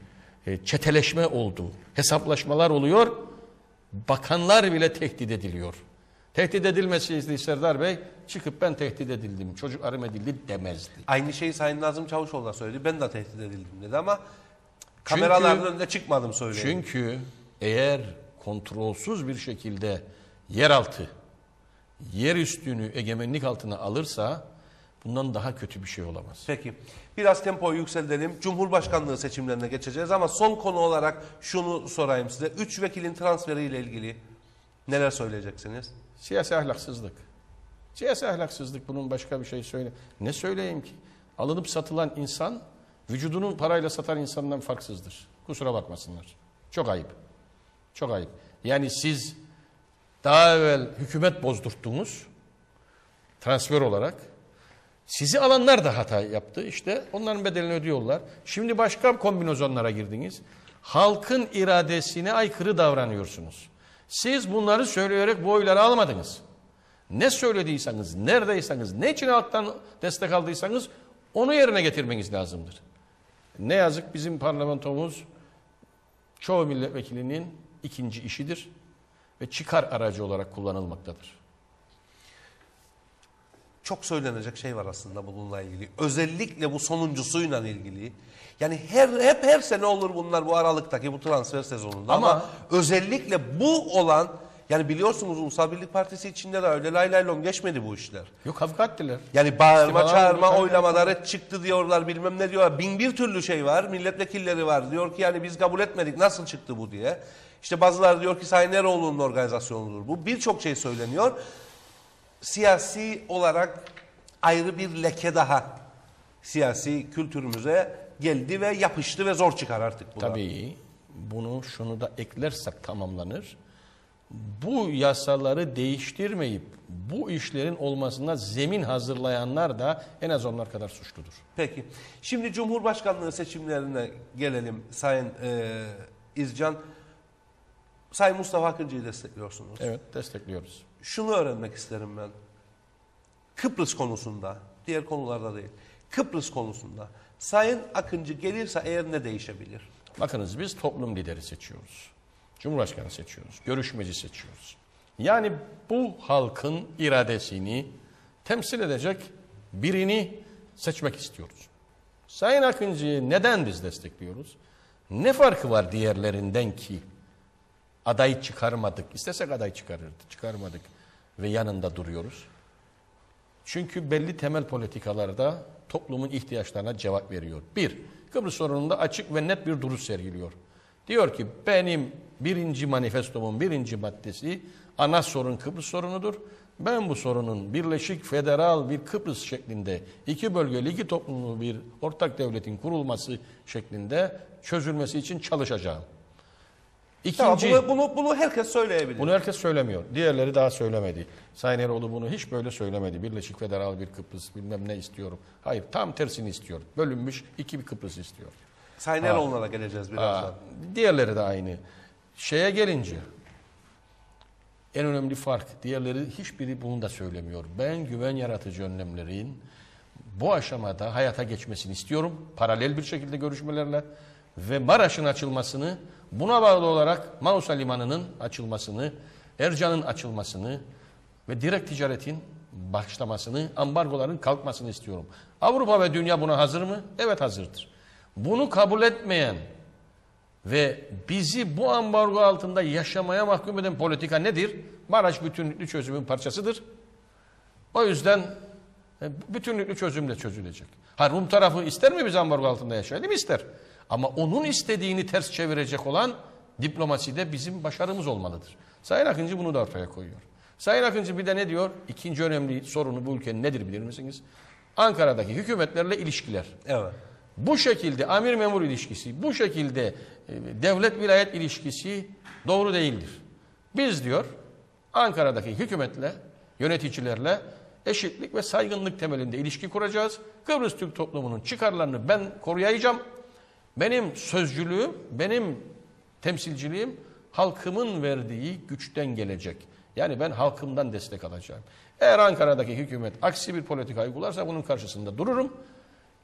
Çeteleşme oldu. Hesaplaşmalar oluyor. Bakanlar bile tehdit ediliyor. Tehdit edilmesiydi Serdar Bey, çıkıp ben tehdit edildim, çocuklarım edildi demezdi. Aynı şeyi Sayın Nazım Çavuşoğlu da söyledi. Ben de tehdit edildim dedi ama kameraların çünkü, önünde çıkmadım söyledi. Çünkü eğer kontrolsüz bir şekilde yeraltı, yer üstünü egemenlik altına alırsa bundan daha kötü bir şey olamaz. Peki. Biraz tempoyu yükseltelim. Cumhurbaşkanlığı seçimlerine geçeceğiz ama son konu olarak şunu sorayım size. Üç vekilin transferiyle ilgili neler söyleyeceksiniz? Siyasi ahlaksızlık. Siyasi ahlaksızlık, bunun başka bir şey söyle. Ne söyleyeyim ki? Alınıp satılan insan vücudunu parayla satan insandan farksızdır. Kusura bakmasınlar. Çok ayıp. Çok ayıp. Yani siz daha evvel hükümet bozdurttunuz transfer olarak. Sizi alanlar da hata yaptı. İşte onların bedelini ödüyorlar. Şimdi başka kombinasyonlara girdiniz. Halkın iradesine aykırı davranıyorsunuz. Siz bunları söyleyerek bu oyları almadınız. Ne söylediyseniz, neredeyseniz, ne için halktan destek aldıysanız onu yerine getirmeniz lazımdır. Ne yazık bizim parlamentomuz çoğu milletvekilinin ikinci işidir ve çıkar aracı olarak kullanılmaktadır. Çok söylenecek şey var aslında bununla ilgili. Özellikle bu sonuncusuyla ilgili. Yani her hep her sene olur bunlar bu aralıktaki bu transfer sezonunda. Ama, ama özellikle bu olan, yani biliyorsunuz Ulusal Birlik Partisi içinde de öyle lay lay lom geçmedi bu işler. Yok, kavga ettiler. Yani bağırma İstifalar çağırma oylamaları çıktı diyorlar, bilmem ne diyorlar. Bin bir türlü şey var. Milletvekilleri var. Diyor ki yani biz kabul etmedik, nasıl çıktı bu diye. İşte bazıları diyor ki Sayın Eroğlu'nun organizasyonudur bu. Birçok şey söyleniyor. Siyasi olarak ayrı bir leke daha siyasi kültürümüze geldi ve yapıştı ve zor çıkar artık bu. Tabii bunu şunu da eklersek tamamlanır. Bu yasaları değiştirmeyip bu işlerin olmasına zemin hazırlayanlar da en az onlar kadar suçludur. Peki. Şimdi Cumhurbaşkanlığı seçimlerine gelelim Sayın e, İzcan. Sayın Mustafa Akıncı'yı destekliyorsunuz. Evet, destekliyoruz. Şunu öğrenmek isterim ben. Kıbrıs konusunda, diğer konularda değil. Kıbrıs konusunda Sayın Akıncı gelirse eğer ne değişebilir? Bakınız, biz toplum lideri seçiyoruz. Cumhurbaşkanı seçiyoruz. Görüşmeci seçiyoruz. Yani bu halkın iradesini temsil edecek birini seçmek istiyoruz. Sayın Akıncı'yı neden biz destekliyoruz? Ne farkı var diğerlerinden ki aday çıkarmadık? İstesek aday çıkarırdık, çıkarmadık ve yanında duruyoruz. Çünkü belli temel politikalarda toplumun ihtiyaçlarına cevap veriyor. Bir, Kıbrıs sorununda açık ve net bir duruş sergiliyor. Diyor ki benim birinci manifestomun birinci maddesi ana sorun Kıbrıs sorunudur. Ben bu sorunun birleşik federal bir Kıbrıs şeklinde iki bölgeli iki toplumlu bir ortak devletin kurulması şeklinde çözülmesi için çalışacağım. İkinci, tamam, bunu, bunu, bunu herkes söyleyebilir. Bunu herkes söylemiyor. Diğerleri daha söylemedi. Sayın Eroğlu bunu hiç böyle söylemedi. Birleşik federal bir Kıbrıs bilmem ne istiyor. Hayır, tam tersini istiyor. Bölünmüş iki bir Kıbrıs istiyor. Sayın Eroğlu'na da geleceğiz birazdan. Aa, diğerleri de aynı. Şeye gelince en önemli fark, diğerleri hiçbiri bunu da söylemiyor. Ben güven yaratıcı önlemlerin bu aşamada hayata geçmesini istiyorum. Paralel bir şekilde görüşmelerle ve Maraş'ın açılmasını, buna bağlı olarak Mausa Limanı'nın açılmasını, Ercan'ın açılmasını ve direkt ticaretin başlamasını, ambargoların kalkmasını istiyorum. Avrupa ve dünya buna hazır mı? Evet, hazırdır. Bunu kabul etmeyen ve bizi bu ambargo altında yaşamaya mahkum eden politika nedir? Maraş bütünlüklü çözümün parçasıdır. O yüzden bütünlüklü çözümle çözülecek. Ha, Rum tarafı ister mi biz ambargo altında yaşayalım? İster. Ama onun istediğini ters çevirecek olan diplomaside bizim başarımız olmalıdır. Sayın Akıncı bunu da ortaya koyuyor. Sayın Akıncı bir de ne diyor? İkinci önemli sorunu bu ülkenin nedir bilir misiniz? Ankara'daki hükümetlerle ilişkiler. Evet. Bu şekilde amir memur ilişkisi, bu şekilde devlet vilayet ilişkisi doğru değildir. Biz diyor Ankara'daki hükümetle, yöneticilerle eşitlik ve saygınlık temelinde ilişki kuracağız. Kıbrıs Türk toplumunun çıkarlarını ben koruyacağım. Benim sözcülüğüm, benim temsilciliğim halkımın verdiği güçten gelecek. Yani ben halkımdan destek alacağım. Eğer Ankara'daki hükümet aksi bir politika uygularsa bunun karşısında dururum.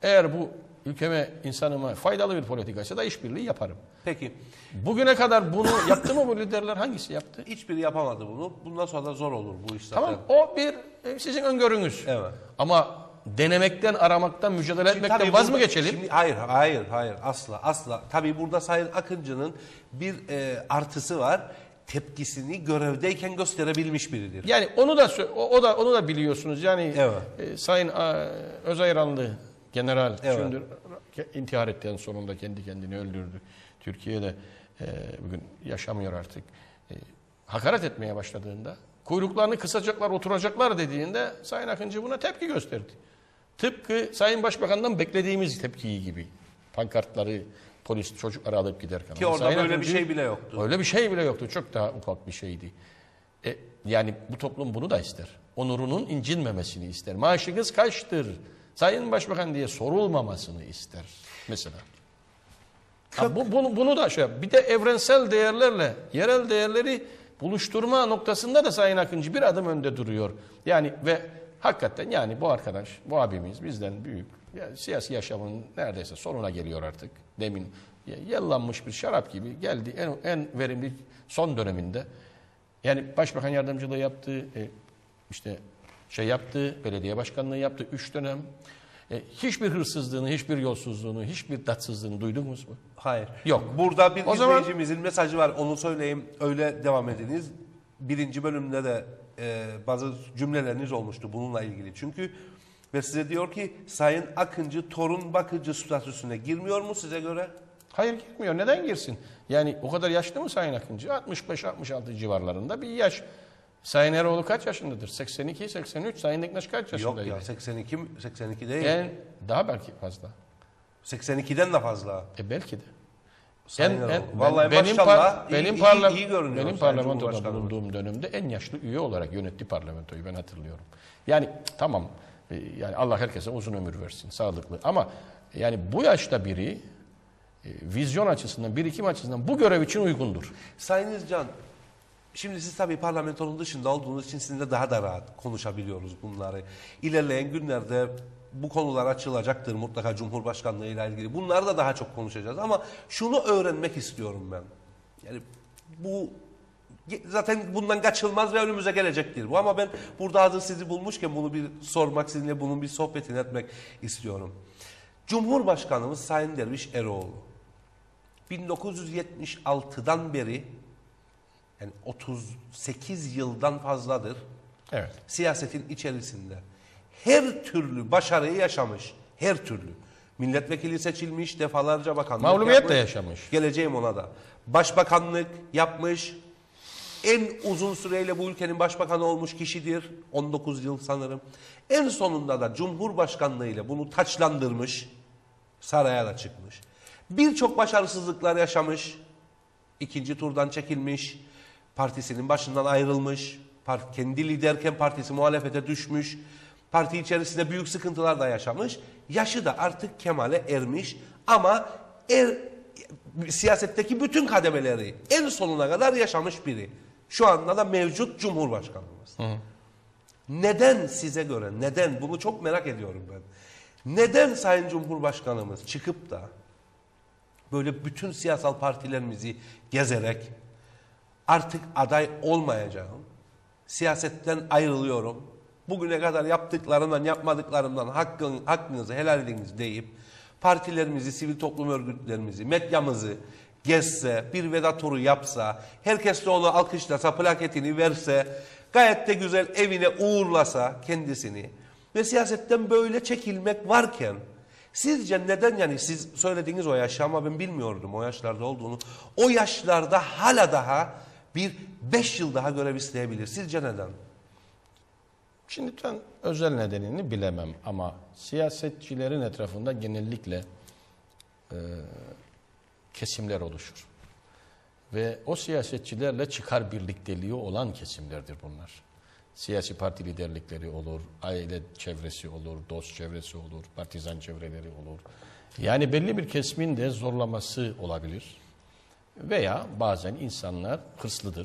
Eğer bu ülkeme, insanıma faydalı bir politikaysa da işbirliği yaparım. Peki. Bugüne kadar bunu yaptı mı bu liderler? Hangisi yaptı? Hiçbiri yapamadı bunu. Bundan sonra da zor olur bu iş zaten. Tamam, o bir e, sizin öngörünüz. Evet. Ama denemekten, aramaktan, mücadele Şimdi etmekten tabii vaz mı burada- geçelim? Şimdi, hayır, hayır, hayır. Asla, asla. Tabii burada Sayın Akıncı'nın bir e, artısı var. Tepkisini görevdeyken gösterebilmiş biridir. Yani onu da sö- o, o da onu da biliyorsunuz. Yani Evet. e, Sayın a, Özayranlı General Evet. şimdi intihar ettiğin sonunda kendi kendini öldürdü. Türkiye'de e, bugün yaşamıyor artık. E, hakaret etmeye başladığında, kuyruklarını kısacaklar, oturacaklar dediğinde Sayın Akıncı buna tepki gösterdi. Tıpkı Sayın Başbakan'dan beklediğimiz tepkiyi gibi. Pankartları, polis çocukları alıp giderken. Ki Ama orada Sayın böyle Akıncı- bir şey bile yoktu. Öyle bir şey bile yoktu. Çok daha ufak bir şeydi. E, yani bu toplum bunu da ister. Onurunun incinmemesini ister. Maaşınız kaçtır? Sayın Başbakan diye sorulmamasını ister. Mesela. Ha, bu, bunu, bunu da şey yap. Bir de evrensel değerlerle yerel değerleri buluşturma noktasında da Sayın Akıncı bir adım önde duruyor. Yani ve hakikaten yani bu arkadaş, bu abimiz bizden büyük. Yani siyasi yaşamının neredeyse sonuna geliyor artık. Demin yıllanmış bir şarap gibi geldi en, en verimli son döneminde. Yani başbakan yardımcılığı yaptı, e, işte şey yaptı, belediye başkanlığı yaptı, üç dönem. E, hiçbir hırsızlığını, hiçbir yolsuzluğunu, hiçbir tatsızlığını duydunuz mu? Hayır. Yok. Burada bir O zaman- izleyicimizin mesajı var. Onu söyleyeyim. Öyle devam ediniz. Birinci bölümde de e, bazı cümleleriniz olmuştu bununla ilgili. Çünkü ve size diyor ki Sayın Akıncı torun bakıcı statüsüne girmiyor mu size göre? Hayır girmiyor. Neden girsin? Yani o kadar yaşlı mı Sayın Akıncı? altmış beş altmış altı civarlarında bir yaş. Sayın Eroğlu kaç yaşındadır? seksen iki seksen üç. Sayın Dektaş kaç yaşındaydı? Yok ya seksen iki seksen iki değil. En, daha belki fazla. seksen ikiden de fazla. E belki de. Sayın En- Eroğlu. en- Vallahi benim maşallah par- benim iyi, parla- iyi, iyi görünüyor. benim Sayın parlamentoda Cumhurbaşkanımız. bulunduğum dönemde en yaşlı üye olarak yönetti parlamentoyu, ben hatırlıyorum. Yani tamam, e, yani Allah herkese uzun ömür versin, sağlıklı, ama yani bu yaşta biri e, vizyon açısından, birikim açısından bu görev için uygundur. Sayın İzcan, şimdi siz tabii parlamentonun dışında olduğunuz için sizinle daha da rahat konuşabiliyoruz bunları. İlerleyen günlerde bu konular açılacaktır mutlaka Cumhurbaşkanlığı ile ilgili. Bunları da daha çok konuşacağız ama şunu öğrenmek istiyorum ben. Yani bu zaten bundan kaçılmaz ve önümüze gelecektir bu, ama ben burada hazır sizi bulmuşken bunu bir sormak, sizinle bunun bir sohbetini etmek istiyorum. Cumhurbaşkanımız Sayın Derviş Eroğlu bin dokuz yüz yetmiş altıdan beri, yani otuz sekiz yıldan fazladır Evet. siyasetin içerisinde her türlü başarıyı yaşamış. Her türlü. Milletvekili seçilmiş, defalarca bakanlık Mağlubiyet yapmış. de yaşamış. Geleceğim ona da. Başbakanlık yapmış. En uzun süreyle bu ülkenin başbakanı olmuş kişidir. on dokuz yıl sanırım. En sonunda da Cumhurbaşkanlığı ile bunu taçlandırmış. Saraya da çıkmış. Birçok başarısızlıklar yaşamış. İkinci turdan çekilmiş. Partisinin başından ayrılmış. Part, kendi liderken partisi muhalefete düşmüş. Parti içerisinde büyük sıkıntılar da yaşamış. Yaşı da artık kemale ermiş. Ama er, siyasetteki bütün kademeleri en sonuna kadar yaşamış biri. Şu anda da mevcut Cumhurbaşkanımız. Hı. Neden size göre, neden? Bunu çok merak ediyorum ben. Neden Sayın Cumhurbaşkanımız çıkıp da böyle bütün siyasal partilerimizi gezerek artık aday olmayacağım, siyasetten ayrılıyorum, bugüne kadar yaptıklarımdan yapmadıklarımdan hakkın, hakkınızı helal ediniz deyip partilerimizi, sivil toplum örgütlerimizi, medyamızı gezse, bir veda turu yapsa, herkes de onu alkışlasa, plaketini verse, gayet de güzel evine uğurlasa kendisini ve siyasetten böyle çekilmek varken sizce neden, yani siz söylediğiniz o yaş ama ben bilmiyordum o yaşlarda olduğunu, o yaşlarda hala daha bir beş yıl daha görev isteyebilir. Sizce neden? Şimdi ben özel nedenini bilemem ama siyasetçilerin etrafında genellikle e, kesimler oluşur. Ve o siyasetçilerle çıkar birlikteliği olan kesimlerdir bunlar. Siyasi parti liderlikleri olur, aile çevresi olur, dost çevresi olur, partizan çevreleri olur. Yani belli bir kesimin de zorlaması olabilir. Veya bazen insanlar hırslıdır.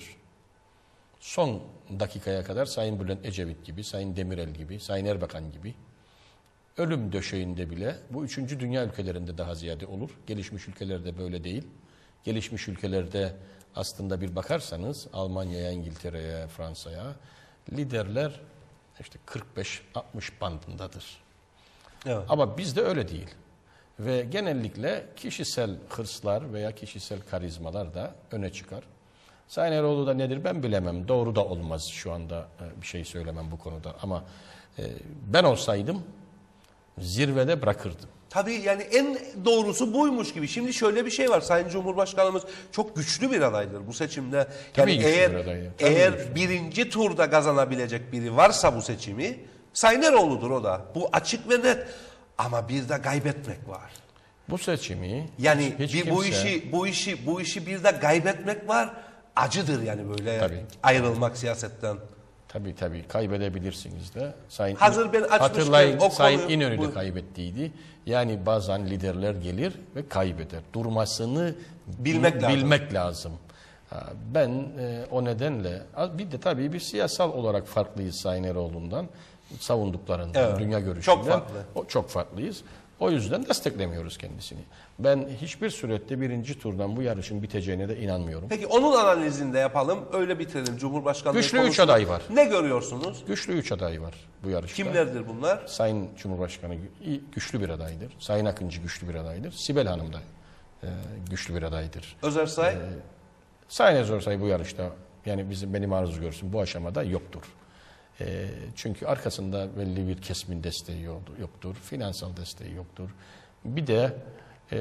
Son dakikaya kadar Sayın Bülent Ecevit gibi, Sayın Demirel gibi, Sayın Erbakan gibi ölüm döşeğinde bile, bu üçüncü dünya ülkelerinde daha ziyade olur. Gelişmiş ülkelerde böyle değil. Gelişmiş ülkelerde aslında bir bakarsanız Almanya'ya, İngiltere'ye, Fransa'ya liderler işte kırk beş altmış bandındadır. Evet. Ama bizde öyle değil. Ve genellikle kişisel hırslar veya kişisel karizmalar da öne çıkar. Sayın Eroğlu da nedir ben bilemem. Doğru da olmaz şu anda bir şey söylemem bu konuda. Ama ben olsaydım zirvede bırakırdım. Tabii yani en doğrusu buymuş gibi. Şimdi şöyle bir şey var. Sayın Cumhurbaşkanımız çok güçlü bir adaydır bu seçimde. Yani Tabii güçlü eğer bir aday. Tabii eğer güçlü. birinci turda kazanabilecek biri varsa bu seçimi Sayın Eroğlu'dur o da. Bu açık ve net. Ama bir de kaybetmek var. Bu seçimi Yani hiç, hiç bir, bu kimse, işi bu işi bu işi bir de kaybetmek var. Acıdır yani böyle Tabii. ayrılmak siyasetten. tabii tabii kaybedebilirsiniz de. Sayın Hazır ben açmışken hatırlayın o Sayın konuyu- İnönü de Buyurun. kaybettiydi. Yani bazen liderler gelir ve kaybeder. Durmasını Bilmek bil- lazım. bilmek lazım. Ha, Ben e, o nedenle bir de tabii bir siyasal olarak farklıyız Sayın Eroğlu'ndan. Savunduklarından, Evet, dünya görüşünden. çok farklı. O, çok farklıyız. O yüzden desteklemiyoruz kendisini. Ben hiçbir surette birinci turdan bu yarışın biteceğine de inanmıyorum. Peki onun analizini de yapalım. Öyle bitirelim Cumhurbaşkanlığı Güçlü üç konusunu. aday var. Ne görüyorsunuz? Güçlü üç aday var bu yarışta. Kimlerdir bunlar? Sayın Cumhurbaşkanı iyi- güçlü bir adaydır. Sayın Akıncı güçlü bir adaydır. Sibel Hanım da e, güçlü bir adaydır. Özersay? Sayın Özersay bu yarışta yani bizim benim arzu görsün bu aşamada yoktur. E, çünkü arkasında belli bir kesimin desteği yoktur, yoktur. Finansal desteği yoktur. Bir de e,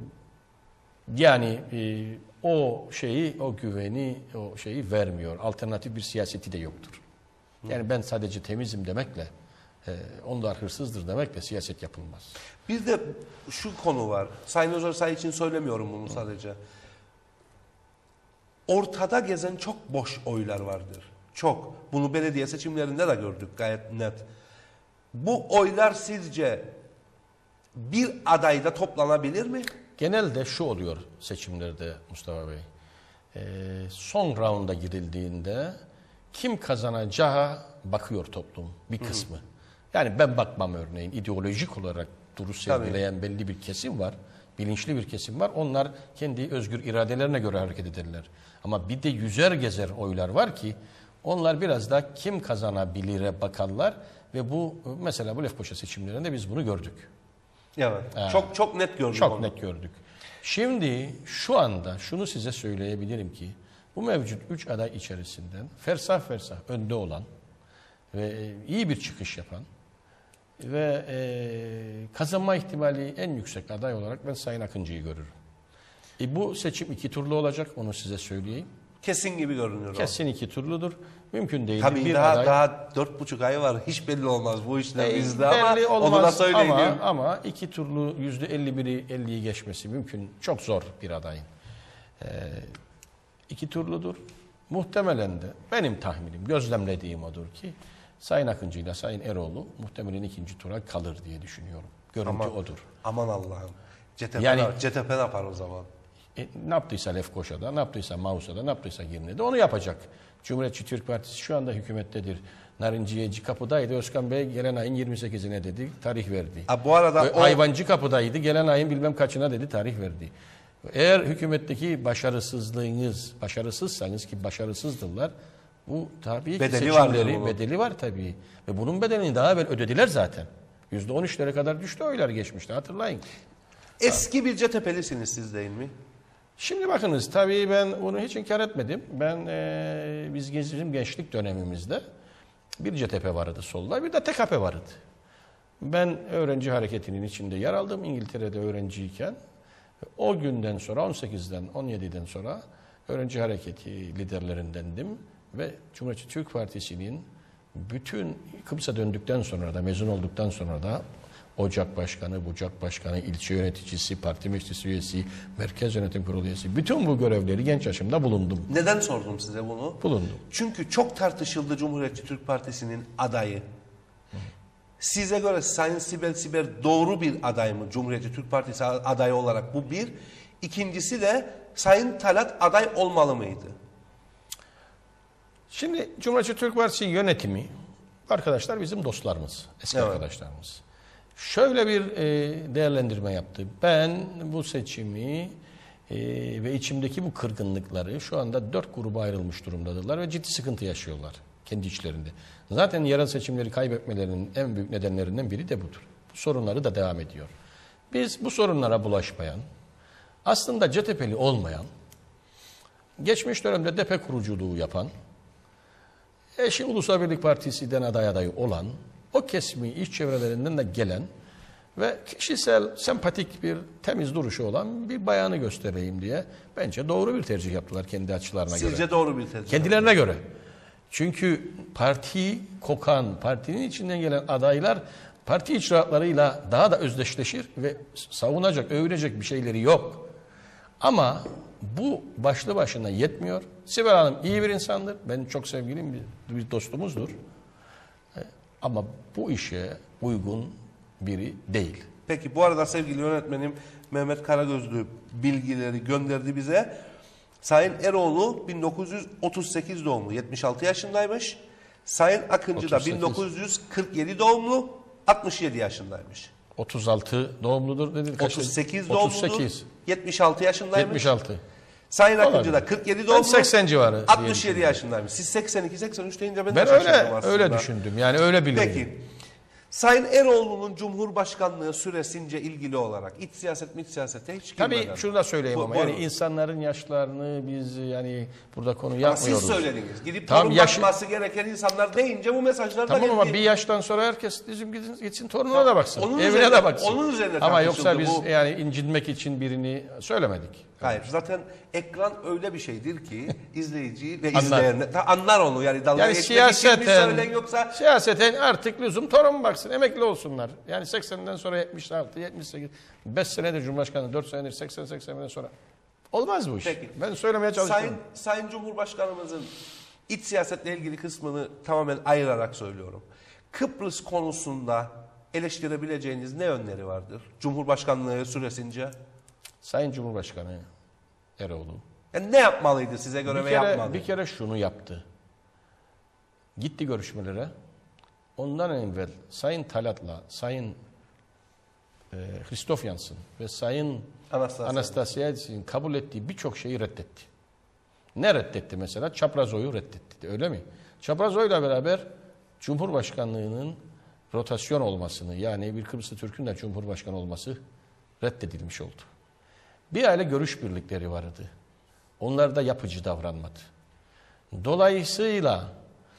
yani e, o şeyi, o güveni, o şeyi vermiyor. Alternatif bir siyaseti de yoktur. Yani ben sadece temizim demekle, e, onlar hırsızdır demekle siyaset yapılmaz. Bir de şu konu var. Sayın Özersay için söylemiyorum bunu sadece. Ortada gezen çok boş oylar vardır. Çok. Bunu belediye seçimlerinde de gördük gayet net. Bu oylar sizce bir adayda toplanabilir mi? Genelde şu oluyor seçimlerde Mustafa Bey. E, son raunda girildiğinde kim kazanacağı bakıyor toplum bir kısmı. Yani ben bakmam örneğin ideolojik olarak duruş Tabii. sergileyen belli bir kesim var. Bilinçli bir kesim var. Onlar kendi özgür iradelerine göre hareket ederler. Ama bir de yüzer gezer oylar var ki onlar biraz da kim kazanabilire bakarlar ve bu mesela bu Lefkoşa seçimlerinde biz bunu gördük. Evet. Çok çok net gördük Çok onu. net gördük. Şimdi şu anda şunu size söyleyebilirim ki bu mevcut üç aday içerisinden fersah fersah önde olan ve iyi bir çıkış yapan ve e, kazanma ihtimali en yüksek aday olarak ben Sayın Akıncı'yı görürüm. E, bu seçim iki turlu olacak onu size söyleyeyim. Kesin gibi görünüyor. o. Kesin iki turludur. Mümkün değil. Tabii bir daha aday. daha dört buçuk ay var. Hiç belli olmaz bu işler E, bizde ama belli onu da olmaz söyleyin. ama, ama iki turlu yüzde elli biri elliyi geçmesi mümkün. Çok zor bir adayın. Ee, iki turludur. Muhtemelen de benim tahminim, gözlemlediğim odur ki Sayın Akıncı ile Sayın Eroğlu muhtemelen ikinci tura kalır diye düşünüyorum. Görüntü Aman, odur. aman Allah'ım. C T P, Yani- ne- C T P ne yapar o zaman? E, ne yaptıysa Lefkoşa'da, ne yaptıysa Mausa'da, ne yaptıysa Girne'de onu yapacak. Cumhuriyetçi Türk Partisi şu anda hükümettedir. Narinciyeci kapıdaydı. Özkan Bey gelen ayın yirmi sekizine dedi, tarih verdi. Ha, bu arada Ö- o- Hayvancı kapıdaydı. Gelen ayın bilmem kaçına dedi, tarih verdi. Eğer hükümetteki başarısızlığınız, başarısızsanız ki başarısızdırlar, bu tabii ki Bedeli vardır seçimleri, bunun. bedeli var tabii. Ve bunun bedelini daha evvel ödediler zaten. yüzde on üçlere kadar düştü oylar geçmişti hatırlayın. Eski bir C T P'lisiniz siz değil mi? Şimdi bakınız tabii ben bunu hiç inkar etmedim. Ben e, biz bizim gençlik dönemimizde bir C T P vardı solda bir de T K P vardı. Ben öğrenci hareketinin içinde yer aldım İngiltere'de öğrenciyken. O günden sonra on sekizden on yediden sonra öğrenci hareketi liderlerindendim ve Cumhuriyetçi Türk Partisi'nin bütün Kıbrıs'a döndükten sonra da mezun olduktan sonra da Ocak Başkanı, Bucak Başkanı, ilçe yöneticisi, parti meclisi üyesi, merkez yönetim kurulu üyesi bütün bu görevleri genç yaşımda bulundum. Neden sordum size bunu? Bulundum. Çünkü çok tartışıldı Cumhuriyetçi Türk Partisi'nin adayı. Size göre Sayın Sibel Siber doğru bir aday mı Cumhuriyetçi Türk Partisi adayı olarak? Bu bir. İkincisi de Sayın Talat aday olmalı mıydı? Şimdi Cumhuriyetçi Türk Partisi yönetimi arkadaşlar bizim dostlarımız, eski Evet. arkadaşlarımız. Şöyle bir e, değerlendirme yaptı. Ben bu seçimi e, ve içimdeki bu kırgınlıkları şu anda dört gruba ayrılmış durumdadırlar ve ciddi sıkıntı yaşıyorlar kendi içlerinde. Zaten yerel seçimleri kaybetmelerinin en büyük nedenlerinden biri de budur. Bu sorunları da devam ediyor. Biz bu sorunlara bulaşmayan, aslında C T P'li olmayan, geçmiş dönemde D P kuruculuğu yapan, eşi Ulusal Birlik Partisi'den aday adayı olan, o kesimi iç çevrelerinden de gelen ve kişisel, sempatik bir temiz duruşu olan bir bayanı göstereyim diye bence doğru bir tercih yaptılar kendi açılarına Sizce göre. Sizce doğru bir tercih. Kendilerine göre. Çünkü partiyi kokan, partinin içinden gelen adaylar parti icraatlarıyla daha da özdeşleşir ve savunacak, övünecek bir şeyleri yok. Ama bu başlı başına yetmiyor. Sibel Hanım iyi bir insandır. Benim çok sevgilim bir, bir dostumuzdur. Ama bu işe uygun biri değil. Peki bu arada sevgili yönetmenim Mehmet Karagözlü bilgileri gönderdi bize. Sayın Eroğlu bin dokuz yüz otuz sekiz doğumlu, yetmiş altı yaşındaymış. Sayın Akıncı da bin dokuz yüz kırk yedi doğumlu, altmış yedi yaşındaymış. otuz altı doğumludur dedi. otuz sekiz doğumludur, otuz sekiz. yetmiş altı yaşındaymış. yetmiş altı. Sayın Akıncı da kırk yedi doğumlu, ben seksen civarı altmış yedi yaşındaymış. Siz seksen iki seksen üç deyince ben, ben de öyle şaşırdım aslında. öyle düşündüm. Yani öyle biliyorum. Peki. Sayın Eroğlu'nun Cumhurbaşkanlığı süresince ilgili olarak iç siyaset, iç siyasete hiç girmeden. Tabii şunu da söyleyeyim Bu, ama buyurun. yani insanların yaşlarını biz yani burada konu Ama yapmıyoruz. siz söylediniz. Gidip Tam torun yaşı- bakması gereken insanlar deyince bu mesajlar da Tamam ama geldi. bir yaştan sonra herkes bizim gitsin, gitsin torununa da baksın. Onun Evine üzerine- de baksın. onun üzerine ama yoksa tartışıldı biz bu. yani incinmek için birini söylemedik. Hayır, zaten ekran öyle bir şeydir ki izleyici ve Anlar. izleyenler ta- anlar onu yani dalga Yani geçmek için mi siyaseten, söylen yoksa siyaseten artık lüzum torun baksın, emekli olsunlar. Yani seksenden sonra yetmiş altı, yetmiş sekiz, beş senedir Cumhurbaşkanı, dört senedir seksen seksen sonra. Olmaz bu iş. Peki. Ben söylemeye çalışıyorum. Sayın, Sayın Cumhurbaşkanımızın iç siyasetle ilgili kısmını tamamen ayırarak söylüyorum. Kıbrıs konusunda eleştirebileceğiniz ne yönleri vardır? Cumhurbaşkanlığı süresince. Sayın Cumhurbaşkanı Eroğlu Yani ne yapmalıydı size göre bir ve kere, yapmadı? bir kere şunu yaptı. Gitti görüşmelere. Ondan evvel Sayın Talat'la Sayın e, Hristofyans'ın ve Sayın Anastasya. Anastasiadis'in kabul ettiği birçok şeyi reddetti. Ne reddetti mesela? Çaprazoy'u reddetti. Öyle mi? Çaprazoy'la beraber Cumhurbaşkanlığının rotasyon olmasını, yani bir Kıbrıslı Türk'ün de Cumhurbaşkanı olması reddedilmiş oldu. Bir aile görüş birlikleri vardı. Onlar da yapıcı davranmadı. Dolayısıyla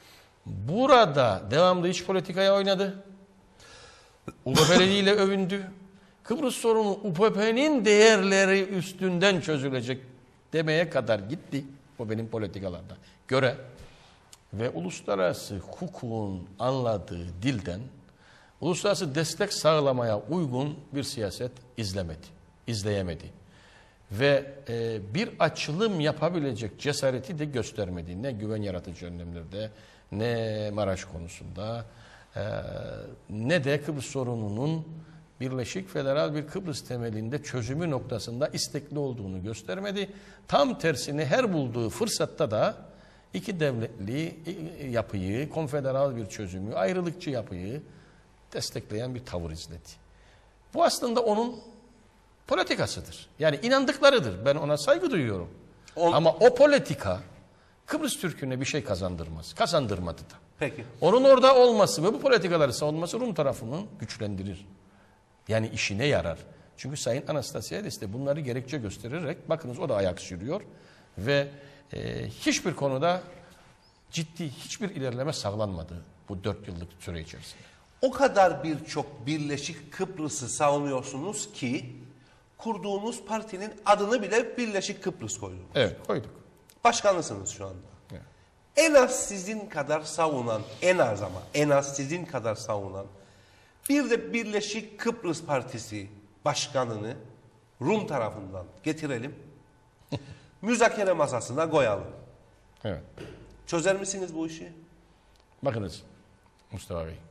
burada devamlı iç politikaya oynadı. U P P'liyle övündü. Kıbrıs sorunu U P P'nin değerleri üstünden çözülecek demeye kadar gitti. Bu benim politikalarda göre. Ve uluslararası hukukun anladığı dilden uluslararası destek sağlamaya uygun bir siyaset izlemedi, izleyemedi. Ve e, bir açılım yapabilecek cesareti de göstermedi. Ne güven yaratıcı önlemlerde, ne Maraş konusunda, e, ne de Kıbrıs sorununun Birleşik Federal bir Kıbrıs temelinde çözümü noktasında istekli olduğunu göstermedi. Tam tersine her bulduğu fırsatta da iki devletli yapıyı, konfederal bir çözümü, ayrılıkçı yapıyı destekleyen bir tavır izledi. Bu aslında onun politikasıdır. Yani inandıklarıdır. Ben ona saygı duyuyorum. On... Ama o politika Kıbrıs Türk'üne bir şey kazandırmaz. Kazandırmadı da. Peki. Onun orada olması ve bu politikaları savunması Rum tarafının güçlendirir. Yani işine yarar. Çünkü Sayın Anastasiadis de bunları gerekçe göstererek bakınız o da ayak sürüyor ve e, hiçbir konuda ciddi hiçbir ilerleme sağlanmadı bu dört yıllık süre içerisinde. O kadar birçok Birleşik Kıbrıs'ı savunuyorsunuz ki kurduğunuz partinin adını bile Birleşik Kıbrıs koydunuz. Evet, koyduk. Başkanısınız şu anda. Evet. En az sizin kadar savunan, en az ama en az sizin kadar savunan bir de Birleşik Kıbrıs Partisi başkanını Rum tarafından getirelim. Müzakere masasına koyalım. Evet. Çözer misiniz bu işi? Bakınız Mustafa Bey.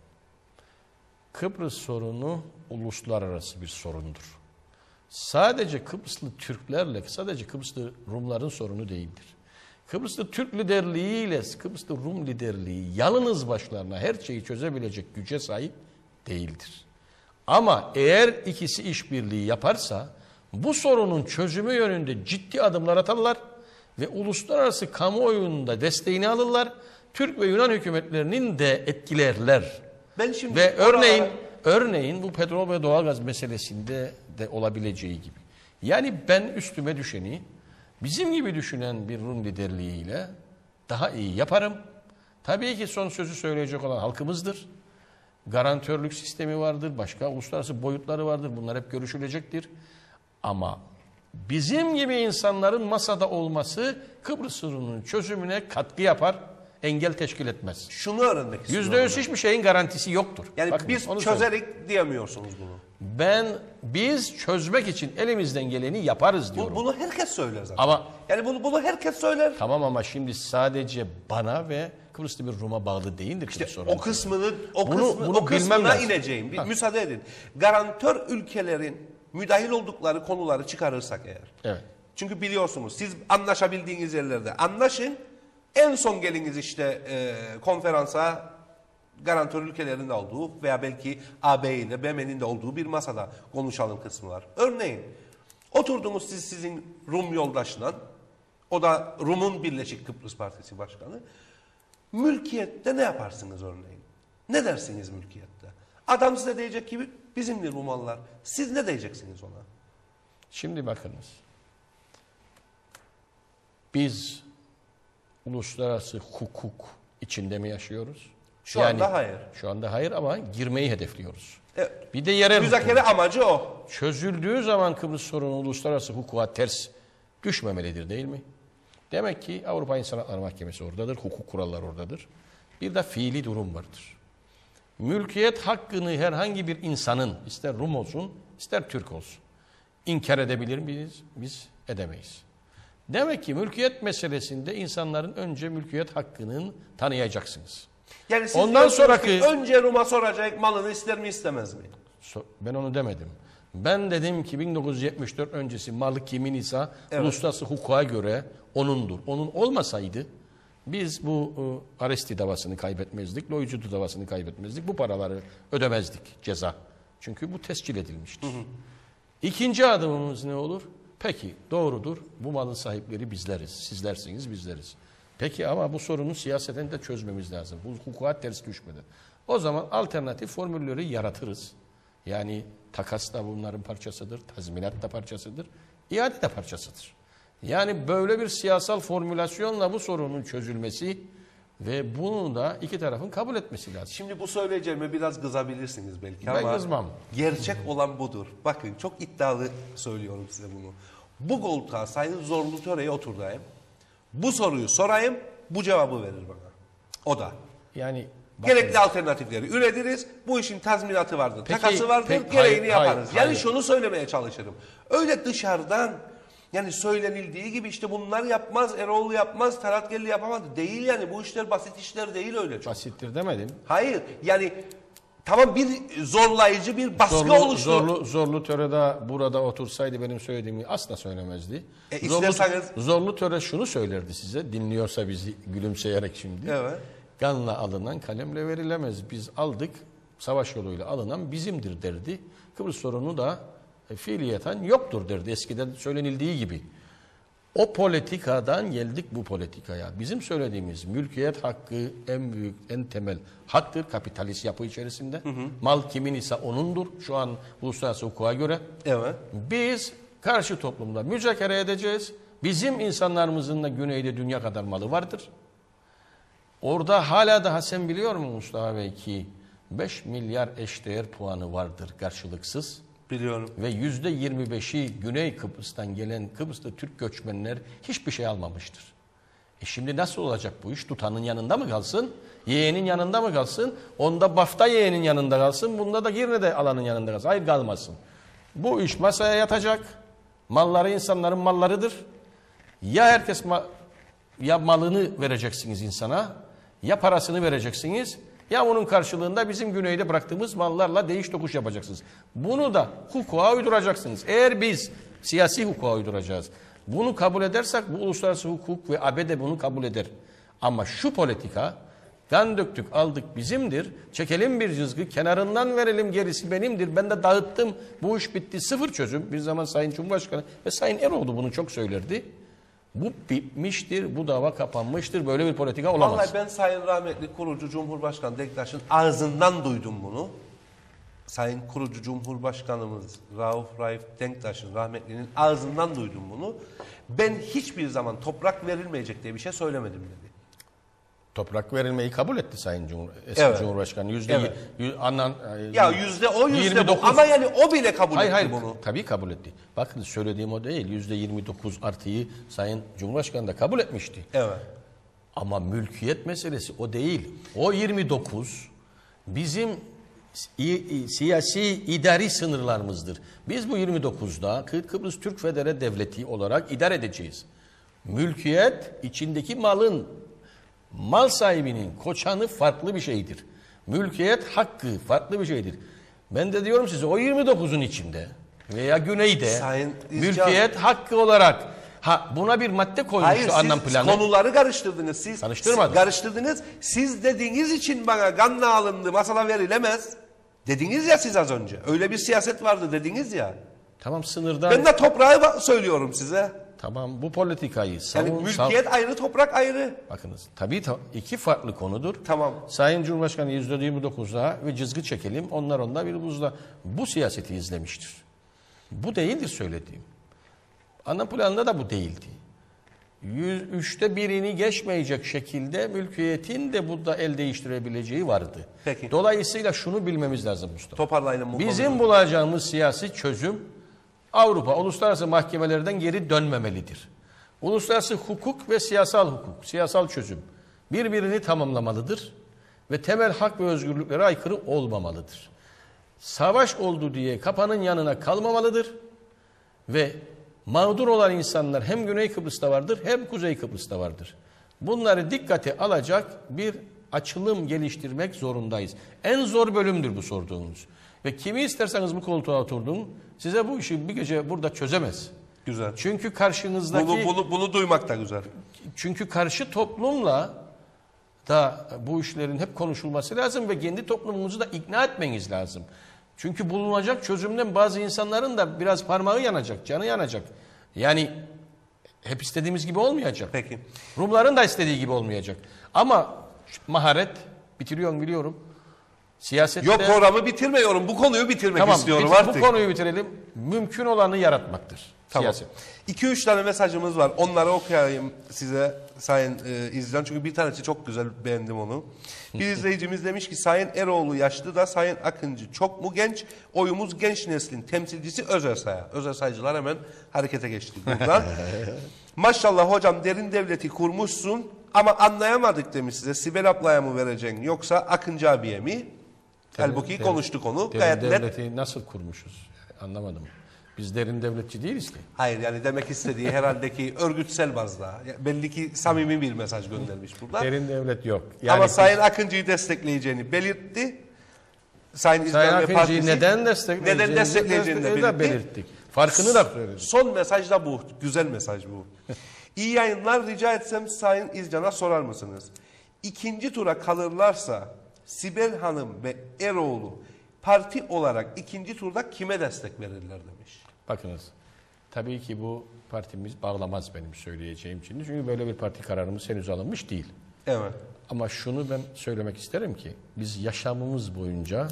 Kıbrıs sorunu uluslararası bir sorundur. Sadece Kıbrıslı Türklerle, sadece Kıbrıslı Rumların sorunu değildir. Kıbrıslı Türk liderliğiyle Kıbrıslı Rum liderliği yalnız başlarına her şeyi çözebilecek güce sahip değildir. Ama eğer ikisi işbirliği yaparsa bu sorunun çözümü yönünde ciddi adımlar atarlar ve uluslararası kamuoyunda desteğini alırlar. Türk ve Yunan hükümetlerinin de etkilerler. Ben şimdi ve örneğin oralara... örneğin bu petrol ve doğalgaz meselesinde de olabileceği gibi. Yani ben üstüme düşeni bizim gibi düşünen bir Rum liderliğiyle daha iyi yaparım. Tabii ki son sözü söyleyecek olan halkımızdır. Garantörlük sistemi vardır, başka uluslararası boyutları vardır. Bunlar hep görüşülecektir. Ama bizim gibi insanların masada olması Kıbrıs sorununun çözümüne katkı yapar, engel teşkil etmez. Şunu öğrenmek istiyorum. Yüzde yüz hiçbir şeyin garantisi yoktur. Yani Bakın, biz çözerek söyleyeyim. Diyemiyorsunuz bunu. Ben biz çözmek için elimizden geleni yaparız diyorum. Bu, bunu herkes söyler zaten. Ama yani bunu bunu herkes söyler. Tamam ama şimdi sadece bana ve Kıbrıs'ta bir Rum'a bağlı değildir. İşte sorun. o kısmını o Bunu- kısmı bunu o kısmına bilmem lazım. ineceğim. Bir Ha. müsaade edin. Garantör ülkelerin müdahil oldukları konuları çıkarırsak eğer. Evet. Çünkü biliyorsunuz siz anlaşabildiğiniz yerlerde anlaşın. En son geliniz işte e, konferansa garantör ülkelerin de olduğu veya belki A B ile B M'nin de olduğu bir masada konuşalım kısmı var. Örneğin oturdunuz siz sizin Rum yoldaşla, o da Rum'un Birleşik Kıbrıs Partisi Başkanı. Mülkiyette ne yaparsınız örneğin? Ne dersiniz mülkiyette? Adam size diyecek ki bizimdir bu mallar. Siz ne diyeceksiniz ona? Şimdi bakınız. Biz uluslararası hukuk içinde mi yaşıyoruz? Şu anda hayır. Şu anda hayır ama girmeyi hedefliyoruz. Evet. Bir de yerel Müzakere hukuk. amacı o. Çözüldüğü zaman Kıbrıs sorunu uluslararası hukuka ters düşmemelidir değil mi? Demek ki Avrupa İnsan Hakları Mahkemesi oradadır, hukuk kuralları oradadır. Bir de fiili durum vardır. Mülkiyet hakkını herhangi bir insanın, ister Rum olsun, ister Türk olsun, inkar edebilir miyiz? Biz edemeyiz. Demek ki mülkiyet meselesinde insanların önce mülkiyet hakkını tanıyacaksınız. Yani siz Ondan sonraki ki önce Rum'a soracak malını ister mi istemez mi? Ben onu demedim. Ben dedim ki bin dokuz yüz yetmiş dört öncesi malı kimin ise evet. uluslararası hukuka göre onundur. Onun olmasaydı biz bu e, Aresti davasını kaybetmezdik, Loycudu davasını kaybetmezdik. Bu paraları ödemezdik ceza. Çünkü bu tescil edilmiştir. Hı hı. İkinci adımımız ne olur? Peki doğrudur. Bu malın sahipleri bizleriz. Sizlersiniz, bizleriz. Peki ama bu sorunu siyaseten de çözmemiz lazım. Bu hukuka ters düşmeden. O zaman alternatif formülleri yaratırız. Yani takas da bunların parçasıdır, tazminat da parçasıdır, iade de parçasıdır. Yani böyle bir siyasal formülasyonla bu sorunun çözülmesi ve bunu da iki tarafın kabul etmesi lazım. Şimdi bu söyleyeceğime biraz kızabilirsiniz belki ben ama kızmam. Gerçek olan budur. Bakın çok iddialı söylüyorum size bunu. Bu koltuğa Sayın Zorlu Töre'ye oturdayım. Bu soruyu sorayım, bu cevabı verir bana. O da. Yani bakın, gerekli alternatifleri üretiriz. Bu işin tazminatı vardır, peki, takası vardır, peki, gereğini hayır, yaparız. hayır, yani hayır. şunu söylemeye çalışırım. Öyle dışarıdan yani söylenildiği gibi işte bunlar yapmaz, Eroğlu yapmaz, Taratgelli yapamaz. Değil yani bu işler basit işler değil öyle çok. Basittir demedim. Hayır yani tamam bir zorlayıcı bir baskı Zorlu, oluştu. Zorlu, Zorlu Töre'de burada otursaydı benim söylediğimi asla söylemezdi. E, Zorlu, isterseniz- Zorlu Töre şunu söylerdi size, dinliyorsa bizi gülümseyerek şimdi. Evet. Kanla alınan kalemle verilemez. Biz aldık, savaş yoluyla alınan bizimdir derdi. Kıbrıs sorunu da e, fiiliyeten yoktur derdi. Eskiden söylenildiği gibi. O politikadan geldik bu politikaya. Bizim söylediğimiz mülkiyet hakkı en büyük, en temel haktır kapitalist yapı içerisinde. Hı hı. Mal kimin ise onundur şu an uluslararası hukuka göre. Evet. Biz karşı toplumda müzakere edeceğiz. Bizim insanlarımızın da güneyde dünya kadar malı vardır. Orada hala daha sen biliyor musun Mustafa Bey ki beş milyar eşdeğer puanı vardır karşılıksız. Biliyorum. Ve yüzde yirmi beşi Güney Kıbrıs'tan gelen Kıbrıs'ta Türk göçmenler hiçbir şey almamıştır. E şimdi nasıl olacak bu iş? Tutanın yanında mı kalsın? Yeğenin yanında mı kalsın? Onda Bafta yeğenin yanında kalsın. Bunda da Girne'de alanın yanında kalsın. Hayır kalmasın. Bu iş masaya yatacak. Malları insanların mallarıdır. Ya herkes ma ya malını vereceksiniz insana ya parasını vereceksiniz. Ya onun karşılığında bizim güneyde bıraktığımız mallarla değiş tokuş yapacaksınız. Bunu da hukuka uyduracaksınız. Eğer biz siyasi hukuka uyduracağız. Bunu kabul edersek bu uluslararası hukuk ve A B D bunu kabul eder. Ama şu politika Kan döktük, aldık, bizimdir. Çekelim bir cızgı, kenarından verelim, gerisi benimdir. Ben de dağıttım, bu iş bitti, sıfır çözüm. Bir zaman Sayın Cumhurbaşkanı ve Sayın Eroğlu bunu çok söylerdi. Bu bitmiştir, bu dava kapanmıştır, böyle bir politika olamaz. Vallahi ben Sayın rahmetli kurucu Cumhurbaşkanı Denktaş'ın ağzından duydum bunu. Sayın kurucu Cumhurbaşkanımız Rauf Raif Denktaş'ın rahmetlinin ağzından duydum bunu. Ben hiçbir zaman toprak verilmeyecek diye bir şey söylemedim dedi. Toprak verilmeyi kabul etti Sayın Cumhur, eski Evet. Cumhurbaşkanı. Yüzde Evet. y- anan, Ya yüzde o yüzde yirmi dokuz. bu ama yani o bile kabul hayır, etti hayır, bunu. Tabii kabul etti. Bakın söylediğim o değil. Yüzde yirmi dokuz artıyı Sayın Cumhurbaşkanı da kabul etmişti. Evet. Ama mülkiyet meselesi o değil. O yirmi dokuz bizim si- siyasi idari sınırlarımızdır. Biz bu yirmi dokuzda Kıbrıs Türk Federe Devleti olarak idare edeceğiz. Mülkiyet içindeki malın, mal sahibinin koçanı farklı bir şeydir. Mülkiyet hakkı farklı bir şeydir. Ben de diyorum size o yirmi dokuzun içinde veya güneyde Sayın İzcan- mülkiyet hakkı olarak ha buna bir madde koymuştu Hayır anlam siz planı. konuları karıştırdınız. Siz, Karıştırmadım. siz karıştırdınız. Siz dediğiniz için bana ganna alındı, masala verilemez. Dediniz ya siz az önce. Öyle bir siyaset vardı dediniz ya. Tamam sınırdan. Ben de toprağı ba- söylüyorum size. Tamam bu politikayı savun. Yani mülkiyet ayrı, toprak ayrı. Bakınız tabii ta- iki farklı konudur. Tamam. Sayın Cumhurbaşkanı yüzde yirmi dokuzda ve cızgı çekelim onlar onda bir buzda. Bu siyaseti izlemiştir. Bu değildir söylediğim. Ana planında da bu değildi. Yüz, üçte birini geçmeyecek şekilde mülkiyetin de burada el değiştirebileceği vardı. Peki. Dolayısıyla şunu bilmemiz lazım Mustafa. Toparlayalım bu Bizim konuyu. bulacağımız siyasi çözüm Avrupa uluslararası mahkemelerden geri dönmemelidir. Uluslararası hukuk ve siyasal hukuk, siyasal çözüm birbirini tamamlamalıdır ve temel hak ve özgürlüklere aykırı olmamalıdır. Savaş oldu diye kapanın yanına kalmamalıdır ve mağdur olan insanlar hem Güney Kıbrıs'ta vardır hem Kuzey Kıbrıs'ta vardır. Bunları dikkate alacak bir açılım geliştirmek zorundayız. En zor bölümdür bu sorduğunuz. Ve kimi isterseniz bu koltuğa oturdun, size bu işi bir gece burada çözemez. Güzel. Çünkü karşınızdaki Bunu, bunu, bunu duymak da güzel. çünkü karşı toplumla da bu işlerin hep konuşulması lazım ve kendi toplumumuzu da ikna etmeniz lazım. Çünkü bulunacak çözümden bazı insanların da biraz parmağı yanacak, canı yanacak. Yani hep istediğimiz gibi olmayacak. Peki. Rumların da istediği gibi olmayacak. Ama maharet, bitiriyorum biliyorum. Siyasette... Yok programı bitirmiyorum. Bu konuyu bitirmek Tamam, istiyorum bitir- artık. bu konuyu bitirelim. Mümkün olanı yaratmaktır. Tamam. Siyaset. iki üç tane mesajımız var. Onları okuyayım size Sayın e, izleyen. Çünkü bir tanesi çok güzel, beğendim onu. Bir izleyicimiz demiş ki Sayın Eroğlu yaşlı da Sayın Akıncı çok mu genç? Oyumuz genç neslin temsilcisi Özersay'a. Özersaycılar hemen harekete geçti buradan. Maşallah hocam derin devleti kurmuşsun ama anlayamadık demiş size. Sibel ablaya mı vereceksin yoksa Akıncı abiye mi? Halbuki Derin- konuştuk onu. Derin Gayet net. devleti nasıl kurmuşuz? Anlamadım. Biz derin devletçi değiliz ki. Hayır yani demek istediği herhalde ki örgütsel bazda. Ya belli ki samimi bir mesaj göndermiş burada. Derin devlet yok. Ama biz- Sayın Akıncı'yı destekleyeceğini belirtti. Sayın, Sayın İzlem ve Akıncı'yı Partisi neden destekleyeceğini neden destekleyeceğini de de belirtti. belirttik. Farkını da söyledik. Son mesaj da bu. Güzel mesaj bu. İyi yayınlar, rica etsem Sayın İzcan'a sorar mısınız? İkinci tura kalırlarsa Sibel Hanım ve Eroğlu parti olarak ikinci turda kime destek verirler demiş. Bakınız. Tabii ki bu partimiz bağlamaz benim söyleyeceğim şimdi. Çünkü böyle bir parti kararımız henüz alınmış değil. Evet. Ama şunu ben söylemek isterim ki biz yaşamımız boyunca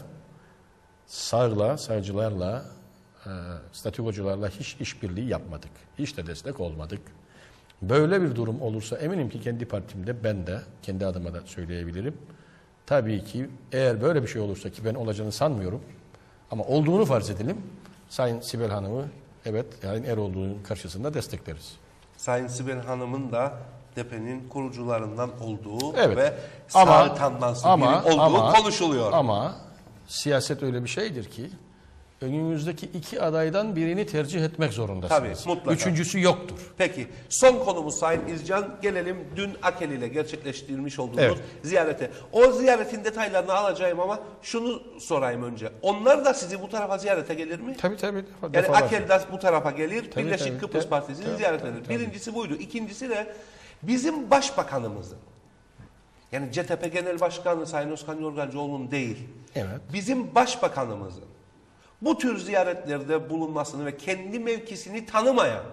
sağla, sağcılarla, e, statükocularla hiç işbirliği yapmadık. Hiç de destek olmadık. Böyle bir durum olursa eminim ki kendi partimde ben de kendi adıma da söyleyebilirim. Tabii ki eğer böyle bir şey olursa ki ben olacağını sanmıyorum ama olduğunu farz edelim. Sayın Sibel Hanım'ı evet yani Eroğlu'nun karşısında destekleriz. Sayın Sibel Hanım'ın da D P'nin kurucularından olduğu Evet. ve Ama- sağ tandanslı ama- biri olduğu ama- konuşuluyor. Ama siyaset öyle bir şeydir ki önümüzdeki iki adaydan birini tercih etmek zorundasınız. Tabii, mutlaka. Üçüncüsü yoktur. Peki son konumuz Sayın İzcan. Gelelim dün Akel ile gerçekleştirilmiş olduğumuz Evet. ziyarete. O ziyaretin detaylarını alacağım ama şunu sorayım önce. Onlar da sizi bu tarafa ziyarete gelir mi? Tabii tabii. Yani defalarca. Akel de bu tarafa gelir, Tabii, Birleşik tabii. Kıbrıs Tabii, Partisi'ni tabii, ziyaret tabii, eder. tabii. Birincisi buydu. İkincisi de bizim başbakanımızın Yani C T P Genel Başkanı Sayın Özkan Yorgancıoğlu'nun değil, Evet. bizim başbakanımızın bu tür ziyaretlerde bulunmasını ve kendi mevkisini tanımayan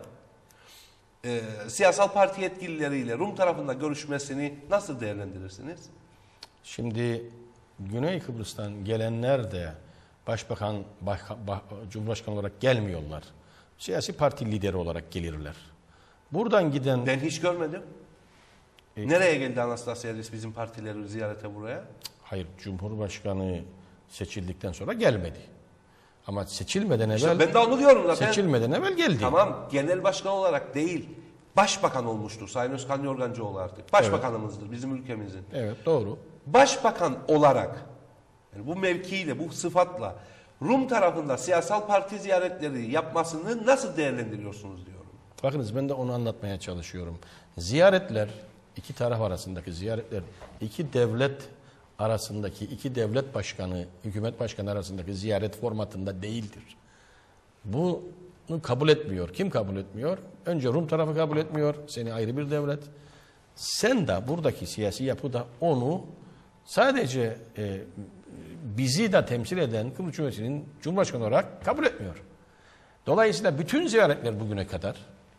e, siyasal parti yetkilileriyle Rum tarafında görüşmesini nasıl değerlendirirsiniz? Şimdi Güney Kıbrıs'tan gelenler de başbakan, baş, baş, cumhurbaşkanı olarak gelmiyorlar. Siyasi parti lideri olarak gelirler. Buradan giden... Ben hiç görmedim. E, Nereye geldi Anastasiadis bizim partileri ziyarete buraya? Hayır, Cumhurbaşkanı seçildikten sonra gelmedi. Ama seçilmeden evvel... İşte ben de onu diyorum zaten. Seçilmeden evvel geldi. Tamam, genel başkan olarak değil, başbakan olmuştur Sayın Özkan Yorgancıoğlu artık. Başbakanımızdır evet. Bizim ülkemizin. Evet, doğru. Başbakan olarak, yani bu mevkiyle, bu sıfatla Rum tarafında siyasal parti ziyaretleri yapmasını nasıl değerlendiriyorsunuz diyorum. Bakınız ben de onu anlatmaya çalışıyorum. Ziyaretler, iki taraf arasındaki ziyaretler, iki devlet arasındaki, iki devlet başkanı, hükümet başkanı arasındaki ziyaret formatında değildir. Bunu kabul etmiyor. Kim kabul etmiyor? Önce Rum tarafı kabul etmiyor. Seni ayrı bir devlet. Sen de buradaki siyasi yapıda onu sadece e, bizi de temsil eden Kıbrıs Cumhuriyeti'nin Cumhurbaşkanı olarak kabul etmiyor. Dolayısıyla bütün ziyaretler bugüne kadar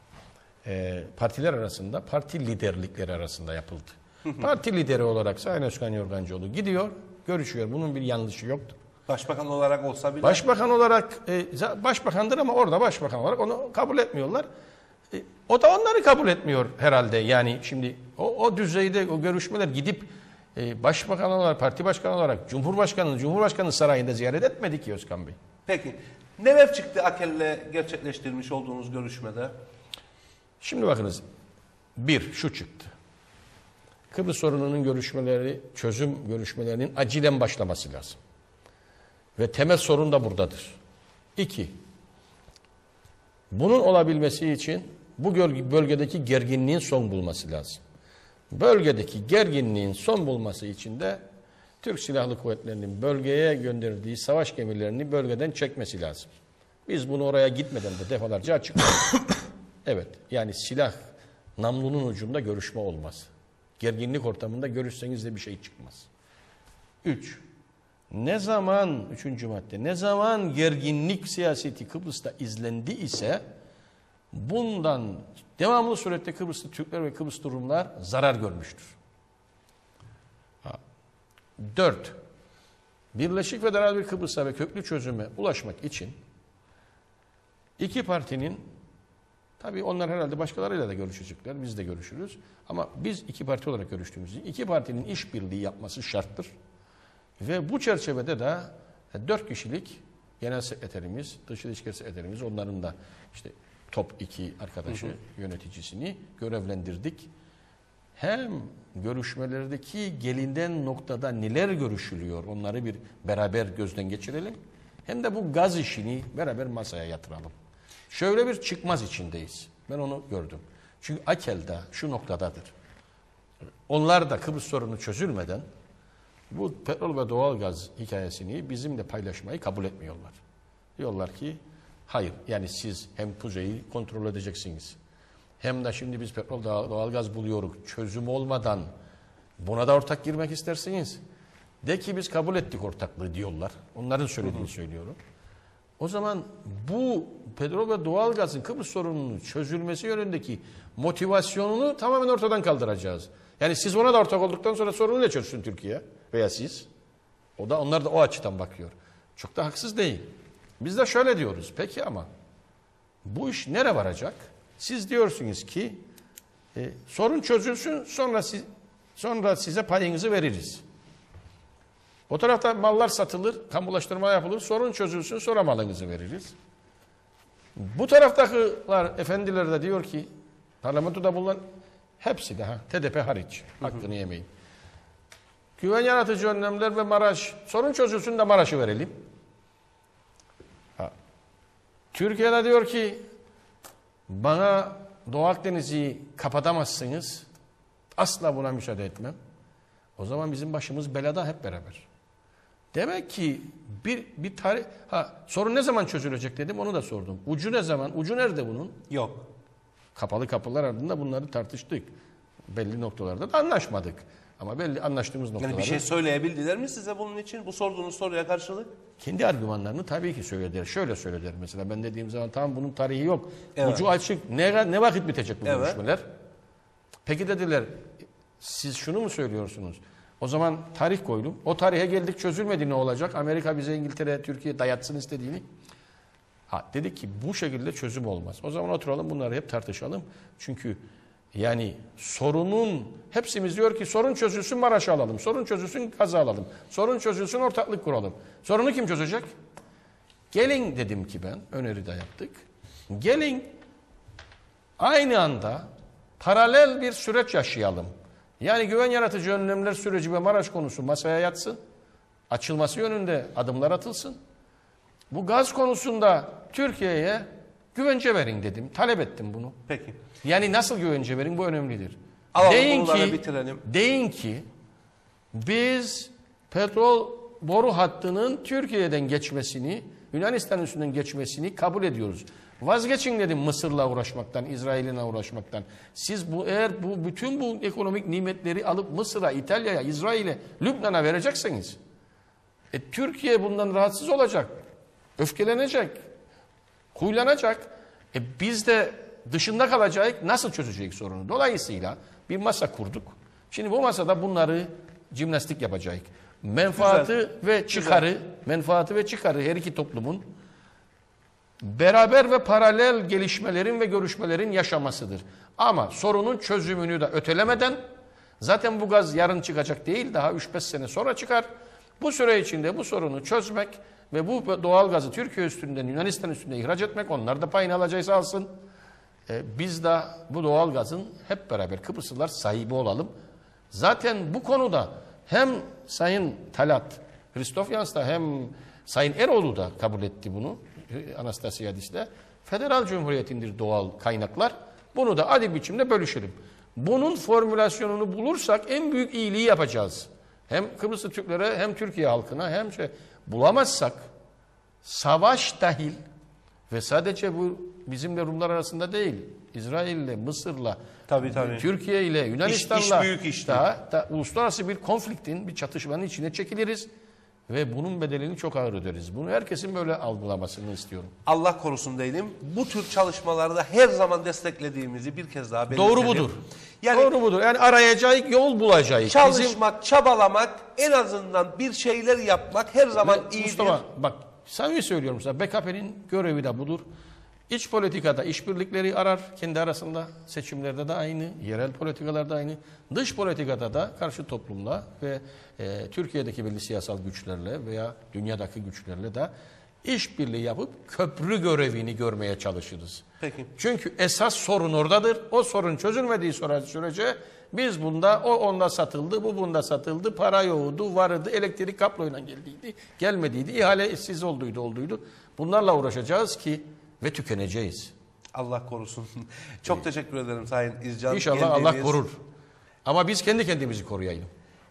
e, partiler arasında, parti liderlikleri arasında yapıldı. Parti lideri olarak Sayın Özkan Yorgancıoğlu gidiyor, görüşüyor. Bunun bir yanlışı yoktur. Başbakan olarak olsa bile... Başbakan olarak, e, başbakandır ama orada başbakan olarak onu kabul etmiyorlar. E, o da onları kabul etmiyor herhalde. Yani şimdi o, o düzeyde o görüşmeler gidip e, başbakan olarak, parti başkanı olarak Cumhurbaşkanı, Cumhurbaşkanı sarayında ziyaret etmedi ki Özkan Bey. Peki, neler çıktı Akel'le gerçekleştirmiş olduğunuz görüşmede? Şimdi bakınız, bir, şu çıktı. Kıbrıs sorununun görüşmeleri, çözüm görüşmelerinin acilen başlaması lazım. Ve temel sorun da buradadır. İki, bunun olabilmesi için bu bölgedeki gerginliğin son bulması lazım. Bölgedeki gerginliğin son bulması için de Türk Silahlı Kuvvetleri'nin bölgeye gönderdiği savaş gemilerini bölgeden çekmesi lazım. Biz bunu oraya gitmeden de defalarca açıkladık. Evet, yani silah namlunun ucunda görüşme olmaz. Gerginlik ortamında görüşseniz de bir şey çıkmaz. Üç, ne zaman, üçüncü madde, ne zaman gerginlik siyaseti Kıbrıs'ta izlendi ise bundan devamlı surette Kıbrıslı Türkler ve Kıbrıslı Rumlar zarar görmüştür. Ha. Dört, Birleşik Federal bir Kıbrıs'a ve köklü çözüme ulaşmak için iki partinin, tabii onlar herhalde başkalarıyla da görüşecekler, biz de görüşürüz. Ama biz iki parti olarak görüştüğümüz için iki partinin işbirliği yapması şarttır. Ve bu çerçevede de dört kişilik genel sekreterimiz, dış ilişkiler sekreterimiz, onların da işte top iki arkadaşı, hı hı. yöneticisini görevlendirdik. Hem görüşmelerdeki gelinen noktada neler görüşülüyor onları bir beraber gözden geçirelim. Hem de bu gaz işini beraber masaya yatıralım. Şöyle bir çıkmaz içindeyiz. Ben onu gördüm. Çünkü Akel'de şu noktadadır. Onlar da Kıbrıs sorunu çözülmeden bu petrol ve doğalgaz hikayesini bizimle paylaşmayı kabul etmiyorlar. Diyorlar ki hayır, yani siz hem kuzeyi kontrol edeceksiniz. Hem de şimdi biz petrol doğalgaz buluyoruz. Çözüm olmadan buna da ortak girmek istersiniz. De ki biz kabul ettik ortaklığı diyorlar. Onların söylediğini hı hı. söylüyorum. O zaman bu petrol ve doğalgazın Kıbrıs sorununun çözülmesi yönündeki motivasyonunu tamamen ortadan kaldıracağız. Yani siz ona da ortak olduktan sonra sorunu ne çözsün Türkiye veya siz? O da onlar da o açıdan bakıyor. Çok da haksız değil. Biz de şöyle diyoruz. Peki ama bu iş nereye varacak? Siz diyorsunuz ki e, sorun çözülsün, sonra siz, sonra size payınızı veririz. O tarafta mallar satılır, kamulaştırma yapılır, sorun çözülsün, sonra malınızı veririz. Bu taraftakiler, efendiler de diyor ki, parlamentoda bulunan hepsi de, ha, T D P hariç, hakkını yemeyin. Güven yaratıcı önlemler ve Maraş, sorun çözülsün de Maraş'ı verelim. Ha. Türkiye'de diyor ki, bana Doğu Akdeniz'i kapatamazsınız, asla buna müsaade etmem. O zaman bizim başımız belada hep beraber. Demek ki bir bir tarih, ha sorun ne zaman çözülecek dedim, onu da sordum. Ucu ne zaman? Ucu nerede bunun? Yok. Kapalı kapılar ardında bunları tartıştık. Belli noktalarda da anlaşmadık. Ama belli anlaştığımız noktaları... Yani bir şey söyleyebildiler mi size bunun için? Bu sorduğunuz soruya karşılık? Kendi argümanlarını tabii ki söylediler. Şöyle söylediler mesela, ben dediğim zaman tamam bunun tarihi yok. Evet. Ucu açık. Ne, ne vakit bitecek bu Evet. görüşmeler? Peki dediler, siz şunu mu söylüyorsunuz? O zaman tarih koydum. O tarihe geldik, çözülmedi, ne olacak? Amerika bize İngiltere, Türkiye dayatsın istediğini. Ha, dedik ki bu şekilde çözüm olmaz. O zaman oturalım, bunları hep tartışalım. Çünkü yani sorunun, hepsimiz diyor ki sorun çözülsün Maraş'ı alalım. Sorun çözülsün Gaz'ı alalım. Sorun çözülsün ortaklık kuralım. Sorunu kim çözecek? Gelin dedim ki ben, öneri de yaptık. Gelin aynı anda paralel bir süreç yaşayalım. Yani güven yaratıcı önlemler süreci ve Maraş konusu masaya yatsın. Açılması yönünde adımlar atılsın. Bu gaz konusunda Türkiye'ye güvence verin dedim. Talep ettim bunu. Peki. Yani nasıl güvence verin, bu önemlidir. Alalım, deyin bunları ki, bitirelim. deyin ki biz petrol boru hattının Türkiye'den geçmesini, Yunanistan üstünden geçmesini kabul ediyoruz. Vazgeçin dedim Mısır'la uğraşmaktan, İsrail'le uğraşmaktan. Siz bu eğer bu bütün bu ekonomik nimetleri alıp Mısır'a, İtalya'ya, İsrail'e, Lübnan'a verecekseniz, e, Türkiye bundan rahatsız olacak, öfkelenecek, huylanacak. E, biz de dışında kalacağız. Nasıl çözecek sorunu? Dolayısıyla bir masa kurduk. Şimdi bu masada bunları jimnastik yapacağız. Menfaati Güzel. ve çıkarı, Güzel. menfaati ve çıkarı her iki toplumun beraber ve paralel gelişmelerin ve görüşmelerin yaşamasıdır. Ama sorunun çözümünü de ötelemeden, zaten bu gaz yarın çıkacak değil, daha üç beş sene sonra çıkar. Bu süre içinde bu sorunu çözmek ve bu doğal gazı Türkiye üstünden, Yunanistan üstünden ihraç etmek, onlar da payını alacaksa alsın. Ee, biz de bu doğal gazın hep beraber Kıbrıslılar sahibi olalım. Zaten bu konuda hem Sayın Talat Kristofyans da hem Sayın Eroğlu da kabul etti bunu. Anastasiadis'te. Federal Cumhuriyeti'ndir doğal kaynaklar. Bunu da adil biçimde bölüşelim. Bunun formülasyonunu bulursak en büyük iyiliği yapacağız. Hem Kıbrıslı Türklere hem Türkiye halkına hem şey bulamazsak savaş dahil ve sadece bu bizimle Rumlar arasında değil, İsrail'le, Mısır'la, tabii, tabii. Türkiye ile Yunanistan'la iş, iş büyük iş da, da uluslararası bir konfliktin, bir çatışmanın içine çekiliriz. Ve bunun bedelini çok ağır öderiz. Bunu herkesin böyle algılamasını istiyorum. Allah korusun diyelim. Bu tür çalışmalarda her zaman desteklediğimizi bir kez daha belirtelim. Doğru budur. Yani Doğru budur. Yani arayacağız, yol bulacağız. Çalışmak, Bizim... çabalamak, en azından bir şeyler yapmak her zaman Ve iyidir. Mustafa bak, samimi söylüyorum sana, B K P'nin görevi de budur. İç politikada işbirlikleri arar kendi arasında, seçimlerde de aynı, yerel politikalarda aynı. Dış politikada da karşı toplumla ve e, Türkiye'deki belli siyasal güçlerle veya dünyadaki güçlerle de işbirliği yapıp köprü görevini görmeye çalışırız. Peki. Çünkü esas sorun oradadır. O sorun çözülmediği sürece biz bunda, o onda satıldı, bu bunda satıldı, para yoğdu, vardı, elektrik kabloyla geldiydi, gelmediydi, ihale işsiz olduydu, olduydu. Bunlarla uğraşacağız ki ve tükeneceğiz. Allah korusun. Çok teşekkür ederim Sayın İzcan. İnşallah Geldiğiniz... Allah korur. Ama biz kendi kendimizi koruyalım.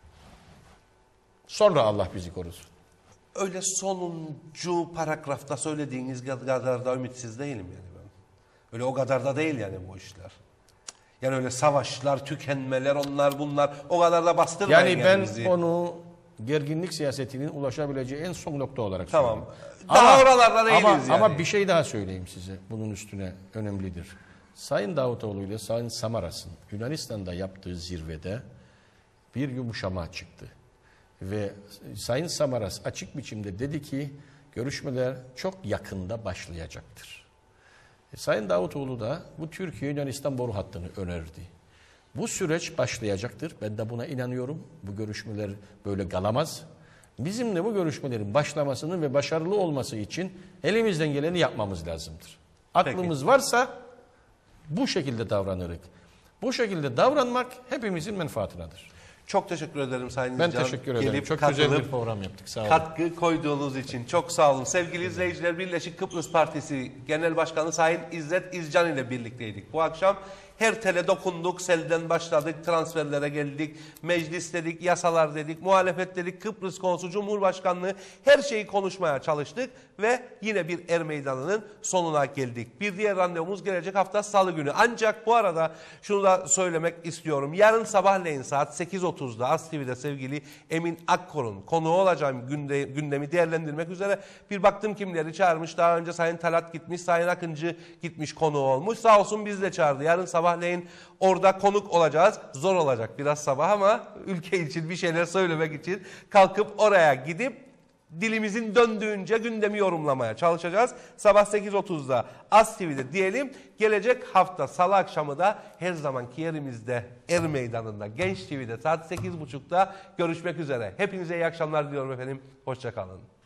Sonra Allah bizi korusun. Öyle sonuncu paragrafta söylediğiniz kadar da ümitsiz değilim yani ben. Öyle o kadar da değil yani bu işler. Yani öyle savaşlar, tükenmeler, onlar bunlar o kadar da bastırmayın yani. Yani ben bizi. onu gerginlik siyasetinin ulaşabileceği en son nokta olarak tamam. söylüyorum. Daha ama, oralarda değiliz ama, yani. Ama bir şey daha söyleyeyim size. Bunun üstüne önemlidir. Sayın Davutoğlu ile Sayın Samaras'ın Yunanistan'da yaptığı zirvede bir yumuşama çıktı. Ve Sayın Samaras açık biçimde dedi ki görüşmeler çok yakında başlayacaktır. E, Sayın Davutoğlu da bu Türkiye-Yunanistan boru hattını önerdi. Bu süreç başlayacaktır. Ben de buna inanıyorum. Bu görüşmeler böyle kalamaz. Bizim de bu görüşmelerin başlamasını ve başarılı olması için elimizden geleni yapmamız lazımdır. Aklımız Peki. varsa bu şekilde davranırız. Bu şekilde davranmak hepimizin menfaatınadır. Çok teşekkür ederim Sayın Ben İzcan. teşekkür ederim. Gelip çok katılıp, güzel bir program yaptık. Sağ olun. Katkı koyduğunuz için çok sağ olun. Sevgili izleyiciler, Birleşik Kıbrıs Partisi Genel Başkanı Sayın İzzet İzcan ile birlikteydik. Bu akşam her tele dokunduk, selden başladık, transferlere geldik, meclis dedik, yasalar dedik, muhalefet dedik, Kıbrıs konusu, Cumhurbaşkanlığı, her şeyi konuşmaya çalıştık ve yine bir er meydanının sonuna geldik. Bir diğer randevumuz gelecek hafta Salı günü. Ancak bu arada şunu da söylemek istiyorum. Yarın sabahleyin saat sekiz otuzda As T V'de sevgili Emin Akkor'un konuğu olacağım, günde, gündemi değerlendirmek üzere. Bir baktım kimleri çağırmış. Daha önce Sayın Talat gitmiş, Sayın Akıncı gitmiş, konuğu olmuş. Sağ olsun biz de çağırdı. Yarın sabahleyin orada konuk olacağız. Zor olacak biraz sabah ama ülke için bir şeyler söylemek için kalkıp oraya gidip dilimizin döndüğünce gündemi yorumlamaya çalışacağız. Sabah sekiz otuzda As T V'de diyelim. Gelecek hafta Salı akşamı da her zamanki yerimizde Er Meydanı'nda Genç T V'de saat sekiz buçukta görüşmek üzere. Hepinize iyi akşamlar diliyorum efendim. Hoşça kalın.